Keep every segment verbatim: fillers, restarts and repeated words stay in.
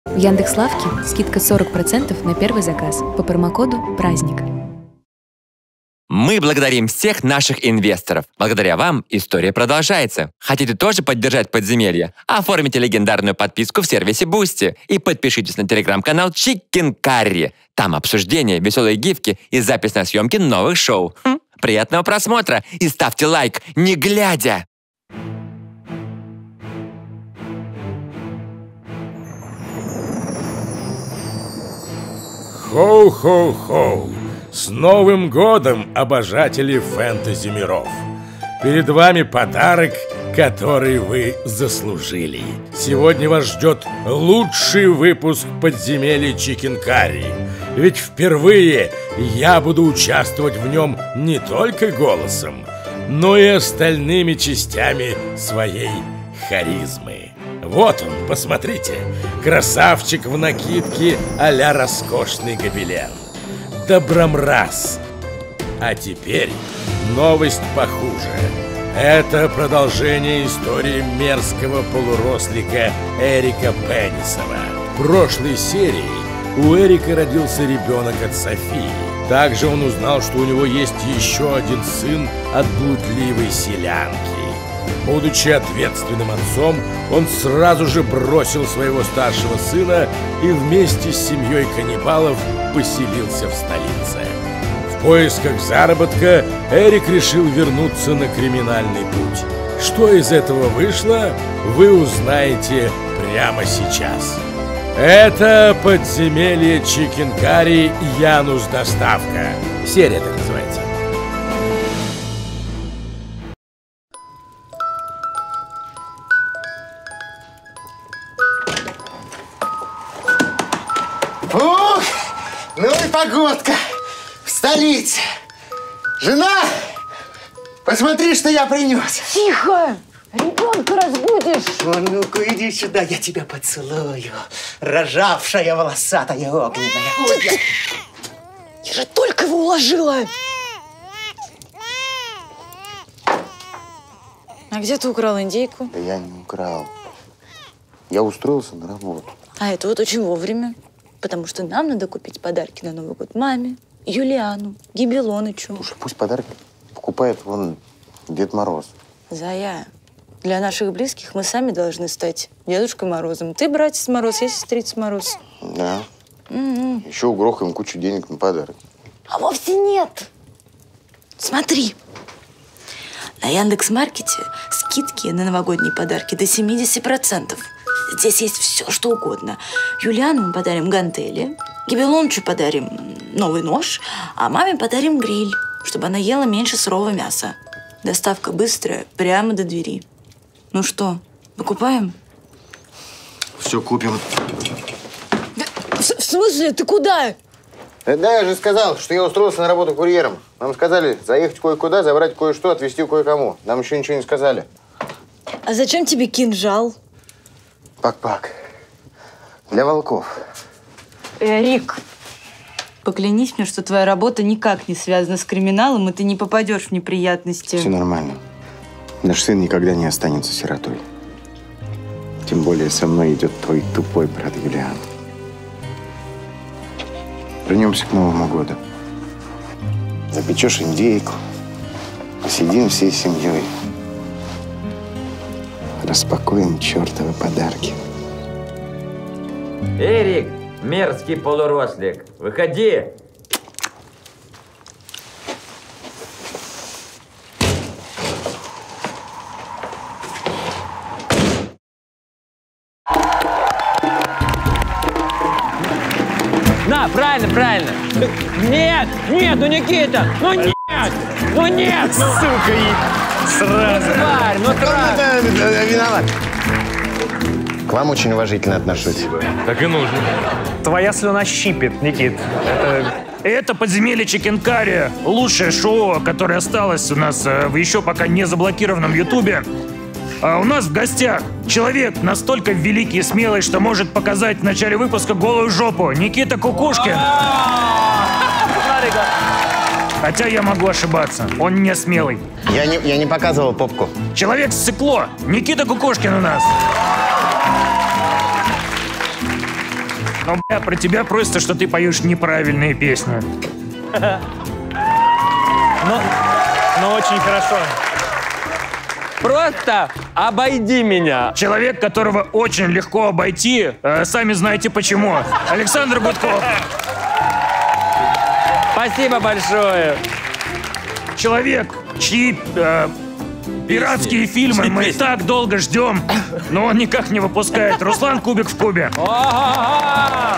В Яндекс.Лавке скидка сорок процентов на первый заказ по промокоду «Праздник». Мы благодарим всех наших инвесторов. Благодаря вам история продолжается. Хотите тоже поддержать подземелье? Оформите легендарную подписку в сервисе Boosty и подпишитесь на телеграм-канал Chicken Curry. Там обсуждения, веселые гифки и запись на съемки новых шоу. Хм, приятного просмотра и ставьте лайк, не глядя! Хоу-хоу-хоу! С Новым годом, обожатели фэнтези миров! Перед вами подарок, который вы заслужили. Сегодня вас ждет лучший выпуск подземелья Chicken Curry. Ведь впервые я буду участвовать в нем не только голосом, но и остальными частями своей харизмы. Вот он, посмотрите, красавчик в накидке а-ля роскошный гобелен. Добромраз. А теперь новость похуже. Это продолжение истории мерзкого полурослика Эрика Пеннисона. В прошлой серии у Эрика родился ребенок от Софии. Также он узнал, что у него есть еще один сын от блудливой селянки. Будучи ответственным отцом, он сразу же бросил своего старшего сына и вместе с семьей каннибалов поселился в столице. В поисках заработка Эрик решил вернуться на криминальный путь. Что из этого вышло, вы узнаете прямо сейчас. Это подземелье Chicken Curry Янус Доставка. Серия так называется. Ух, ну и погодка в столице. Жена, посмотри, что я принес. Тихо! Ребенка разбудишь. О, ну-ка, иди сюда, я тебя поцелую. Рожавшая, волосатая, огненная. Ой, я... я же только его уложила. А где ты украл индейку? Да я не украл. Я устроился на работу. А это вот очень вовремя. Потому что нам надо купить подарки на Новый год маме, Юлиану, Гибелонычу. Слушай, пусть подарки покупает вон Дед Мороз. Зая, для наших близких мы сами должны стать Дедушкой Морозом. Ты братец Мороз, я сестрица Мороз. Да. Mm-hmm. Еще угрохаем кучу денег на подарок. А вовсе нет. Смотри. На Яндекс.Маркете скидки на новогодние подарки до семидесяти процентов. Здесь есть все, что угодно. Юлиану мы подарим гантели, Гибелонычу подарим новый нож, а маме подарим гриль, чтобы она ела меньше сырого мяса. Доставка быстрая, прямо до двери. Ну что, покупаем? Все купим. В, в смысле? Ты куда? Да, да, я же сказал, что я устроился на работу курьером. Нам сказали заехать кое-куда, забрать кое-что, отвезти кое-кому. Нам еще ничего не сказали. А зачем тебе кинжал? Пак-пак. Для волков. Эрик, поклянись мне, что твоя работа никак не связана с криминалом, и ты не попадешь в неприятности. Все нормально. Наш сын никогда не останется сиротой. Тем более со мной идет твой тупой брат Юлиан. Вернемся к Новому году. Запечешь индейку. Посидим всей семьей. Распакуем чертовы подарки. Эрик, мерзкий полурослик, выходи! Да, правильно, правильно. Нет, нет, ну Никита, ну нет, ну нет, ну, сука, и сразу. Ну, тварь, ну тварь. Виноват. К вам очень уважительно отношусь. Так и нужно. Твоя слюна щипет, Никит. Это, это подземелье Chicken Curry. Лучшее шоу, которое осталось у нас в еще пока не заблокированном Ютубе. А у нас в гостях человек настолько великий и смелый, что может показать в начале выпуска голую жопу. Никита Кукушкин. Хотя я могу ошибаться. Он не смелый. Я не, я не показывал попку. Человек-сцикло. Никита Кукушкин у нас. Но, бля, про тебя просто, что ты поешь неправильные песни. Ну, ну очень хорошо. Просто обойди меня. Человек, которого очень легко обойти, э, сами знаете почему. Александр Гудков. Спасибо большое. Человек, чьи э, пиратские фильмы мы песни. так долго ждем, но он никак не выпускает. Руслан Кубик в кубе. Ага.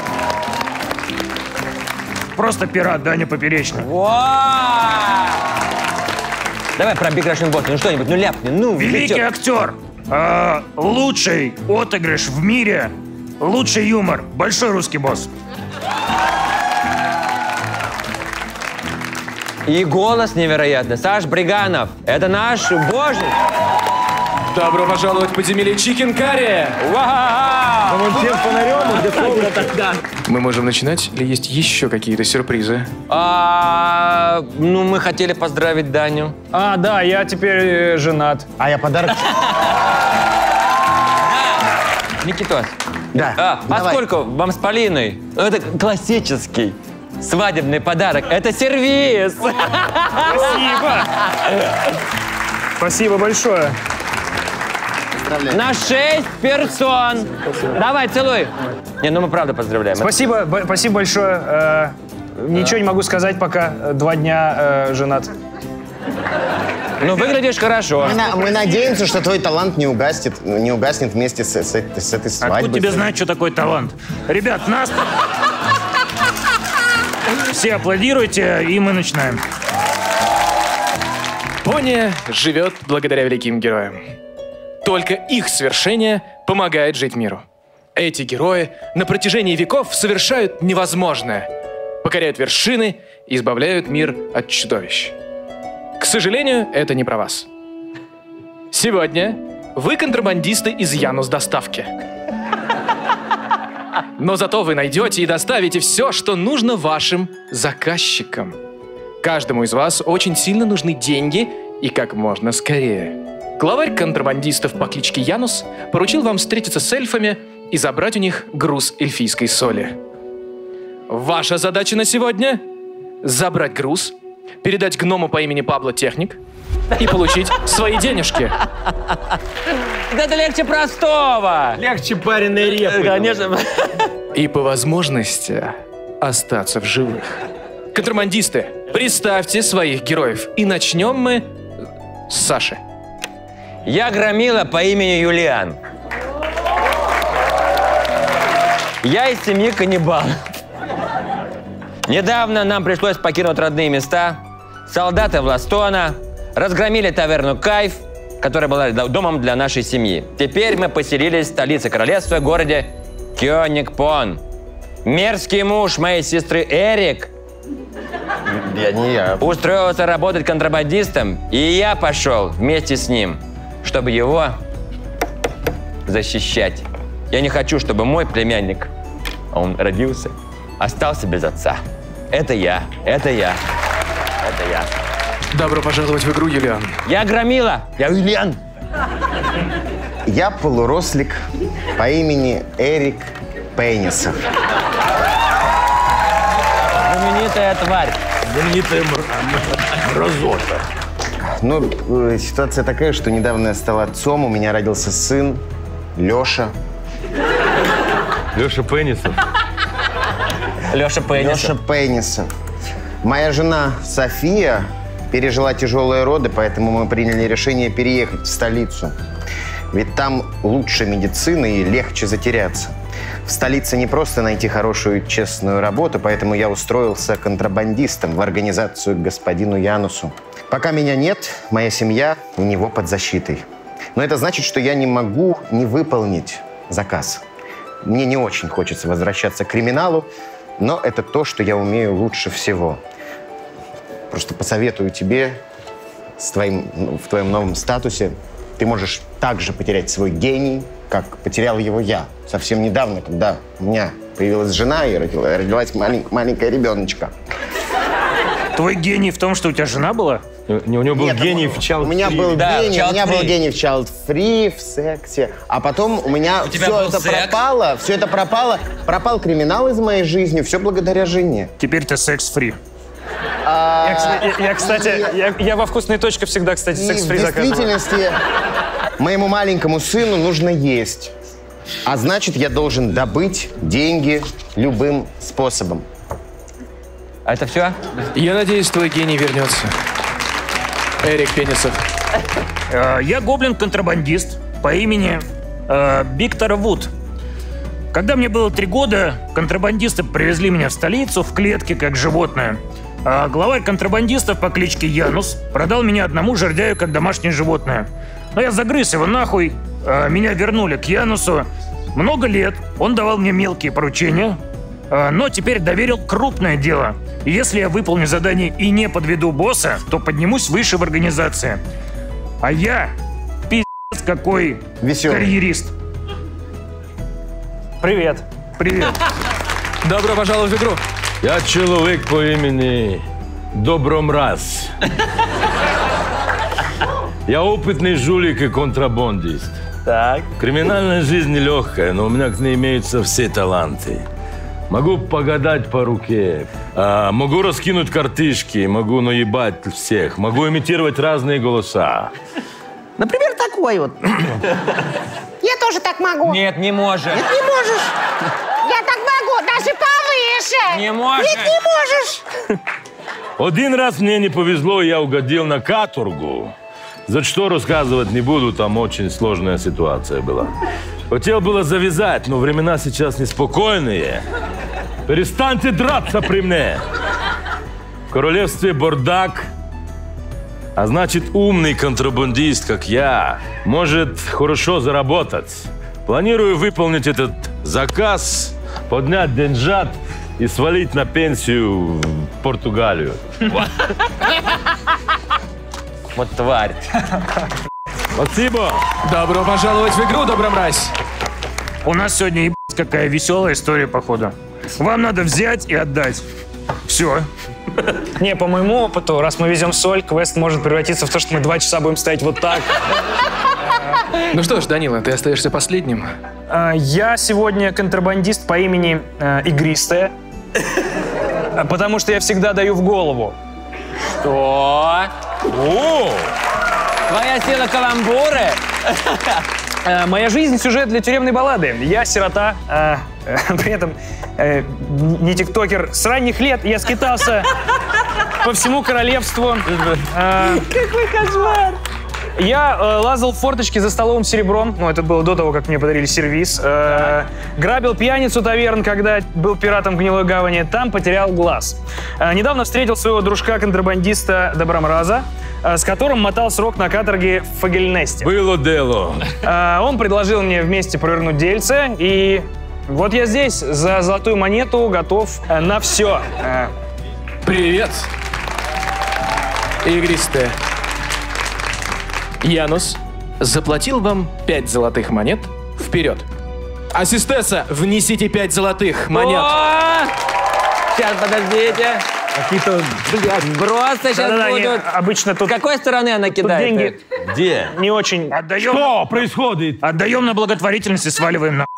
Просто пират, да, не поперечный. Вау! Давай про Big Russian Boss, ну что-нибудь, ну ляпни, ну. Великий чё? актер, э, лучший отыгрыш в мире, лучший юмор, большой русский босс. И голос невероятный. Саш Бриганов, это наш божий. Добро пожаловать в подземелье Чикен Карри! Вау! Мы всем фонарем, духовно тогда. Мы можем начинать или есть еще какие-то сюрпризы? А, ну, мы хотели поздравить Даню. А, да, я теперь э, женат. А я подарок... Никитос, Да, а, давай. поскольку вам с Полиной, ну, это классический свадебный подарок, это сервиз. Спасибо. Спасибо большое. На шесть персон. Давай, целуй. Не, ну мы правда поздравляем. Спасибо, б- спасибо большое. Э, ничего не могу сказать, пока э, два дня э, женат. Ну, выглядишь хорошо. Мы, на- мы надеемся, что твой талант не угаснет, не угаснет вместе с, с этой- с этой свадьбой. Откуда тебе знать, что такое талант? Ребят, нас... Все аплодируйте, и мы начинаем. Пони живет благодаря великим героям. Только их свершение помогает жить миру. Эти герои на протяжении веков совершают невозможное. Покоряют вершины и избавляют мир от чудовищ. К сожалению, это не про вас. Сегодня вы контрабандисты из Янус доставки. Но зато вы найдете и доставите все, что нужно вашим заказчикам. Каждому из вас очень сильно нужны деньги и как можно скорее. Главарь контрабандистов по кличке Янус поручил вам встретиться с эльфами и забрать у них груз эльфийской соли. Ваша задача на сегодня – забрать груз, передать гному по имени Пабло Техник и получить свои денежки. Это легче простого. Легче пареной репы. Конечно. И по возможности остаться в живых. Контрабандисты, представьте своих героев. И начнем мы с Саши. Я громила по имени Юлиан. Я из семьи каннибалов. Недавно нам пришлось покинуть родные места. Солдаты Властона разгромили таверну «Кайф», которая была домом для нашей семьи. Теперь мы поселились в столице королевства, городе Кёнигпон. Мерзкий муж моей сестры Эрик Я не я. устроился работать контрабандистом, и я пошел вместе с ним, чтобы его защищать. Я не хочу, чтобы мой племянник, он родился, остался без отца. Это я, это я, это я. Добро пожаловать в игру, Юлиан. Я громила, я Юлиан. Я полурослик по имени Эрик Пенисов. Знаменитая тварь. Знаменитая мразота. Ну, э, ситуация такая, что недавно я стал отцом, у меня родился сын Леша. Леша Пенисов. Леша Пенисов. Леша Пенисов. Моя жена София пережила тяжелые роды, поэтому мы приняли решение переехать в столицу. Ведь там лучше медицины и легче затеряться. В столице не просто найти хорошую, честную работу, поэтому я устроился контрабандистом в организацию к господину Янусу. Пока меня нет, моя семья у него под защитой. Но это значит, что я не могу не выполнить заказ. Мне не очень хочется возвращаться к криминалу, но это то, что я умею лучше всего. Просто посоветую тебе с твоим, ну, в твоем новом статусе. Ты можешь также потерять свой гений, как потерял его я. Совсем недавно, когда у меня появилась жена и родилась, родилась малень, маленькая ребеночка. Твой гений в том, что у тебя жена была? Не, у него был Нет, гений в child У меня free. был Да, гений, child у меня был free. гений в child free, в сексе. А потом у меня тебя все был это секс? пропало, все это пропало. Пропал криминал из моей жизни, все благодаря жене. Теперь ты секс-фри. А, Я, кстати, я, я, кстати, я, я во вкусной точке всегда, кстати, и в секс-фри заказываю. действительности моему маленькому сыну нужно есть. А значит, я должен добыть деньги любым способом. А это все? Я надеюсь, твой гений вернется. Эрик Пенисов. Э, Я гоблин-контрабандист по имени э, Биктор Вуд. Когда мне было три года, контрабандисты привезли меня в столицу в клетке, как животное. А главарь контрабандистов по кличке Янус продал меня одному жердяю, как домашнее животное. Но я загрыз его нахуй, а меня вернули к Янусу. Много лет он давал мне мелкие поручения, а, но теперь доверил крупное дело. И если я выполню задание и не подведу босса, то поднимусь выше в организации. А я, пиздец какой Веселый. карьерист. Привет. Привет. Добро пожаловать в игру. Я человек по имени Добромраз. Я опытный жулик и контрабандист. Так. Криминальная жизнь нелегкая, но у меня к ней имеются все таланты. Могу погадать по руке, а, могу раскинуть картишки, могу наебать всех, могу имитировать разные голоса. Например, такой вот. Я тоже так могу. Нет, не может. Нет, не можешь. Я так могу, даже повыше. Не может. Нет, не можешь. Один раз мне не повезло, и я угодил на каторгу. За что рассказывать не буду, там очень сложная ситуация была. Хотел было завязать, но времена сейчас неспокойные. Перестаньте драться при мне. В королевстве бардак, а значит умный контрабандист, как я, может хорошо заработать. Планирую выполнить этот заказ, поднять деньжат и свалить на пенсию в Португалию. Вот тварь. Спасибо. Добро пожаловать в игру, Добромразь. У нас сегодня ебать какая веселая история, походу. Вам надо взять и отдать. Все. Не, по моему опыту, раз мы везем соль, квест может превратиться в то, что мы два часа будем стоять вот так. Ну что ж, Данила, ты остаешься последним. А, Я сегодня контрабандист по имени э, Игристая, потому что я всегда даю в голову. Что? О! Твоя сила каламбуры? Э, Моя жизнь — сюжет для тюремной баллады. Я сирота, а, э, при этом э, не тиктокер. С ранних лет я скитался по всему королевству. Э, Какой кошмар! Я э, лазал в форточке за столовым серебром. Ну, это было до того, как мне подарили сервиз. Э, грабил пьяницу таверн, когда был пиратом Гнилой Гавани. Там потерял глаз. Э, недавно встретил своего дружка-контрабандиста Добромраза, э, с которым мотал срок на каторге в Фагельнесте. Было дело. Э, он предложил мне вместе провернуть дельце. И вот я здесь, за золотую монету, готов э, на все. Э, Привет. Игристая. Янус заплатил вам пять золотых монет вперед. Ассистесса, внесите пять золотых монет. О! Сейчас, подождите. Какие-то, блядь, Просто сейчас да-да-да, не, будут... обычно тут, С какой стороны она тут кидает? деньги Где? не очень... Отдаем. Что происходит? Отдаем на благотворительность и сваливаем на.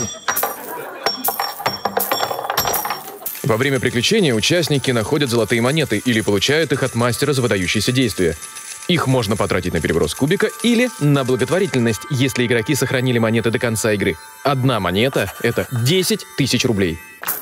Во время приключения участники находят золотые монеты или получают их от мастера за выдающиеся действия. Их можно потратить на переброс кубика или на благотворительность, если игроки сохранили монеты до конца игры. Одна монета — это десять тысяч рублей.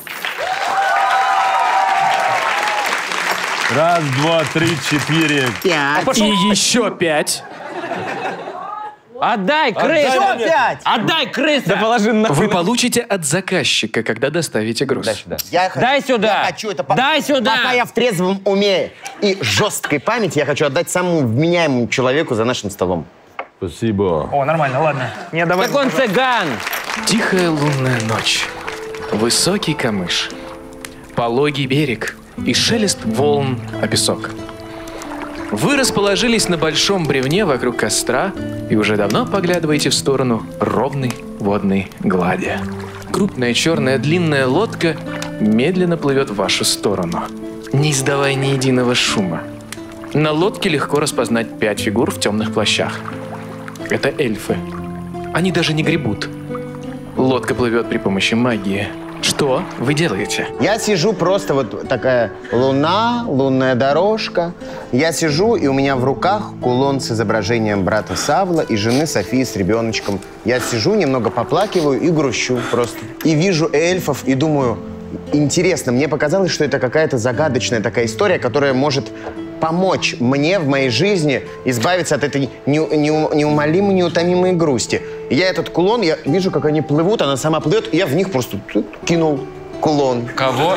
Раз, два, три, четыре. Пять. И еще пять. Отдай, крыса! Отдай мне. Пять. Отдай, крыса! Да положи на... Вы получите от заказчика, когда доставите груз. Дай сюда. Я хочу- Дай сюда. Я хочу это по- Дай сюда. Пока я в трезвом уме и жесткой памяти, я хочу отдать самому вменяемому человеку за нашим столом. Спасибо. О, нормально, ладно. Не, давай. Так он цыган. Тихая лунная ночь, высокий камыш, пологий берег и шелест волн о песок. Вы расположились на большом бревне вокруг костра и уже давно поглядываете в сторону ровной водной глади. Крупная черная длинная лодка медленно плывет в вашу сторону, не издавая ни единого шума. На лодке легко распознать пять фигур в темных плащах. Это эльфы. Они даже не гребут. Лодка плывет при помощи магии. Что вы делаете? Я сижу просто вот такая луна, лунная дорожка. Я сижу, и у меня в руках кулон с изображением брата Савла и жены Софии с ребеночком. Я сижу, немного поплакиваю и грущу просто. И вижу эльфов, и думаю, интересно, мне показалось, что это какая-то загадочная такая история, которая может помочь мне в моей жизни избавиться от этой не, не, неумолимой, неутомимой грусти. И я этот кулон, я вижу, как они плывут, она сама плывет, и я в них просто кинул кулон. Кого?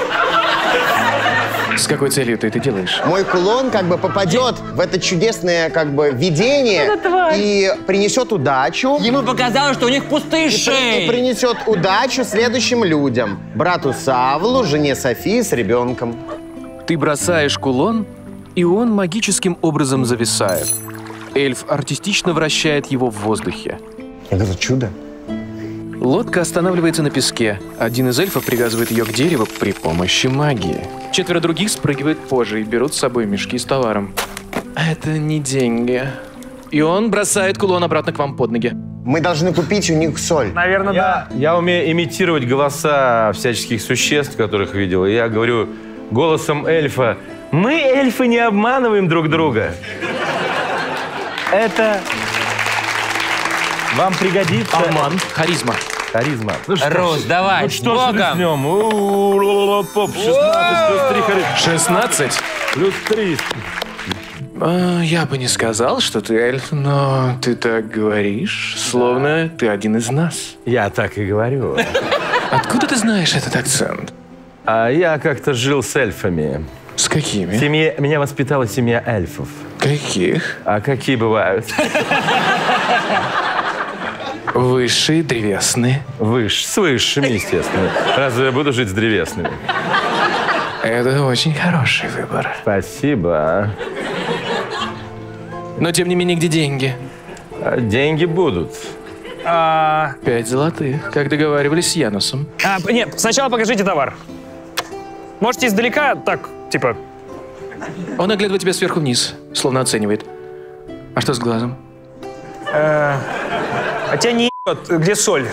С какой целью ты это делаешь? Мой кулон как бы попадет в это чудесное как бы видение и принесет удачу. Ему показалось, что у них пустые шеи. И принесет удачу следующим людям. Брату Савлу, жене Софии с ребенком. Ты бросаешь кулон, и он магическим образом зависает. Эльф артистично вращает его в воздухе. Я говорю, чудо. Лодка останавливается на песке. Один из эльфов привязывает ее к дереву при помощи магии. Четверо других спрыгивают позже и берут с собой мешки с товаром. Это не деньги. И он бросает кулон обратно к вам под ноги. Мы должны купить у них соль. Наверное, я, да. Я умею имитировать голоса всяческих существ, которых видел. И я говорю голосом эльфа: мы, эльфы, не обманываем друг друга. Это вам пригодится. Обман, харизма. Харизма. Ну что, Рус, давай, ну что боком. ж леснем? У-у-у, поп, шестнадцать плюс три харизма. шестнадцать? Плюс три. А, я бы не сказал, что ты эльф, но ты так говоришь, словно ты один из нас. Я так и говорю. Откуда ты знаешь этот акцент? А я как-то жил с эльфами. С какими? Семья, меня воспитала семья эльфов. Каких? А какие бывают? Высшие, древесные. Выше, с высшими, естественно. Разве я буду жить с древесными? Это очень хороший выбор. Спасибо. Но тем не менее, где деньги? А деньги будут. А... Пять золотых, как договаривались с Янусом. А, нет, сначала покажите товар. Можете издалека, так, типа... Он оглядывает тебя сверху вниз, словно оценивает. А что с глазом? Э, а тебя не ебет, где соль?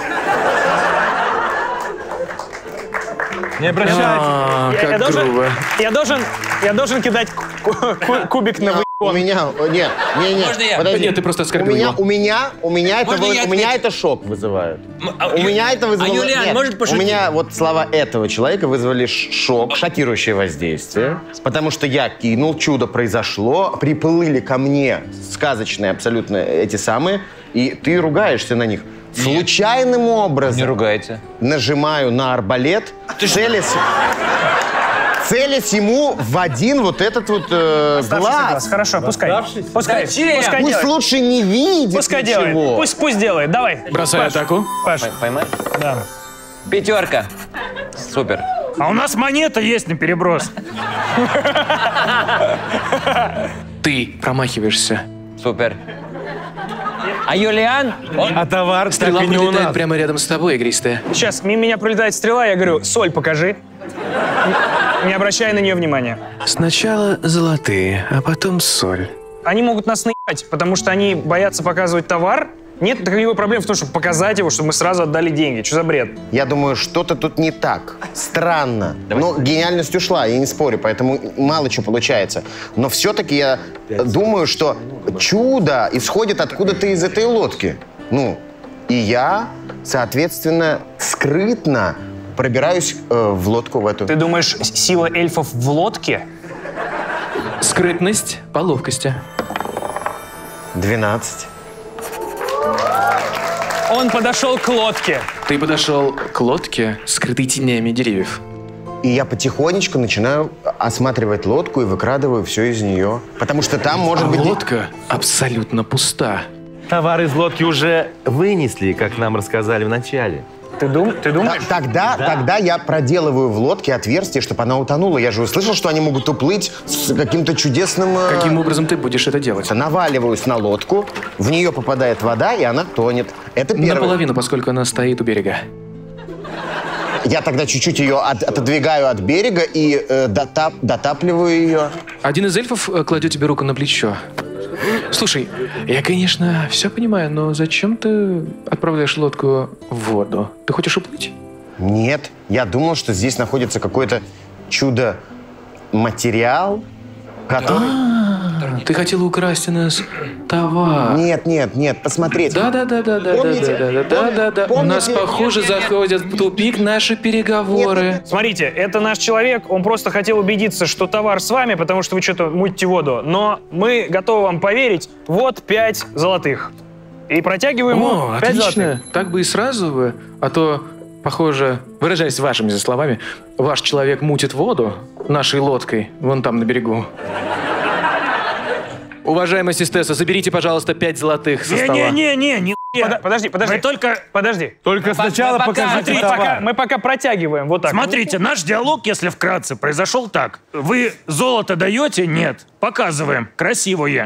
Не обращайтесь. А, я, как я, должен, грубо. я, должен, я должен кидать ку ку кубик на выебон. У меня, нет, нет, нет. Можно я? Подожди. Нет, ты просто У оскорбил меня, его. у меня, у меня это, Можно вы- я у меня отвечу? это шок вызывает. а У Ю- меня это вызвало... а Юлиан нет, может у пошутить? меня вот слова этого человека вызвали ш- шок, шокирующее воздействие, потому что я кинул, чудо произошло, приплыли ко мне сказочные абсолютно эти самые, и ты ругаешься на них. Случайным образом Не ругайте. нажимаю на арбалет, целясь, целясь ему в один вот этот вот э, Оставшийся глаз. глаз. Хорошо, пускай. Пускай, Зачем? пускай Пусть делает. лучше не видит Пускай ничего. делает. Пусть, пусть делает. Давай. Бросай Паш, атаку. Паш, Поймай. да. Пятерка. Супер. А у нас монета есть на переброс. Ты промахиваешься. Супер. А Юлиан? Он... А товар Стрела так и не у прилетает нас. прямо рядом с тобой, игристая. Сейчас мимо меня пролетает стрела, я говорю, соль покажи. Не, не обращай на нее внимания. Сначала золотые, а потом соль. Они могут нас наебать, потому что они боятся показывать товар. Нет никакой проблем в том, чтобы показать его, чтобы мы сразу отдали деньги. Что за бред? Я думаю, что-то тут не так. Странно. Но гениальность ушла, я не спорю, поэтому мало чего получается. Но все-таки я думаю, что чудо исходит откуда-то из этой лодки. Ну, и я, соответственно, скрытно пробираюсь э, в лодку в эту. Ты думаешь, с- сила эльфов в лодке? Скрытность по ловкости. двенадцать. Он подошел к лодке. Ты подошел к лодке, скрытой тенями деревьев. И я потихонечку начинаю осматривать лодку и выкрадываю все из нее. Потому что там может А быть... лодка абсолютно пуста. Товар из лодки уже вынесли, как нам рассказали в начале. Ты, дум, ты думаешь? Т- Тогда, тогда я проделываю в лодке отверстие, чтобы она утонула. Я же услышал, что они могут уплыть с каким-то чудесным... э, Каким образом ты будешь это делать? Наваливаюсь на лодку, в нее попадает вода, и она тонет. Это первое. Наполовину, поскольку она стоит у берега. Я тогда чуть-чуть ее от, отодвигаю от берега и э, дотап, дотапливаю ее. Один из эльфов э, кладет тебе руку на плечо. Слушай, я, конечно, все понимаю, но зачем ты отправляешь лодку в воду? Ты хочешь уплыть? Нет, я думал, что здесь находится какое-то чудо-материал, который... А, ты хотела украсть у нас товар. Нет, нет, нет, посмотрите. Да, да, да, да, да, да, да, да, да, да, да. У нас, похоже, заходят в тупик наши переговоры. Смотрите, это наш человек, он просто хотел убедиться, что товар с вами, потому что вы что-то мутите воду. Но мы готовы вам поверить. Вот пять золотых. И протягиваем ему О, пять отлично. золотых. Так бы и сразу вы, а то, похоже, выражаясь вашими же словами, ваш человек мутит воду нашей лодкой вон там на берегу. Уважаемая Систесса, заберите, пожалуйста, пять золотых со стола. Не-не-не, не Под, подожди, подожди. Мы только, подожди. Только сначала пока, покажите смотри, товар. пока, мы пока протягиваем, вот так. Смотрите, наш диалог, если вкратце, произошел так. Вы золото даете? Нет. Показываем. Красивое.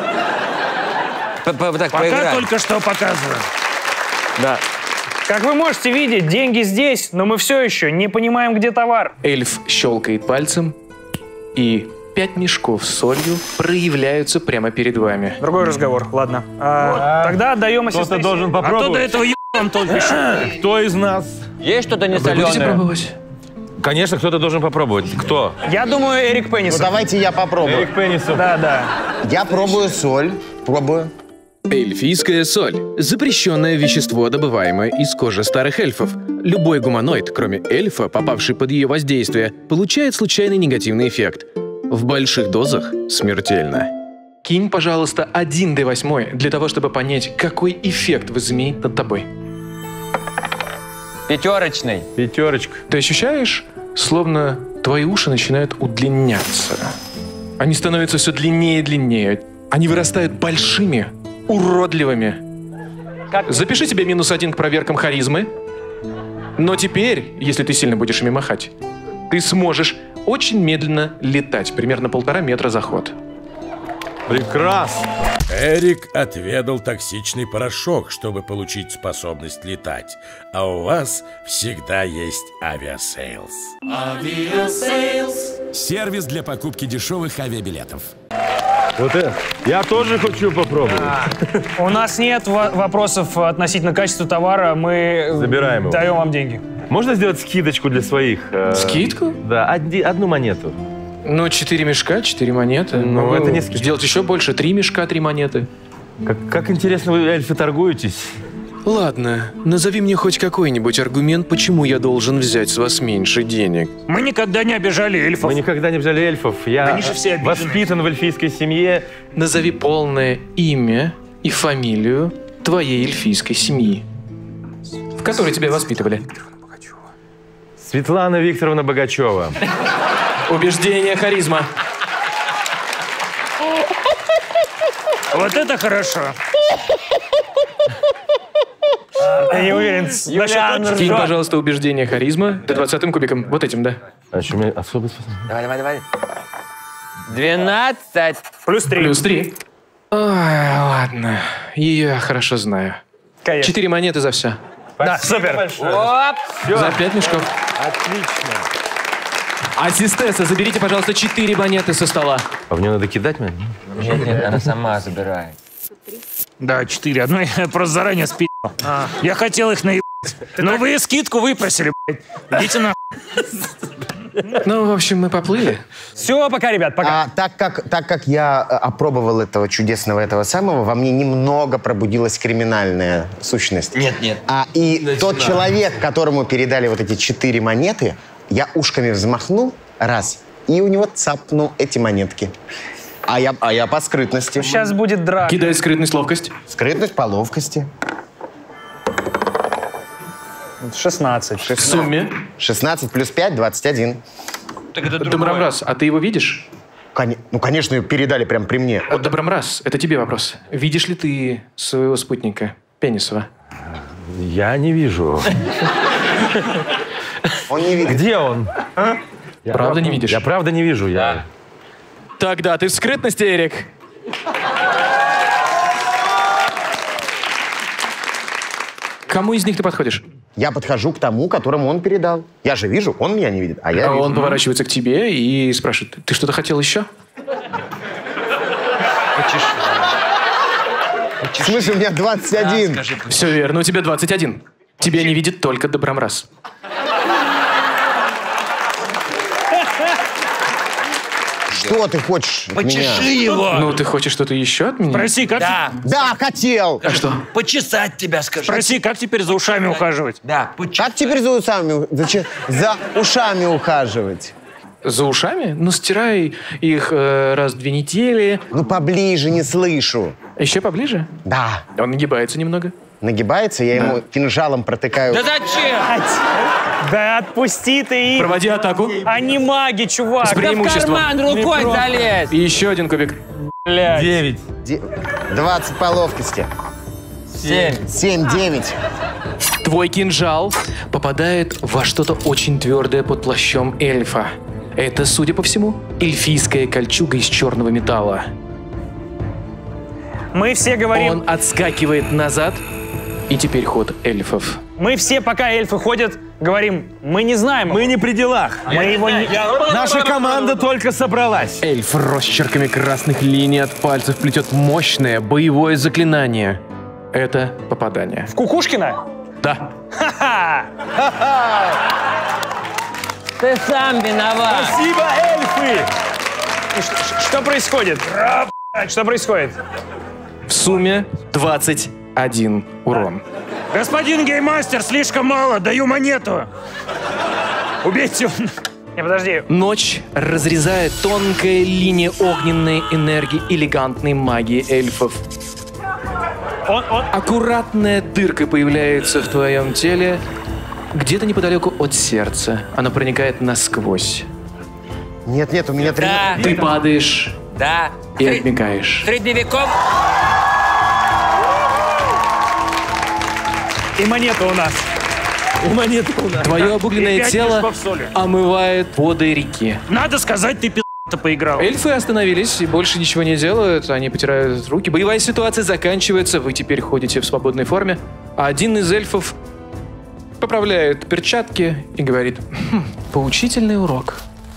Пока только что показываем. Да. Как вы можете видеть, деньги здесь, но мы все еще не понимаем, где товар. Эльф щелкает пальцем, и пять мешков с солью проявляются прямо перед вами. Другой разговор, ладно. А, тогда отдаем ассистенции. Кто-то должен попробовать. А то до этого ебаном только еще. Кто из нас? Есть что-то не Вы будете соленое? пробовать? Конечно, кто-то должен попробовать. Кто? Я думаю, Эрик Пеннисов. Ну давайте я попробую. Эрик Пеннисов. Да, да. Я пробую соль. Пробую. Эльфийская соль – запрещенное вещество, добываемое из кожи старых эльфов. Любой гуманоид, кроме эльфа, попавший под ее воздействие, получает случайный негативный эффект. В больших дозах смертельно. Кинь, пожалуйста, один дэ восемь для того, чтобы понять, какой эффект возымеет над тобой. Пятерочный. Пятерочка. Ты ощущаешь, словно твои уши начинают удлиняться. Они становятся все длиннее и длиннее. Они вырастают большими, уродливыми. Запиши себе минус один к проверкам харизмы. Но теперь, если ты сильно будешь ими махать, ты сможешь очень медленно летать, примерно полтора метра за ход. Прекрасно. Эрик отведал токсичный порошок, чтобы получить способность летать. А у вас всегда есть Авиасейлс. Авиасейлс. Сервис для покупки дешевых авиабилетов. Вот это. Я тоже хочу попробовать. У нас нет вопросов относительно качества товара, мы Забираем его. даем вам деньги. Можно сделать скидочку для своих? э, Скидку? Да, одни- одну монету. Ну, четыре мешка, четыре монеты. Ну, Могу это не скидка. сделать еще больше, три мешка, три монеты. Как, как интересно вы, эльфы, торгуетесь. Ладно, назови мне хоть какой-нибудь аргумент, почему я должен взять с вас меньше денег. Мы никогда не обижали эльфов. Мы никогда не взяли эльфов. Я Они же все обижены. воспитан в эльфийской семье. Назови полное имя и фамилию твоей эльфийской семьи, в которой тебя воспитывали. Светлана Викторовна Богачева. Убеждение, харизма. Вот это хорошо. Я не уверен. Кинь, пожалуйста, убеждение, харизма. Д двадцатым кубиком. Вот этим, да. А еще у меня особый способ. Давай, давай, давай. Двенадцать. Плюс три. Плюс три. Ой, ладно. Ее я хорошо знаю. Конечно. Четыре монеты за все. Да, супер. Оп. За пять мешков. Отлично. Ассистесса, заберите, пожалуйста, четыре монеты со стола. А в нее надо кидать, мне? Нет, нет, она сама забирает. Да, четыре. Одно я просто заранее спи***. А. Я хотел их наебать. Но вы скидку выпросили, блядь. Идите на. Ну, в общем, мы поплыли. Все, пока, ребят, пока. А, так, как, так как я э, опробовал этого чудесного, этого самого, во мне немного пробудилась криминальная сущность. Нет, нет. А, и тот человек, которому передали вот эти четыре монеты, я ушками взмахнул раз, и у него цапнул эти монетки. А я, а я по скрытности. Сейчас будет драка. Кидай скрытность, ловкость. Скрытность по ловкости. шестнадцать. В сумме. шестнадцать плюс пять, двадцать один. Так это Добромраз, а ты его видишь? Коне- ну, конечно, ее передали прям при мне. Вот, Добромраз, это тебе вопрос. Видишь ли ты своего спутника, Пенисова? Я не вижу. Он не видит. Где он? Я Правда не видишь? Я правда не вижу. Я... Тогда ты в скрытности, Эрик. Кому из них ты подходишь? Я подхожу к тому, которому он передал. Я же вижу, он меня не видит, а я А вижу. он поворачивается к тебе и спрашивает, ты что-то хотел еще? В смысле, у меня двадцать один. Все верно, у тебя двадцать один. Тебя не видит только Добромраз. Что ты хочешь от меня? его. Ну, ты хочешь что-то еще от меня? Спроси, как... Да. Да, хотел. А что? Почесать тебя, скажи. Спроси, как теперь за ушами ухаживать? Да, почесать. Как теперь за ушами, зачем- за ушами ухаживать? За ушами? Ну, стирай их э, раз в две недели. Ну, поближе, не слышу. Еще поближе? Да. Он нагибается немного. Нагибается, я ему кинжалом протыкаю. Да зачем? Да отпусти ты их. Проводи атаку. Они маги, чувак. С преимуществом. Карман рукой залез. И еще один кубик. Блядь. Девять. Де- двадцать по ловкости. Семь. Семь, девять. Твой кинжал попадает во что-то очень твердое под плащом эльфа. Это, судя по всему, эльфийская кольчуга из черного металла. Мы все говорим... Он отскакивает назад, и теперь ход эльфов. Мы все, пока эльфы ходят, говорим, мы не знаем. Мы не при делах. Мы его не... Наша команда только собралась. Эльф росчерками красных линий от пальцев плетет мощное боевое заклинание. Это попадание. В Кукушкина? Да. Ха-ха! Ты сам виноват. Спасибо, эльфы! И что, что происходит? Что происходит? В сумме двадцать один урон. Господин гейммастер, слишком мало, даю монету. Убейте его. Не, подожди. Ночь разрезает тонкая линия огненной энергии элегантной магии эльфов. Он, он... Аккуратная дырка появляется в твоем теле, где-то неподалеку от сердца. Она проникает насквозь. Нет, нет, у меня три... Да. Ты падаешь Да. и Сред- обмякаешь. Средневеков. И монета у нас. И монетка у нас. Твое обугленное И пять тело мешков соли. омывает воды реки. Надо сказать, ты пи***то поиграл. Эльфы остановились и больше ничего не делают. Они потирают руки. Боевая ситуация заканчивается. Вы теперь ходите в свободной форме. А один из эльфов поправляет перчатки и говорит: «Хм, поучительный урок».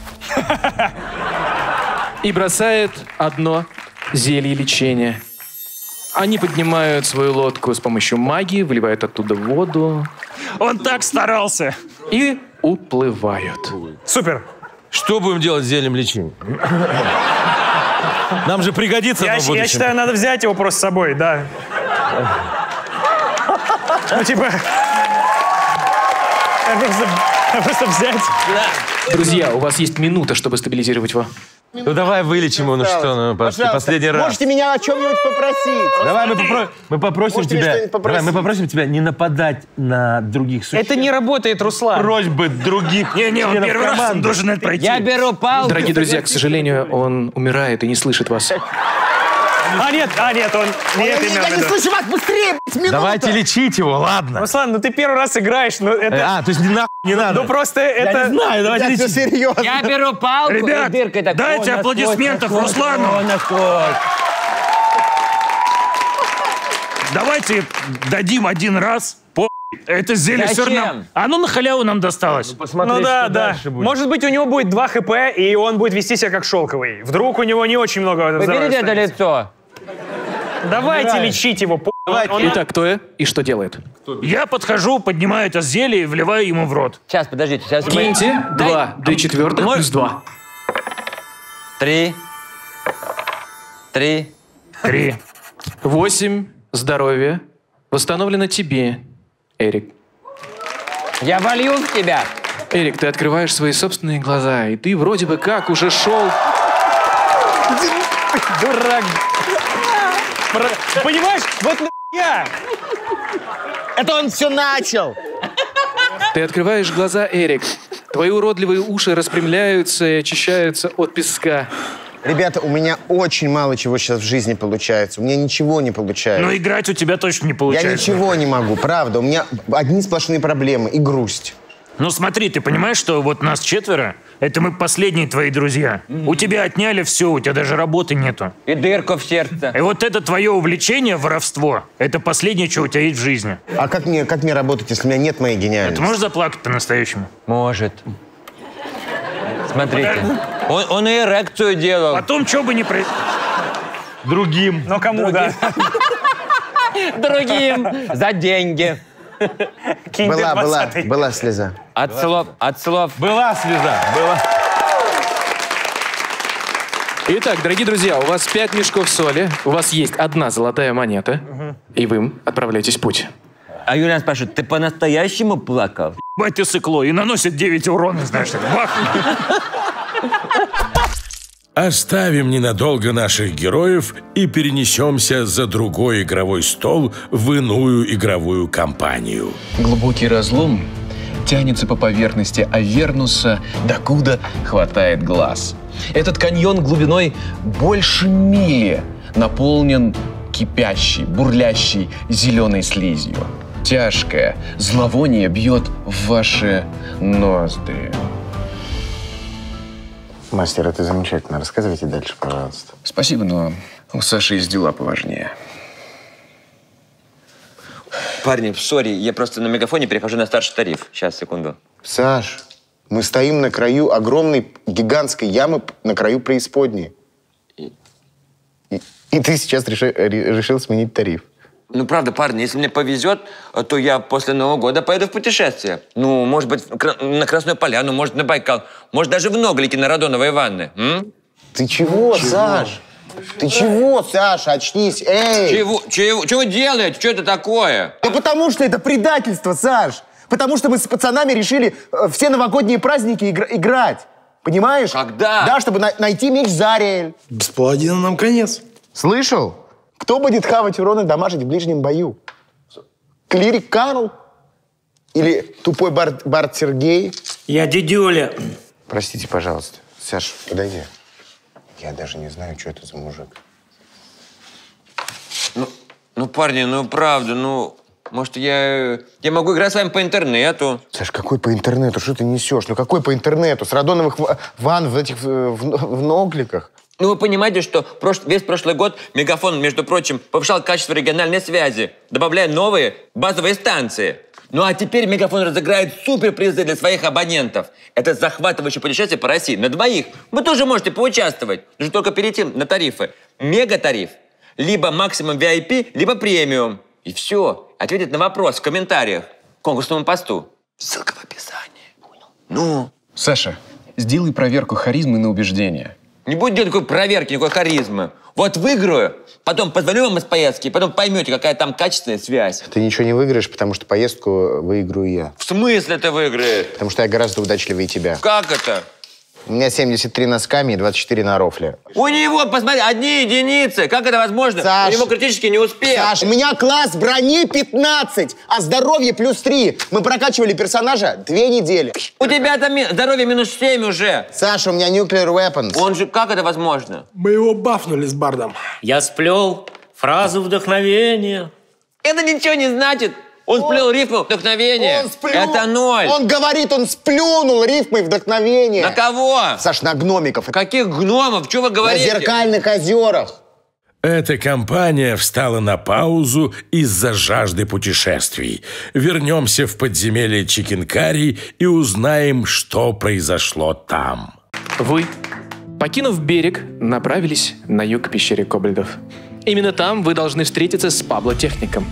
И бросает одно зелье лечения. Они поднимают свою лодку с помощью магии, выливают оттуда воду Он так старался. и уплывают. Супер. Что будем делать с зельем лечения? Нам же пригодится Я, оно в щ- я будущем. считаю, надо взять его просто с собой, да. Ну, типа... Просто, просто взять. Друзья, у вас есть минута, чтобы стабилизировать его. Ну давай вылечим его, ну что, ну пос- Пожалуйста, последний раз. Можете меня о чем-нибудь попросить? Давай мы, попро- мы попросим Можете мне тебя. что-нибудь Давай, попросить? мы попросим тебя не нападать на других существ. Это не работает, Руслан. Просьбы других. Не-не, он членов первый раз он команды. должен это пройти. Я беру палку. Дорогие друзья, к сожалению, он умирает и не слышит вас. А нет, а нет, он не это имел в Я не виду. слышу вас, быстрее, блядь, минута! Давайте лечить его, ладно. Руслан, ну ты первый раз играешь, но это... Э, А, то есть не нахуй не надо. Ну просто Я это... не знаю, давайте Я все лечить. серьезно. Я беру палку Ребят, и дыркой так. дайте О, насквозь, аплодисментов насквозь, Руслану. о, насквозь. Давайте дадим один раз. По... Это зелье все Зачем? равно... Оно на халяву нам досталось. Ну, посмотреть, да, что да. дальше будет. Может быть, у него будет два хп, и он будет вести себя как шелковый. Вдруг у него не очень много здоровья Выберите это останется. лицо. Давайте Убираем. лечить его. по- Он- Итак, кто я и что делает? Я подхожу, поднимаю это зелье и вливаю ему в рот. Сейчас, подождите. Сейчас мы... Киньте два d четвертых плюс два. Три. Три. Три. Восемь. Здоровье. Восстановлено тебе, Эрик. Я волью в тебя. Эрик, ты открываешь свои собственные глаза, и ты вроде бы как уже шел... Дурак. Про- Понимаешь, вот я. Это он все начал. Ты открываешь глаза, Эрик. Твои уродливые уши распрямляются и очищаются от песка. Ребята, у меня очень мало чего сейчас в жизни получается. У меня ничего не получается. Но играть у тебя точно не Я получается. ничего не могу, правда. У меня одни сплошные проблемы и грусть. Ну смотри, ты понимаешь, что вот нас четверо, Это мы последние твои друзья. Mm-hmm. У тебя отняли все, у тебя даже работы нету. И дырку в сердце. И вот это твое увлечение, воровство, это последнее, что у тебя есть в жизни. А как мне, как мне работать, если у меня нет моей гениальности? Ты можешь заплакать по-настоящему? Может. Смотрите. Он, он и эрекцию делал. Потом что бы не произошло. Другим. Но кому, да? Другим. За деньги. Была, была, была слеза. От слов, от слов. Была слеза, была. Итак, дорогие друзья, у вас пять мешков соли, у вас есть одна золотая монета, угу. и вы отправляетесь в путь. А Юлиан спрашивает, ты по-настоящему плакал? Бать ты сыкло, и наносит девять урона, знаешь, так бах. Оставим ненадолго наших героев и перенесемся за другой игровой стол в иную игровую кампанию. Глубокий разлом тянется по поверхности Авернуса, докуда хватает глаз. Этот каньон глубиной больше мили наполнен кипящей, бурлящей зеленой слизью. Тяжкое зловоние бьет в ваши ноздри. Мастер, это замечательно. Рассказывайте дальше, пожалуйста. Спасибо, но у Саши есть дела поважнее. Парни, сори, я просто на мегафоне перехожу на старший тариф. Сейчас, секунду. Саш, мы стоим на краю огромной, гигантской ямы, на краю преисподней. И, и, и ты сейчас реши, решил сменить тариф. Ну, правда, парни, если мне повезет, то я после Нового года поеду в путешествие. Ну, может быть, на Красную Поляну, может, на Байкал, может, даже в Ноглики на Радоновой ванны. М? Ты чего, чего, Саш? Ты чего, Саша? Очнись, эй! Чего? Чего? Чего делаете? Что это такое? Да потому что это предательство, Саш! Потому что мы с пацанами решили все новогодние праздники игр играть. Понимаешь? Когда? Да, чтобы на найти меч Зариэль. Без паладина нам конец. Слышал? Кто будет хавать урон и дамажить в ближнем бою? Клирик Карл? Или тупой Барт, Барт Сергей? Я дедюля. Простите, пожалуйста. Саш, подойди. Я даже не знаю, что это за мужик. Ну, ну парни, ну правда, ну... Может, я... Я могу играть с вами по интернету. Саш, какой по интернету? Что ты несешь? Ну какой по интернету? С радоновых ванн в этих... в, в ногликах? Ну, вы понимаете, что прош... весь прошлый год Мегафон, между прочим, повышал качество региональной связи, добавляя новые базовые станции. Ну, а теперь Мегафон разыграет суперпризы для своих абонентов. Это захватывающее путешествие по России на двоих. Вы тоже можете поучаствовать. Нужно только перейти на тарифы. Мега-тариф, либо максимум ви ай пи, либо премиум. И все. Ответить на вопрос в комментариях к конкурсному посту. Ссылка в описании. Понял? Ну? Саша, сделай проверку харизмы на убеждение. Не будет делать никакой проверки, никакой харизмы. Вот выиграю, потом позвоню вам из поездки, потом поймете, какая там качественная связь. Ты ничего не выиграешь, потому что поездку выиграю я. В смысле ты выиграешь? Потому что я гораздо удачливее тебя. Как это? У меня семьдесят три на скаме и двадцать четыре на рофле. У него, посмотри, одни единицы. Как это возможно? Саш, у него критически не успех. Саш, у меня класс брони пятнадцать, а здоровье плюс три. Мы прокачивали персонажа две недели. У тебя там ми здоровье минус семь уже. Саша, у меня nuclear weapons. Он же, как это возможно? Мы его бафнули с Бардом. Я сплел фразу вдохновения. Это ничего не значит. Он, он сплел рифму вдохновения. Он сплю... Это ноль. Он говорит, он сплюнул рифмой вдохновения. На кого? Саш, на гномиков. Каких гномов? Что вы говорите? На зеркальных озерах. Эта компания встала на паузу из-за жажды путешествий. Вернемся в подземелье Чикенкари и узнаем, что произошло там. Вы, покинув берег, направились на юг к пещере Кобальдов. Именно там вы должны встретиться с Пабло-техником.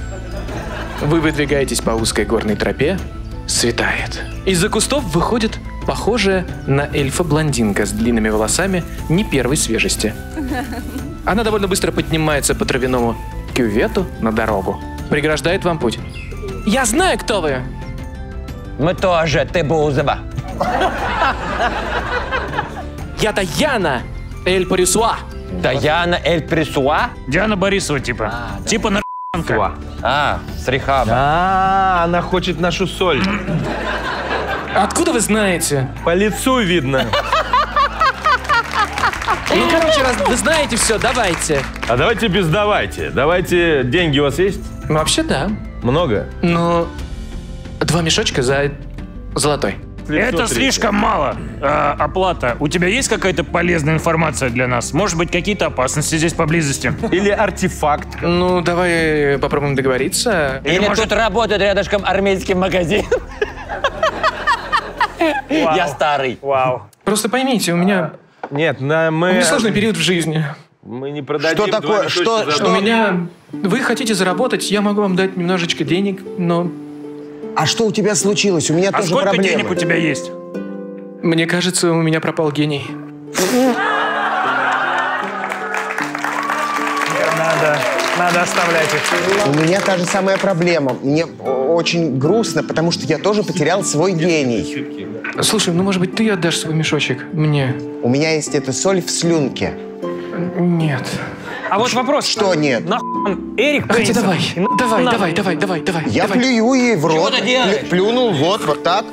Вы выдвигаетесь по узкой горной тропе. Светает. Из-за кустов выходит похожая на эльфа-блондинка с длинными волосами не первой свежести. Она довольно быстро поднимается по травяному кювету на дорогу. Преграждает вам путь. Я знаю, кто вы! Мы тоже, ты Бузова. Я Даяна Эль Парисуа. Даяна Эль Парисуа? Диана Борисова, типа. А, да. Типа на А, с рехаба. А, она хочет нашу соль. Откуда вы знаете? По лицу видно. Ну, короче, раз вы знаете все, давайте. А давайте без давайте. Давайте, деньги у вас есть? Ну, вообще, да. Много? Ну, два мешочка за золотой. Это слишком мало. А, оплата. У тебя есть какая-то полезная информация для нас? Может быть, какие-то опасности здесь поблизости? Или артефакт? Ну, давай попробуем договориться. Или, Или может... тут работает рядышком армейский магазин. Я старый. Вау. Просто поймите, у меня... Нет, мы... У меня сложный период в жизни. Мы не продадим. Что такое? Что, что? У меня... Вы хотите заработать, я могу вам дать немножечко денег, но... А что у тебя случилось? У меня а тоже сколько проблемы. денег у тебя есть? Мне кажется, у меня пропал гений. Надо, надо оставлять их. У меня та же самая проблема. Мне очень грустно, потому что я тоже потерял свой гений. Слушай, ну может быть ты отдашь свой мешочек мне? У меня есть эта соль в слюнке. Нет. А вот вопрос. Что нет? Нахуй Эрик Хотя давай, давай, На. давай, давай, давай, давай. Я давай. плюю ей в рот. Чего ты делаешь? Плюнул, вот, вот так.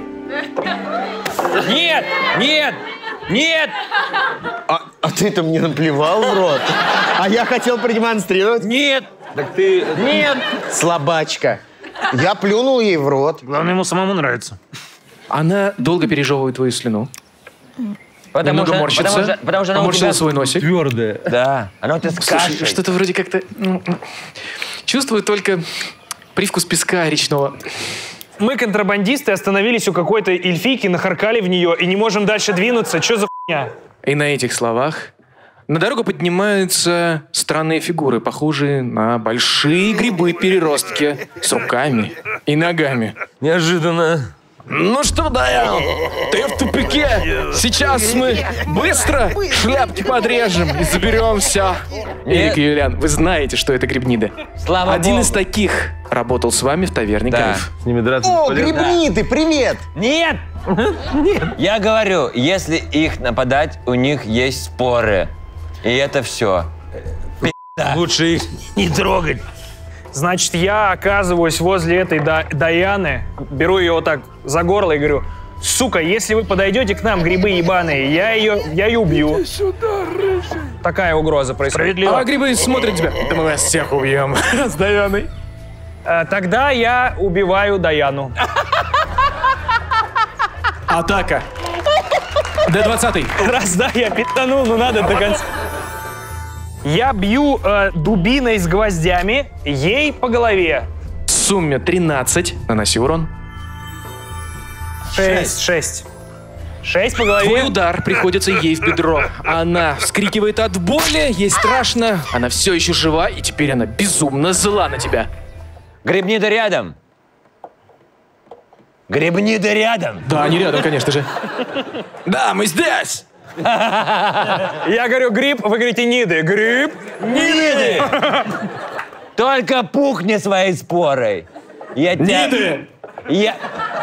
Нет! Нет! Нет! А, а ты-то мне наплевал в рот. А я хотел продемонстрировать. Нет! Так ты... Нет! Слабачка. Я плюнул ей в рот. Главное, ему самому нравится. Она долго пережевывает твою слюну. Потому Немного что, морщится. потому что, потому что она у Поморщила тебя... свой носик. Твердая. Да, она у тебя с Слушай, кашей. что-то вроде как-то... Чувствую только привкус песка речного. Мы, контрабандисты, остановились у какой-то эльфийки, нахаркали в нее и не можем дальше двинуться. Что за хуйня? И на этих словах на дорогу поднимаются странные фигуры, похожие на большие грибы-переростки с руками и ногами. Неожиданно. Ну что, Даян, ты в тупике. Сейчас мы быстро шляпки подрежем и заберем все. Эрик и Юлиан, вы знаете, что это грибниды. Слава Один Богу. из таких работал с вами в таверне Да. Кайф. С ними драться О, бесполезно. грибниты, привет! Нет! Нет! Я говорю, если их нападать, у них есть споры. И это все. Лучше их не трогать. Значит, я оказываюсь возле этой Да- Даяны, беру ее вот так за горло и говорю: сука, если вы подойдете к нам, грибы ебаные, я ее, я ее убью. Такая угроза происходит. А грибы смотрят тебя. Да мы вас всех убьем. С Даяной. А, тогда я убиваю Даяну. Атака. Д двадцать. Раз, да, я питанул, но надо до конца. Я бью э, дубиной с гвоздями ей по голове. В сумме тринадцать. Наноси урон. Шесть, шесть. Шесть по голове. Твой удар приходится ей в бедро. Она вскрикивает от боли, ей страшно. Она все еще жива, и теперь она безумно зла на тебя. Грибнида рядом. Грибнида рядом. Да, они рядом, конечно же. Да, мы здесь. Я говорю гриб, вы говорите ниды. Гриб, ниды. Только пухни своей спорой. Я тебя... Ниды. Я...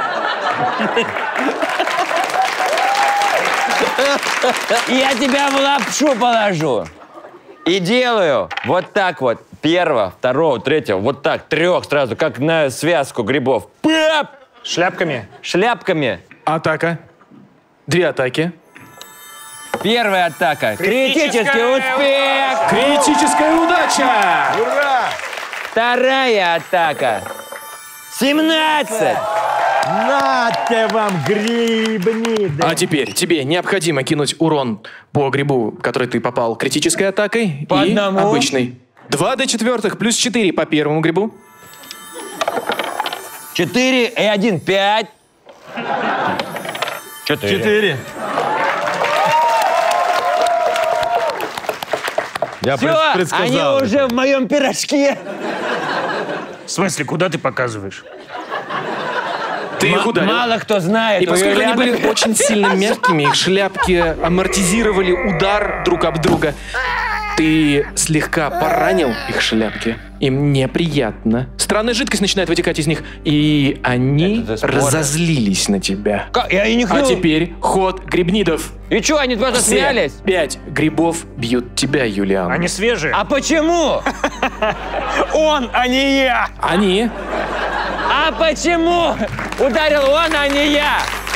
Я тебя в лапшу положу. И делаю вот так вот. Первого, второго, третьего. Вот так. Трех сразу, как на связку грибов. Пап! Шляпками. Шляпками. Атака. Две атаки. Первая атака. Критический успех. Критическая удача. Ура! Вторая атака. семнадцать. Нате вам, грибниды. А теперь тебе необходимо кинуть урон по грибу, который ты попал критической атакой, По и одному. обычный. Два до четвертых плюс четыре по первому грибу. Четыре и один. Пять. Четыре. Четыре. Я Все, пред- предсказал. они уже в моем пирожке. В смысле, куда ты показываешь? Ты их ударил. Мало кто знает. И у поскольку они Юлианы были пирожки. очень сильно мягкими, их шляпки амортизировали удар друг об друга. Ты слегка поранил их шляпки. Им неприятно. Странная жидкость начинает вытекать из них, и они Это споры. разозлились на тебя. Как? Я и не А хну. теперь ход грибнидов. И что, они просто Все смеялись? пять грибов бьют тебя, Юлиан. Они свежие. А почему? Он, а не я. Они А почему? Ударил он, а не я.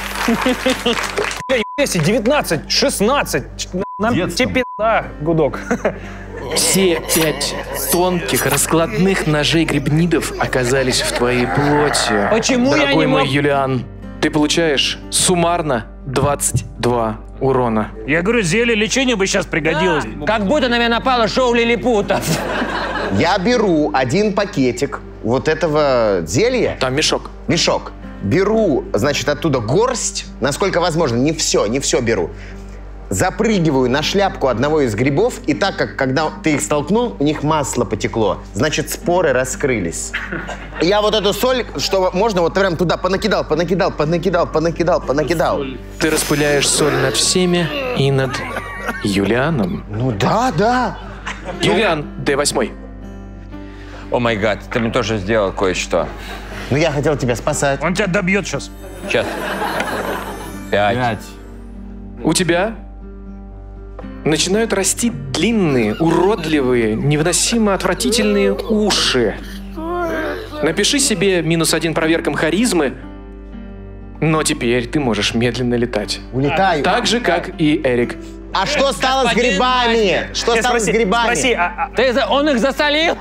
девятнадцать, шестнадцать. Нам Детством. тебе пизда, гудок. все пять тонких раскладных ножей грибнидов оказались в твоей плоти. Почему я Дорогой не мой мог- Юлиан, Ты получаешь суммарно двадцать два урона. Я говорю, зелье лечения бы сейчас пригодилось. Как будто на меня напало шоу лилипутов. Я беру один пакетик вот этого зелья. Там мешок. Мешок. Беру, значит, оттуда горсть, насколько возможно, не все, не все беру. Запрыгиваю на шляпку одного из грибов, и так как, когда ты их столкнул, у них масло потекло. Значит, споры раскрылись. Я вот эту соль, что можно, вот прям туда понакидал, понакидал, понакидал, понакидал, понакидал. Ты распыляешь соль над всеми и над Юлианом. Ну да, да. Юлиан, дэ восемь. О май гад, ты мне тоже сделал кое-что. Ну я хотел тебя спасать. Он тебя добьет сейчас. Сейчас. Пять. Пять. У тебя начинают расти длинные, уродливые, невыносимо отвратительные уши. Напиши себе минус один проверкам харизмы, но теперь ты можешь медленно летать. Улетаю. Так же, как и Эрик. А что стало с грибами? Что стало с грибами? Спроси, а, а... Ты за... Он их засолил?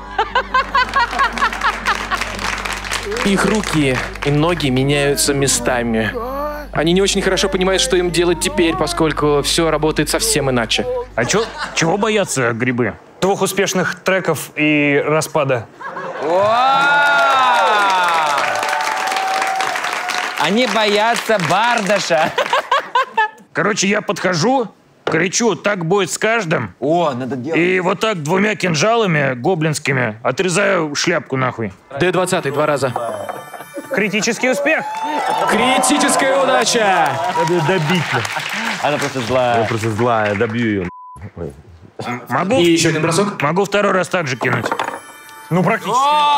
Их руки и ноги меняются местами. Они не очень хорошо понимают, что им делать теперь, поскольку все работает совсем иначе. А чё, чего боятся грибы? Двух успешных треков и распада. Они боятся Бардаша. Короче, я подхожу, кричу, так будет с каждым. О, надо делать. И вот так двумя кинжалами гоблинскими отрезаю шляпку нахуй. дэ двадцать два раза. Критический успех. Критическая удача. Надо добить. Она просто злая. Она просто злая, добью ее. Могу, И еще один бросок. Могу второй раз так же кинуть. Ну, практически.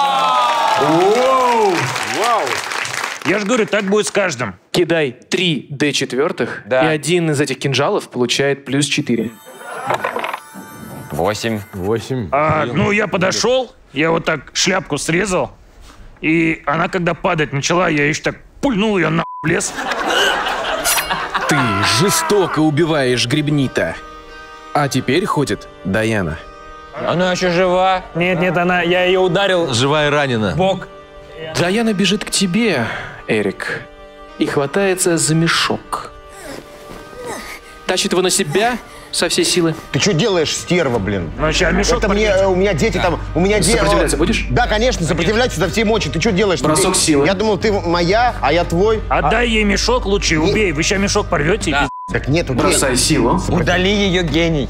Воу! Я же говорю, так будет с каждым. Кидай три дэ четвертых, Да. и один из этих кинжалов получает плюс четыре. Восемь. Восемь. А, ну, я подошел, я вот так шляпку срезал, и она, когда падать начала, я еще так пульнул ее на в лес. Ты жестоко убиваешь грибнита. А теперь ходит Даяна. Она еще жива. Нет, нет, она, я ее ударил Живая и ранена. в бок. Даяна бежит к тебе, Эрик, и хватается за мешок. Тащит его на себя со всей силы. Ты что делаешь, стерва, блин? Ну, сейчас мешок Это мне, э, у меня дети там, у меня дети... Сопротивляться будешь? Да, конечно, сопротивляться со всей мочи. Ты что делаешь? Бросок Ты- силы. Я думал, ты моя, а я твой. Отдай ей мешок лучше и Не- убей. Вы сейчас мешок порвете. Да. и Так нет, убей. Бросай силу. Удали ее гений.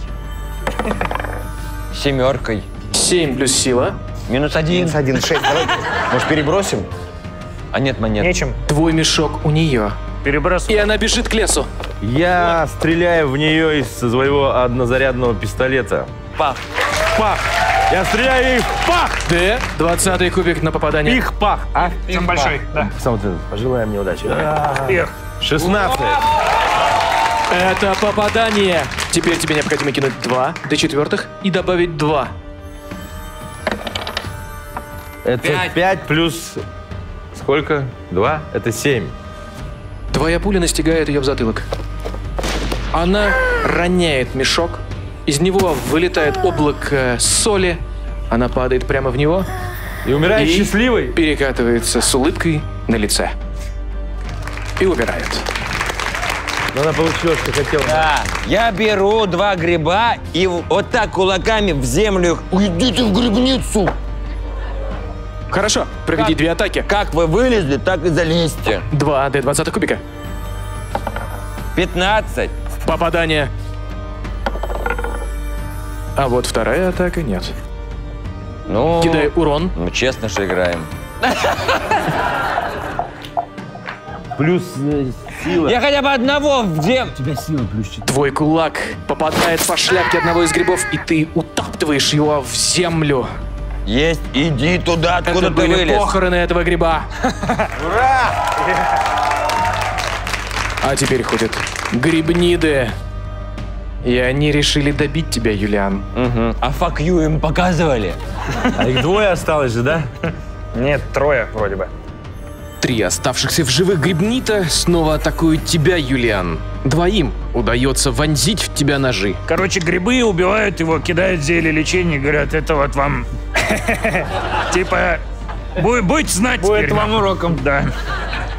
Семеркой. семь плюс сила. Минус один. Минус один, шесть. Давай, может, перебросим? А нет монет. Нечем. Твой мешок у нее. Перебрасывай. И она бежит к лесу. Я стреляю в нее из своего однозарядного пистолета. Пах. Пах! Я стреляю ей в пах! Д, двадцатый кубик на попадание. Их пах! А? Самый большой, да. Сам ты, пожелай мне удачи. Эх. шестнадцать. Это попадание. Теперь тебе необходимо кинуть два дэ четвертых и добавить два. Это Пять. пять плюс... Сколько? Два? Это семь. Твоя пуля настигает ее в затылок. Она роняет мешок. Из него вылетает облако соли. Она падает прямо в него. И умирает И счастливой. перекатывается с улыбкой на лице. И умирает. Но она получила, что хотела. Да. Я беру два гриба и вот так кулаками в землю их. Уйдите в грибницу. Хорошо, проведи Как? две атаки. Как вы вылезли, так и залезьте. Два дэ двадцать кубика. Пятнадцать. Попадание. А вот вторая атака нет. Ну, Кидай урон. ну честно же играем. Плюс э, сила. Я хотя бы одного в землю. У тебя сила плюс четыре. Твой кулак попадает по шляпке одного из грибов, и ты утаптываешь его в землю. Есть, иди туда, откуда Это ты были вылез. похороны этого гриба. А теперь ходят грибниды. И они решили добить тебя, Юлиан. Угу. А fuck you им показывали? А их двое осталось же, да? Нет, трое вроде бы. Три оставшихся в живых грибнита снова атакуют тебя, Юлиан. Двоим удается вонзить в тебя ножи. Короче, грибы убивают его, кидают зелье лечения, говорят, это вот вам... Типа, будете знать Будет теперь. вам уроком. Да.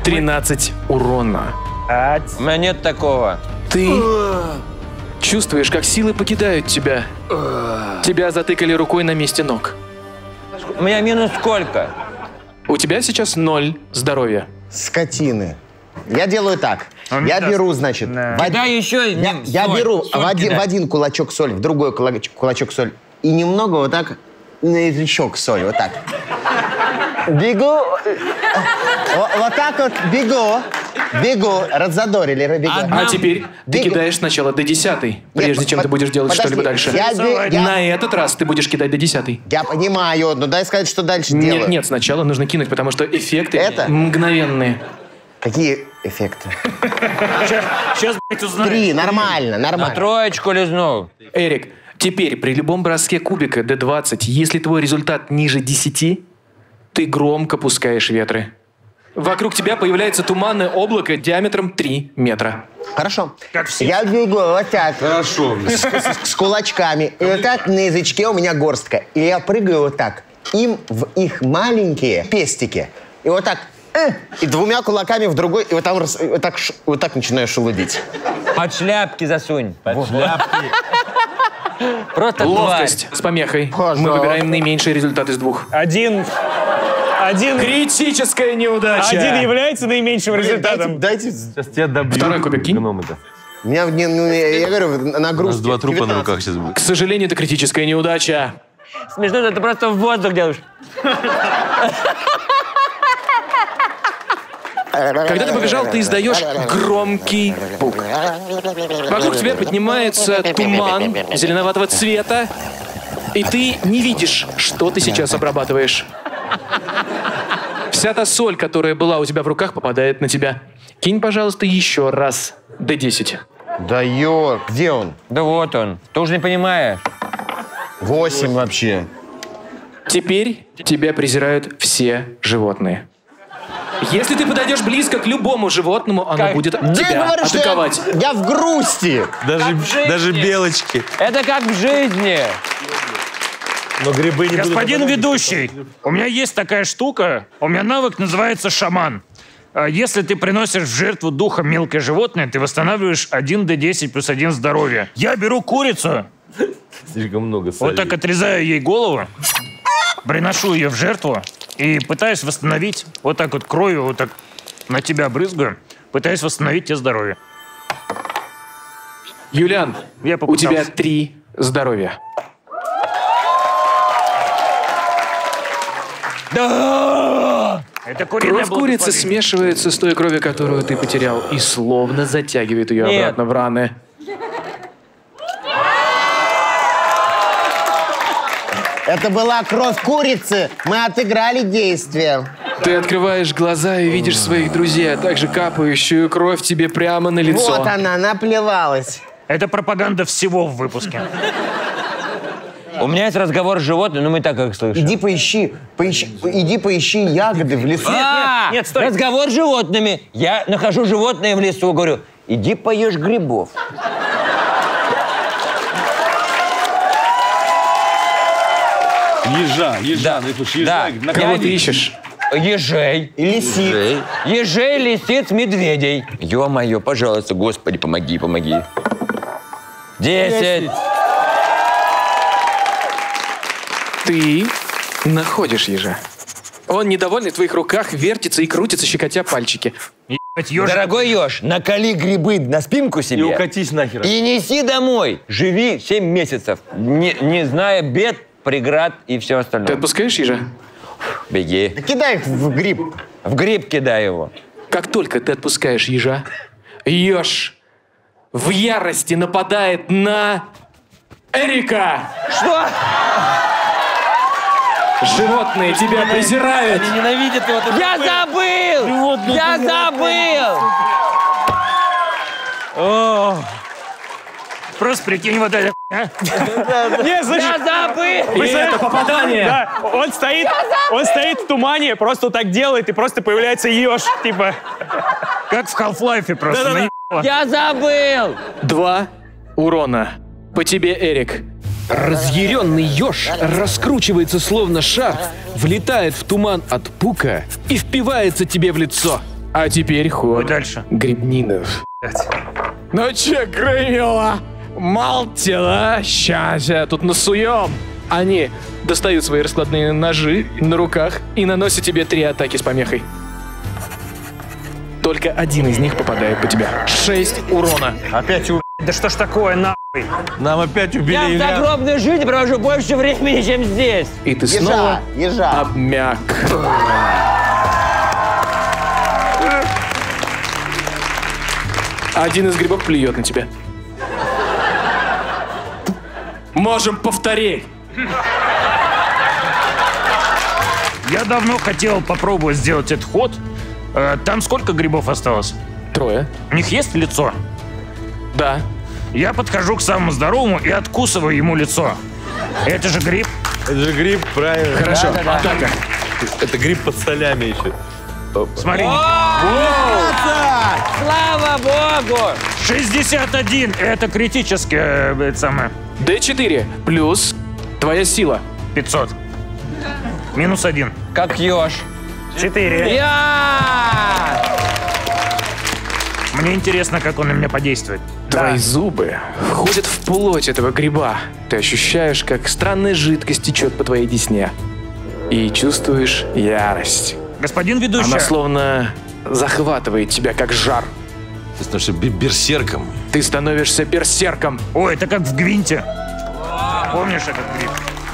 тринадцать урона. У меня нет такого. Ты чувствуешь, как силы покидают тебя. Тебя затыкали рукой на месте ног. У меня минус сколько? У тебя сейчас ноль здоровья. Скотины. Я делаю так. Он Я не беру, даст. значит, Да. в один- Кидай еще я, соль, я беру соль в один, кидай. в один кулачок соль, в другой кулачок, кулачок соль. И немного вот так на язычок соль, вот так. Бегу. Вот, вот так вот бегу. Бегу. Раззадорили, бегу. А теперь ты Бегу. кидаешь сначала до десятой, прежде Нет, чем под- ты будешь делать подожди, что-либо дальше. я бе- я- На этот раз ты будешь кидать до десятой. Я понимаю, но дай сказать, что дальше Нет, делаю. нет, сначала нужно кинуть, потому что эффекты Это? мгновенные. Какие эффекты? Сейчас, блядь, узнаешь. Три, нормально, нормально. На троечку лизнул. Эрик, теперь при любом броске кубика дэ двадцать, если твой результат ниже десяти, ты громко пускаешь ветры. Вокруг тебя появляется туманное облако диаметром три метра. Хорошо. Я бегу вот так. Хорошо. С, с- с кулачками. И вот так на язычке у меня горстка. И я прыгаю вот так. Им в их маленькие пестики. И вот так. э, И двумя кулаками в другой. И вот, там, рас- и вот, так, ш- вот так начинаю шелудить. Под шляпки засунь. Под шляпки. Просто Ловкость с помехой. Мы выбираем наименьший результат из двух. Один... Один... Критическая неудача. Один является наименьшим результатом. Дайте... Сейчас тебя добью. Второй кубик кинь. Гномы-то. У меня, не- ну, я, я говорю, нагрузки. У нас два трупа на девятнадцать. руках сейчас будет. К сожалению, это критическая неудача. Смешно, что ты просто в воздух делаешь. Когда ты побежал, ты издаешь громкий пук. Вокруг тебя поднимается туман зеленоватого цвета, и ты не видишь, что ты сейчас обрабатываешь. Вся та соль, которая была у тебя в руках, попадает на тебя. Кинь, пожалуйста, еще раз дэ десять. Да ё, где он? Да вот он. Ты уже не понимаешь. Восемь вообще. Теперь тебя презирают все животные. Если ты подойдешь близко к любому животному, оно будет Я тебя говорю, что атаковать. я, я в грусти. Даже, даже белочки. Это как в жизни. Но грибы не Господин будут... ведущий, у меня есть такая штука, у меня навык называется шаман. А Если ты приносишь в жертву духа мелкое животное, ты восстанавливаешь один дэ десять плюс один здоровья. Я беру курицу, Слишком много соли. вот так отрезаю ей голову, приношу ее в жертву и пытаюсь восстановить, вот так вот кровью, вот так на тебя брызгаю, пытаюсь восстановить тебе здоровье. Юлиан, Я у попытался. тебя три здоровья. Да! Это куриное Кровь курицы благословение. смешивается с той кровью, которую ты потерял, и словно затягивает ее Нет. обратно в раны. Это была кровь курицы. Мы отыграли действие. Ты открываешь глаза и видишь своих друзей, а также капающую кровь тебе прямо на лицо. Вот она, наплевалась. Это пропаганда всего в выпуске. У меня есть разговор с животным, но мы так их слышим. Иди поищи, поищи, иди поищи ягоды в лесу. А, нет, стой. Разговор с животными. Я нахожу животное в лесу, говорю, иди поешь грибов. Ежа, ежа. Ну, это ж ежа. Да. На Кого кого ты ищешь? Ежей. И лисиц. Ежей. Ежей, лисиц, медведей. Ё-моё, пожалуйста, господи, помоги, помоги. Десять. Ты находишь ежа. Он, недовольный в твоих руках, вертится и крутится, щекотя пальчики. Ебать, ёжик. Дорогой еж, накали грибы на спинку себе. И укатись нахер. И неси домой. Живи семь месяцев, не, не зная бед, преград и все Ты остальное. отпускаешь ежа? Беги. Кидай их в гриб. В гриб кидай его. Как только ты отпускаешь ежа, еж в ярости нападает на Эрика. Что? Животные тебя презирают. Они ненавидят его. Я забыл! Я забыл! О, просто прикинь, вот это, а? Не, слушай, Я забыл! вы знаете, попадание. да, он стоит, он стоит в тумане, просто вот так делает, и просто появляется еж, типа. Как в Half-Life просто. Да-да-да. наебало. Я забыл! Два урона. По тебе, Эрик. Разъяренный еж раскручивается словно шар, влетает в туман от пука и впивается тебе в лицо. А теперь ход дальше. Грибнинов. Ну че, Громила, малтила, сейчас я тут насуем. Они достают свои раскладные ножи на руках и наносят тебе три атаки с помехой. Только один из них попадает по тебе. Шесть урона. Опять у... Да что ж такое, нахуй? Нам опять убили Я в Илья. загробной жизни провожу больше времени, чем здесь. И ты Ежа, снова ежа. обмяк. Один из грибов плюет на тебя. Можем повторить. Я давно хотел попробовать сделать этот ход. Э, Там сколько грибов осталось? Трое. У них есть лицо? Да. Я подхожу к самому здоровому и откусываю ему лицо. Это же гриб. Это же гриб, правильно. Хорошо, Да, да, да. атака. Это гриб под солями еще. Смотри. Слава богу! шестьдесят один. Это критически. э, это самое. дэ четыре плюс твоя сила. пятьсот. Минус один. Как еж. Четыре. Я! Мне интересно, как он на меня подействует. Твои зубы входят в плоть этого гриба. Ты ощущаешь, как странная жидкость течет по твоей десне. И чувствуешь ярость. Господин ведущий. Она словно захватывает тебя, как жар. Ты становишься берсерком. Ты становишься берсерком. Ой, это как в Гвинте. Помнишь этот гриб?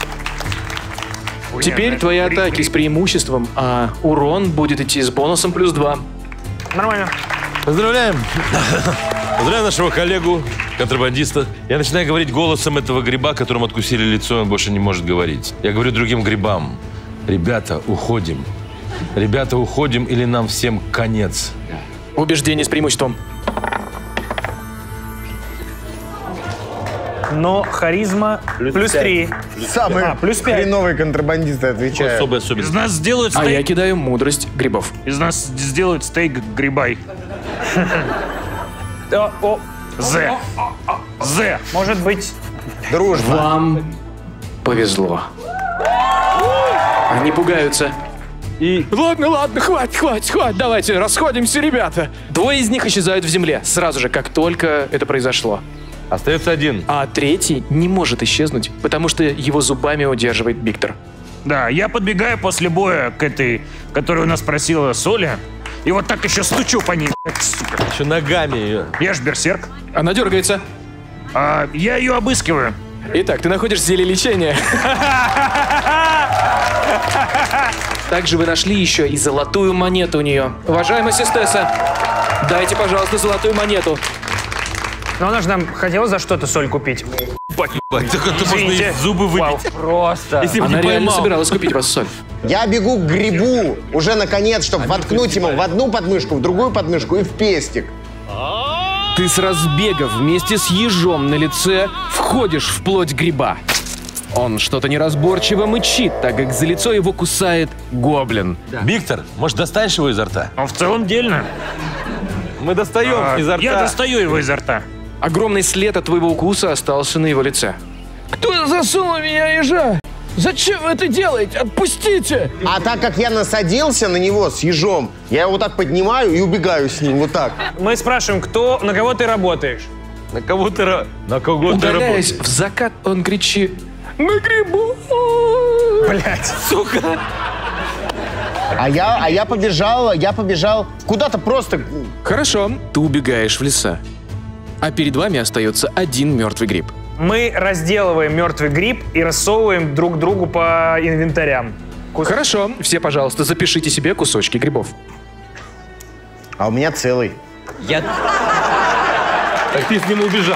Ой, Теперь нет, твои гриб, атаки гриб. с преимуществом, а урон будет идти с бонусом плюс два. Нормально. Поздравляем. Поздравляем нашего коллегу, контрабандиста. Я начинаю говорить голосом этого гриба, которому откусили лицо, и он больше не может говорить. Я говорю другим грибам. Ребята, уходим. Ребята, уходим, или нам всем конец. Убеждение с преимуществом. Но харизма плюс три. Самые А, плюс пять. хреновые контрабандисты отвечают. Особая Из особенность. нас сделают А я стейк. кидаю мудрость грибов. Из нас сделают стейк грибай. О, о, З. З. может быть... Дружба. Вам повезло. Они пугаются. И... Ладно, ладно, хватит, хватит, хватит, давайте расходимся, ребята. Двое из них исчезают в земле сразу же, как только это произошло. Остается один. А третий не может исчезнуть, потому что его зубами удерживает Виктор. Да, я подбегаю после боя к этой, которая у нас просила соли. И вот так еще стучу по ней. Сука. Еще ногами ее. Я ж берсерк. Она дергается. А, я ее обыскиваю. Итак, ты находишь зелье лечения. Также вы нашли еще и золотую монету у нее. Уважаемая Систесса, дайте, пожалуйста, золотую монету. Но она же нам хотела за что-то соль купить. Так это можно Извините. и зубы Вау. выбить. Просто. Если бы Она не реально поймал. собиралась купить вас соль. Я бегу к грибу уже наконец, чтобы воткнуть ему в одну подмышку, в другую подмышку и в пестик. Ты с разбега вместе с ежом на лице входишь в плоть гриба. Он что-то неразборчиво мычит, так как за лицо его кусает гоблин. Виктор, может, достанешь его изо рта? Он в целом дельно. Мы достаем А, изо рта. я достаю его изо рта. Огромный след от твоего укуса остался на его лице. Кто засунул меня ежа? Зачем вы это делаете? Отпустите! А так как я насадился на него с ежом, я его так поднимаю и убегаю с ним, вот так. Мы спрашиваем, кто, на кого ты работаешь? На кого ты, ра- на кого ты Удаляясь работаешь? в закат, он кричит: «На грибу!» Блять. Сука! А я, а я побежал, я побежал куда-то просто. Хорошо, ты убегаешь в леса. А перед вами остается один мертвый гриб. Мы разделываем мертвый гриб и рассовываем друг другу по инвентарям. Хорошо, все, пожалуйста, запишите себе кусочки грибов. А у меня целый. Я... Так ты с ним убежал.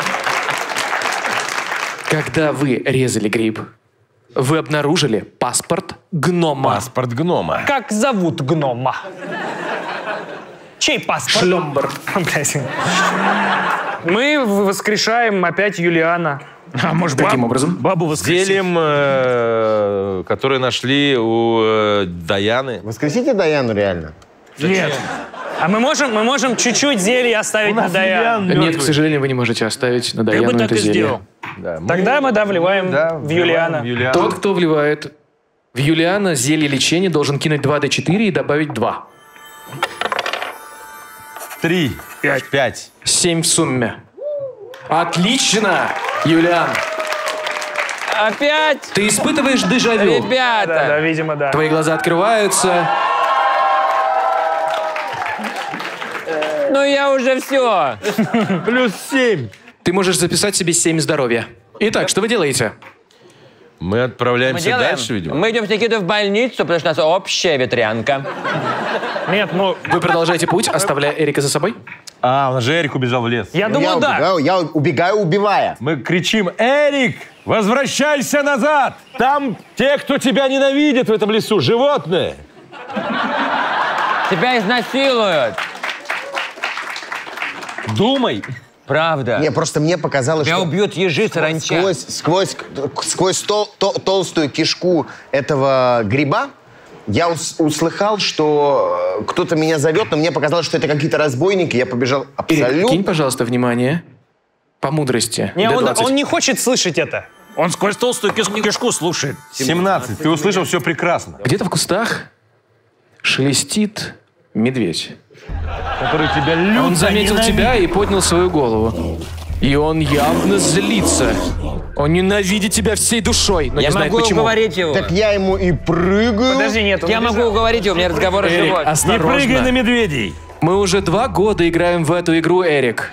Когда вы резали гриб, вы обнаружили паспорт гнома. Паспорт гнома. Как зовут гнома? Чей паспорт? Шлембер. Блядь. Мы воскрешаем опять Юлиана. А может, Каким баб- образом? бабу воскресить? Зельем, э, которое нашли у э, Даяны. Воскресите Даяну реально? Нет. А мы можем, мы можем чуть-чуть зелье оставить на Даяну? Нет, к сожалению, вы не можете оставить на Я Даяну бы так это и зелье. сделал. Да, мы- Тогда мы, да, вливаем да, в Юлиана. в Юлиану. Тот, кто вливает в Юлиана зелье лечения, должен кинуть два дэ четыре и добавить два. Три. Пять. Пять. Семь в сумме. Отлично, Юлиан. Опять? Ты испытываешь дежавю. Ребята. Да, да, видимо, да. Твои глаза открываются. Ну я уже все. Плюс семь. Ты можешь записать себе семь здоровья. Итак, что вы делаете? Мы Мы отправляемся делаем? дальше, видимо. Мы идем с Никитой в больницу, потому что у нас общая ветрянка. Нет, ну... Вы продолжаете путь, оставляя Эрика за собой? А, у нас же Эрик убежал в лес. Я Ну, думаю, я да. убегаю, я убегаю, убивая. Мы кричим: Эрик, возвращайся назад! Там те, кто тебя ненавидит в этом лесу, животные. Тебя изнасилуют. Думай. Правда. Не, просто мне показалось, Тебя что... убьют ежи, саранча. Сквозь, сквозь, сквозь тол- тол- толстую кишку этого гриба я ус- услыхал, что э, кто-то меня зовет, но мне показалось, что это какие-то разбойники. Я побежал Эрик, абсолютно... кинь, пожалуйста, внимание по мудрости. Не, Д он, двадцать. он не хочет слышать это. Он сквозь толстую кишку, кишку слушает. семнадцать. Ты услышал все прекрасно. Где-то в кустах шелестит медведь. Который тебя люто Он заметил ненавидит. тебя и поднял свою голову. И он явно злится. Он ненавидит тебя всей душой, но Я не знает могу почему. уговорить его. Так я ему и прыгаю. Подожди, нет, он Я могу убежал. уговорить его, у меня разговор Эрик, живот. Не осторожно. прыгай на медведей. Мы уже два года играем в эту игру, Эрик.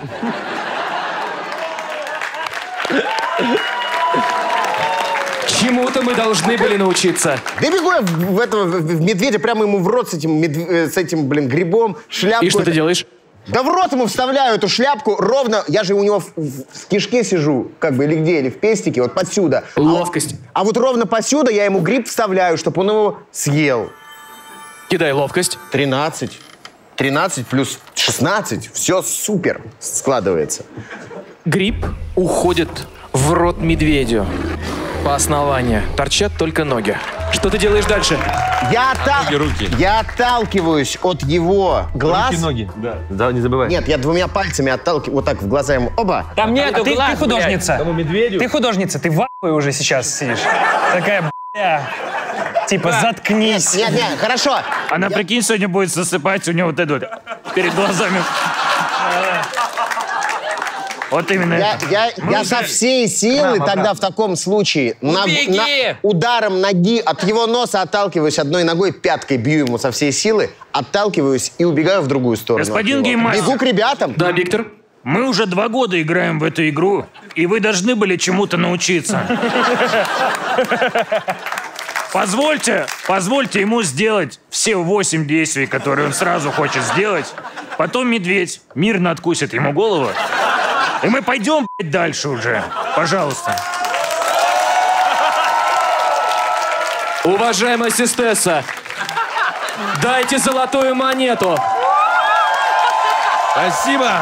Чему-то мы должны были научиться. Да бегу я в, в этого в, в медведя прямо ему в рот с этим, медв- э, с этим, блин, грибом, шляпку. И что ты это- делаешь? Да в рот ему вставляю эту шляпку ровно. Я же у него в, в- в кишке сижу, как бы, или где, или в пестике, вот подсюда. Ловкость. А вот ровно посюда я ему гриб вставляю, чтобы он его съел. Кидай ловкость. тринадцать. тринадцать плюс шестнадцать. Все супер складывается. Гриб уходит в рот медведю. По основанию. Торчат только ноги. Что ты делаешь дальше? Я, оттал- Ноги, руки. я отталкиваюсь от его глаз. Руки, ноги. Да. Да, не забывай. Нет, я двумя пальцами отталкиваю, вот так в глаза ему. Оба. Там А нету ты, глаз, ты художница. Тому медведю. Ты художница, ты в ахуе уже сейчас сидишь. Такая, бля, типа, заткнись. Нет, нет, хорошо. Она, прикинь, сегодня будет засыпать, у нее вот это вот перед глазами. Вот именно Я, это. я, Мы я уже- со всей силы Мама, тогда да. в таком случае на- Убеги! на- ударом ноги от его носа отталкиваюсь одной ногой, пяткой бью ему со всей силы, отталкиваюсь и убегаю в другую сторону. Господин от него. гейммастер. Бегу к ребятам. Да, Виктор? Мы уже два года играем в эту игру, и вы должны были чему-то научиться. Позвольте, позвольте ему сделать все восемь действий, которые он сразу хочет сделать. Потом медведь мирно откусит ему голову. И мы пойдем, блядь, дальше уже. Пожалуйста. Уважаемая Систесса, дайте золотую монету. Спасибо.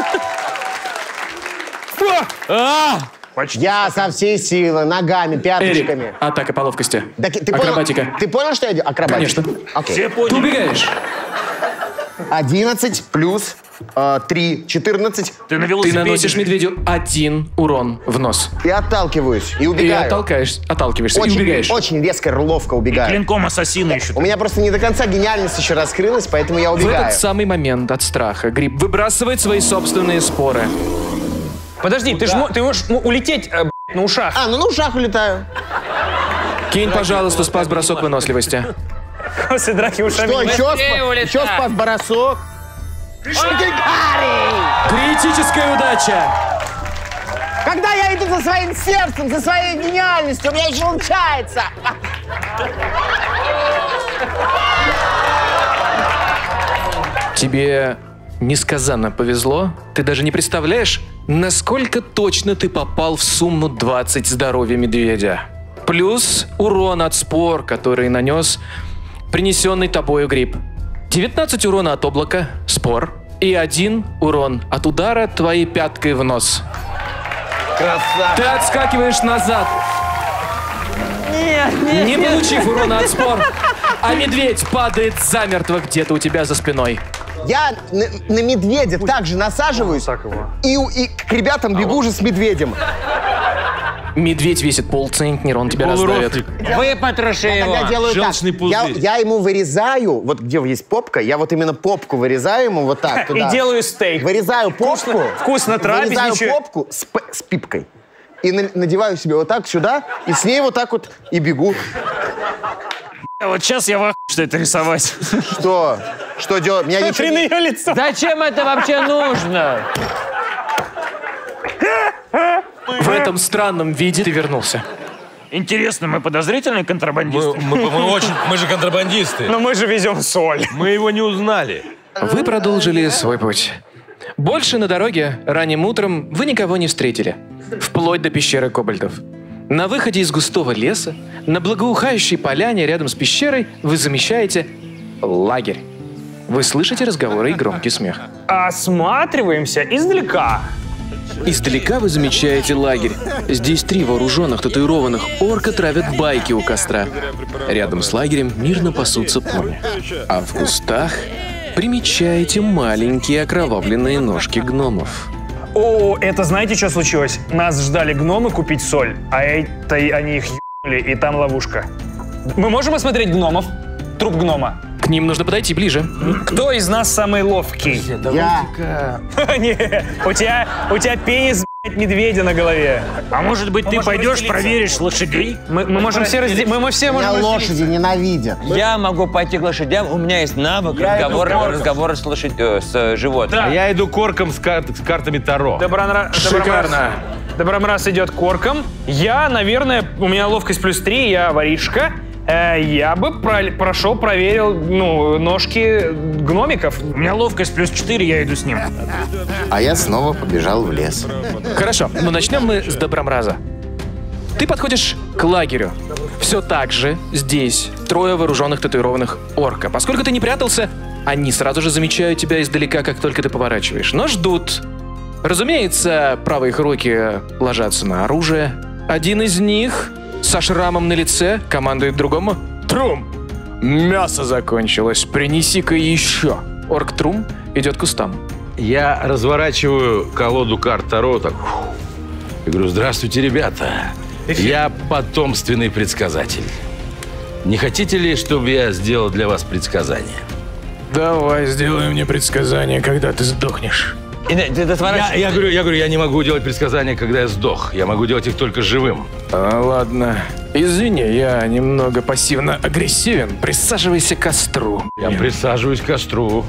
А! Я со всей силы, ногами, пяточками. Эрик, атака по ловкости. Так, ты Акробатика. Понял, ты понял, что я делаю? Акробатика. Конечно. Окей. Все Ты поняли. убегаешь. одиннадцать плюс э, три, четырнадцать. Ты на Ты велосипеде. наносишь медведю один урон в нос. И отталкиваюсь, и И убегаю. отталкаешь, отталкиваешься, и Очень, убегаешь. очень резко, ловко убегаю. Клинком ассасина еще. У меня просто не до конца гениальность еще раскрылась, поэтому я В убегаю. этот самый момент от страха гриб выбрасывает свои собственные споры. Подожди, ты, ж, мо- ты можешь ну, улететь э, б***ь, на ушах. А, ну на ушах улетаю. Кинь, пожалуйста, спас бросок выносливости. После драки ушами. Что, не- еще, Быстрее спа- улетай. еще спас бросок? Критическая удача! Когда я иду за своим сердцем, за своей гениальностью, у меня еще получается. Тебе несказанно повезло. Ты даже не представляешь, насколько точно ты попал в сумму двадцать здоровья медведя. Плюс урон от спор, который нанес принесенный тобою гриб. девятнадцать урона от облака, спор. И один урон от удара твоей пяткой в нос. Красавчик. Ты отскакиваешь назад, Нет, нет, не нет. получив урона от спор. А медведь падает замертво где-то у тебя за спиной. Я на, на медведя также насаживаюсь и, у- и к ребятам бегу уже с медведем. Медведь весит полцентнера, он тебя раздавит. Выпотроши Я его. тогда делаю так. Я, я ему вырезаю, вот где есть попка, я вот именно попку вырезаю ему вот так туда. И делаю стейк. Вырезаю попку. Вкусно, вкусно Вырезаю трапезничаю. попку с, п- с пипкой. И на- надеваю себе вот так сюда, и с ней вот так вот и бегу. Вот сейчас я в охуе, что это рисовать. Что? Что делать? Меня ничего... Смотри на ее лицо. Зачем это вообще нужно? В этом странном виде ты вернулся. Интересно, мы подозрительные контрабандисты? Мы, мы- мы очень, мы же контрабандисты. Но мы же везем соль. Мы его не узнали. Вы продолжили свой путь. Больше на дороге ранним утром вы никого не встретили. Вплоть до пещеры кобальтов. На выходе из густого леса, на благоухающей поляне рядом с пещерой, вы замечаете лагерь. Вы слышите разговоры и громкий смех. Осматриваемся издалека. Издалека вы замечаете лагерь. Здесь три вооруженных татуированных орка травят байки у костра. Рядом с лагерем мирно пасутся пони. А в кустах примечаете маленькие окровавленные ножки гномов. О, это знаете, что случилось? Нас ждали гномы купить соль, а это они их ебали, и там ловушка. Мы можем осмотреть гномов? Труп гнома. К ним нужно подойти ближе. Кто из нас самый ловкий? Я. Не, у тебя, у тебя пенис, блядь, медведя на голове. А может быть, ты пойдешь, проверишь лошадей? Мы, мы можем все разделить. Мы, мы все Меня можем лошади ненавидят. Я могу пойти к лошадям, у меня есть навык разговора, разговора с, лошадь, э, с э, животным. А я иду к оркам с, кар- с картами Таро. Добромра... Шикарно. Добромраз идет к оркам. Я, наверное, у меня ловкость плюс три, я воришка. Э, я бы про- прошел, проверил, ну, ножки гномиков. У меня ловкость плюс четыре, я иду с ним. А я снова побежал в лес. Хорошо, но начнем мы с Добромраза. Ты подходишь к лагерю. Все так же здесь трое вооруженных татуированных орка. Поскольку ты не прятался, они сразу же замечают тебя издалека, как только ты поворачиваешь, но ждут. Разумеется, правые их руки ложатся на оружие. Один из них со шрамом на лице командует другому. Трум, мясо закончилось, принеси-ка еще. Орк Трум идет к кустам. Я разворачиваю колоду карт Таро так. И говорю, здравствуйте, ребята. Я потомственный предсказатель. Не хотите ли, чтобы я сделал для вас предсказание? Давай, сделай мне предсказание, когда ты сдохнешь. И, ты, ты Я, я, говорю, я говорю, я не могу делать предсказания, когда я сдох. Я могу делать их только живым. А, ладно. Извини, я немного пассивно-агрессивен. Присаживайся к костру. Я присаживаюсь к костру.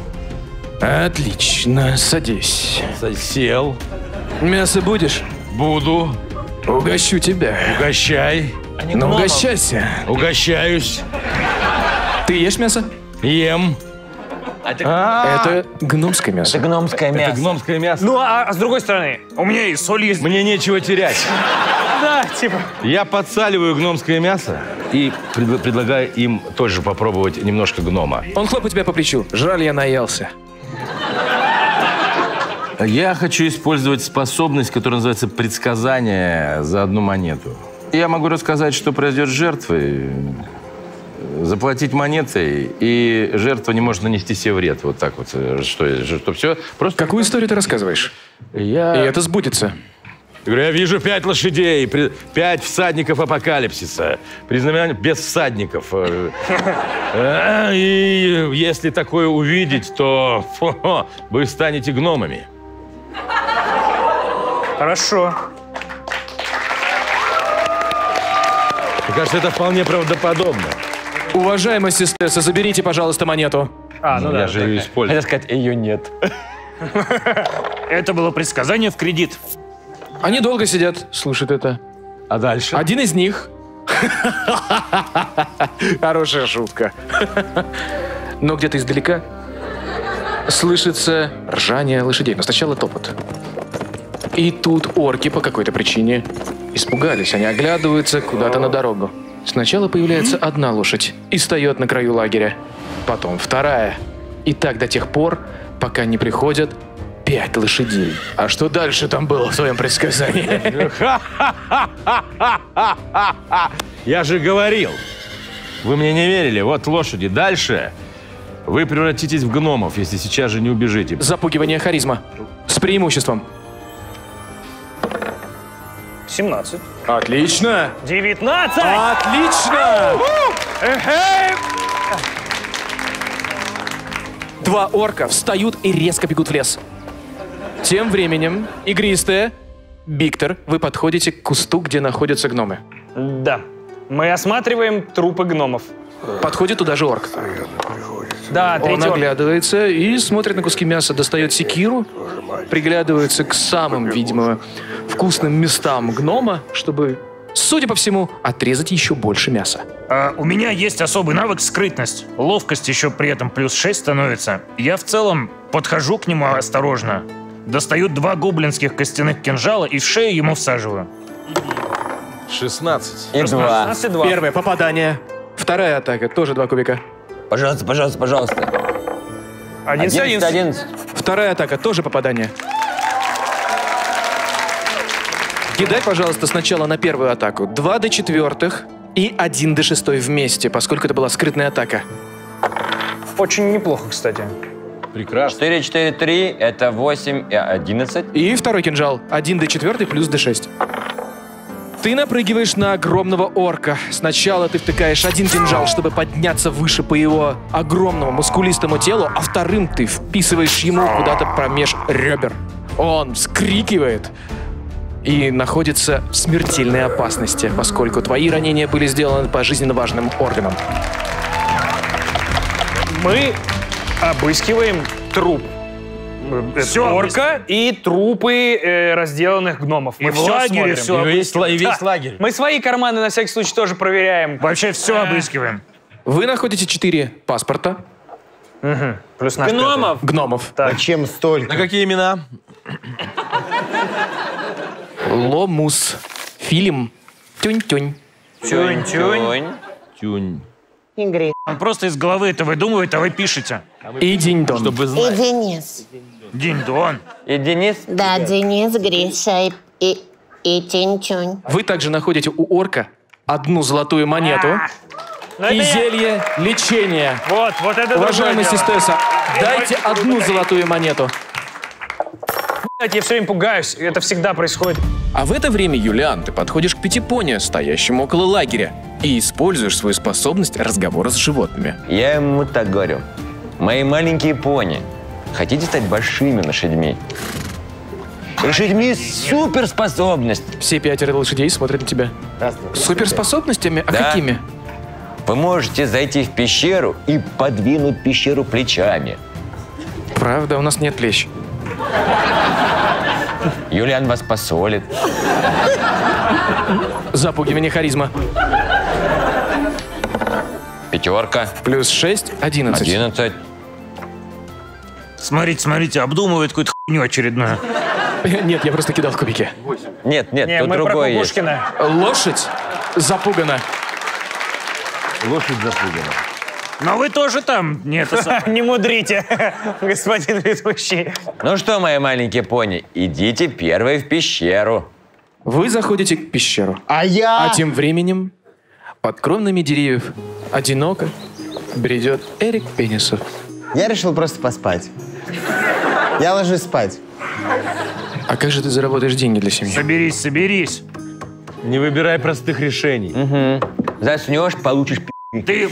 Отлично, садись. Сел. Мясо будешь? Буду. Угощу тебя. Угощай. Ну, угощайся. Угощаюсь. Ты ешь мясо? Ем. Это гномское мясо. Это гномское мясо. Это гномское мясо. Ну, а, а с другой стороны, у меня и соль есть. Мне нечего терять. Да, типа. Я подсаливаю гномское мясо и пред- предлагаю им тоже попробовать немножко гнома. Он хлопает тебя по плечу. Жаль, я наелся. Я хочу использовать способность, которая называется предсказание за одну монету. Я могу рассказать, что произойдет с жертвой, заплатить монетой, и жертва не может нанести себе вред. Вот так вот. Что, что все просто... Какую историю ты рассказываешь? Я... И это сбудется. Я говорю, я вижу пять лошадей, при- пять всадников апокалипсиса, признамен без всадников. Э, И если такое увидеть, то фу, вы станете гномами. Хорошо. Мне кажется, это вполне правдоподобно. Уважаемая сестесса, заберите, пожалуйста, монету. А, ну Я да. же ее использую. Хотел сказать, ее нет. Это было предсказание в кредит. Они долго сидят, слушают это. А дальше? Один из них... Хорошая шутка. Но где-то издалека слышится ржание лошадей. Но сначала топот. И тут орки по какой-то причине испугались. Они оглядываются куда-то на дорогу. Сначала появляется одна лошадь и встает на краю лагеря. Потом вторая. И так до тех пор, пока не приходят пять лошадей. А что дальше там было в своем предсказании? Я же говорил. Вы мне не верили. Вот лошади. Дальше вы превратитесь в гномов, если сейчас же не убежите. Запугивание харизма. С преимуществом. семнадцать. Отлично. девятнадцать. Отлично. Эхей. Два орка встают и резко бегут в лес. Тем временем, игристая, Биктор, вы подходите к кусту, где находятся гномы. Да. Мы осматриваем трупы гномов. Подходит туда же орк. Да, третий Он орк. оглядывается и смотрит на куски мяса, достает секиру, приглядывается к самым, видимо, вкусным местам гнома, чтобы, судя по всему, отрезать еще больше мяса. А, у меня есть особый навык скрытность. Ловкость еще при этом плюс шесть становится. Я в целом подхожу к нему осторожно. Достаю два гоблинских костяных кинжала и в шею ему всаживаю. шестнадцать. И два. шестнадцать и два. Первое попадание. Вторая атака, тоже два кубика. Пожалуйста, пожалуйста, пожалуйста. одиннадцать, одиннадцать. одиннадцать. Вторая атака, тоже попадание. Кидай, пожалуйста, сначала на первую атаку. Два до четвертых и один до шестой вместе, поскольку это была скрытная атака. Очень неплохо, кстати. Прекрасно. четыре, четыре, три, это восемь и одиннадцать. И второй кинжал. один до четвертый плюс до шесть. Ты напрыгиваешь на огромного орка. Сначала ты втыкаешь один кинжал, чтобы подняться выше по его огромному мускулистому телу, а вторым ты вписываешь ему куда-то промеж ребер. Он вскрикивает и находится в смертельной опасности, поскольку твои ранения были сделаны по жизненно важным органам. Мы обыскиваем труп Всё орка и трупы э, разделанных гномов. Мы И в все лагере осмотрим. всё И весь, и весь Да. лагерь. Мы свои карманы на всякий случай тоже проверяем. Вообще все обыскиваем. Вы находите четыре паспорта. Угу. Плюс наш Гномов? Гномов. Зачем столько? На какие имена? Ломус. Фильм. Тюнь-тюнь. Тюнь-тюнь. Тюнь. Игорь. Он просто из головы это выдумывает, а вы пишете. И Динь-дон. Чтобы И знать. Денис. Динь-дон. И Денис? Да, Денис, Гриша и, и, и Тинчунь. Вы также находите у орка одну золотую монету Ну, и это я- зелье лечения. Вот, вот это Уважаемый другое дело. Систеса, дайте одну золотую монету. Блядь, я все время пугаюсь. Это всегда происходит. А в это время, Юлиан, ты подходишь к Пятипоне, стоящему около лагеря, и используешь свою способность разговора с животными. Я ему так говорю. Мои маленькие пони, хотите стать большими лошадьми? Лошадьми с суперспособностью. Все пятеро лошадей смотрят на тебя. С суперспособностями? А Да. какими? Вы можете зайти в пещеру и подвинуть пещеру плечами. Правда, у нас нет плеч. Юлиан вас посолит. Запугивание харизма. Пятерка. Плюс шесть, одиннадцать. Одиннадцать. Смотрите, смотрите, обдумывает какую-то хуйню очередную. Нет, я просто кидал кубики. Нет, нет, Не, тут мы про другое есть. Кукушкина. Лошадь запугана. Лошадь запугана. Но вы тоже там. Нет, Не мудрите, господин ведущий. Ну что, мои маленькие пони, идите первые в пещеру. Вы заходите в пещеру. А я... А тем временем под кронами деревьев одиноко бредет Эрик Пенисов. Я решил просто поспать. Я ложусь спать. А как же ты заработаешь деньги для семьи? Соберись, соберись. Не выбирай простых решений. Угу. Заснешь, получишь пи***. Ты...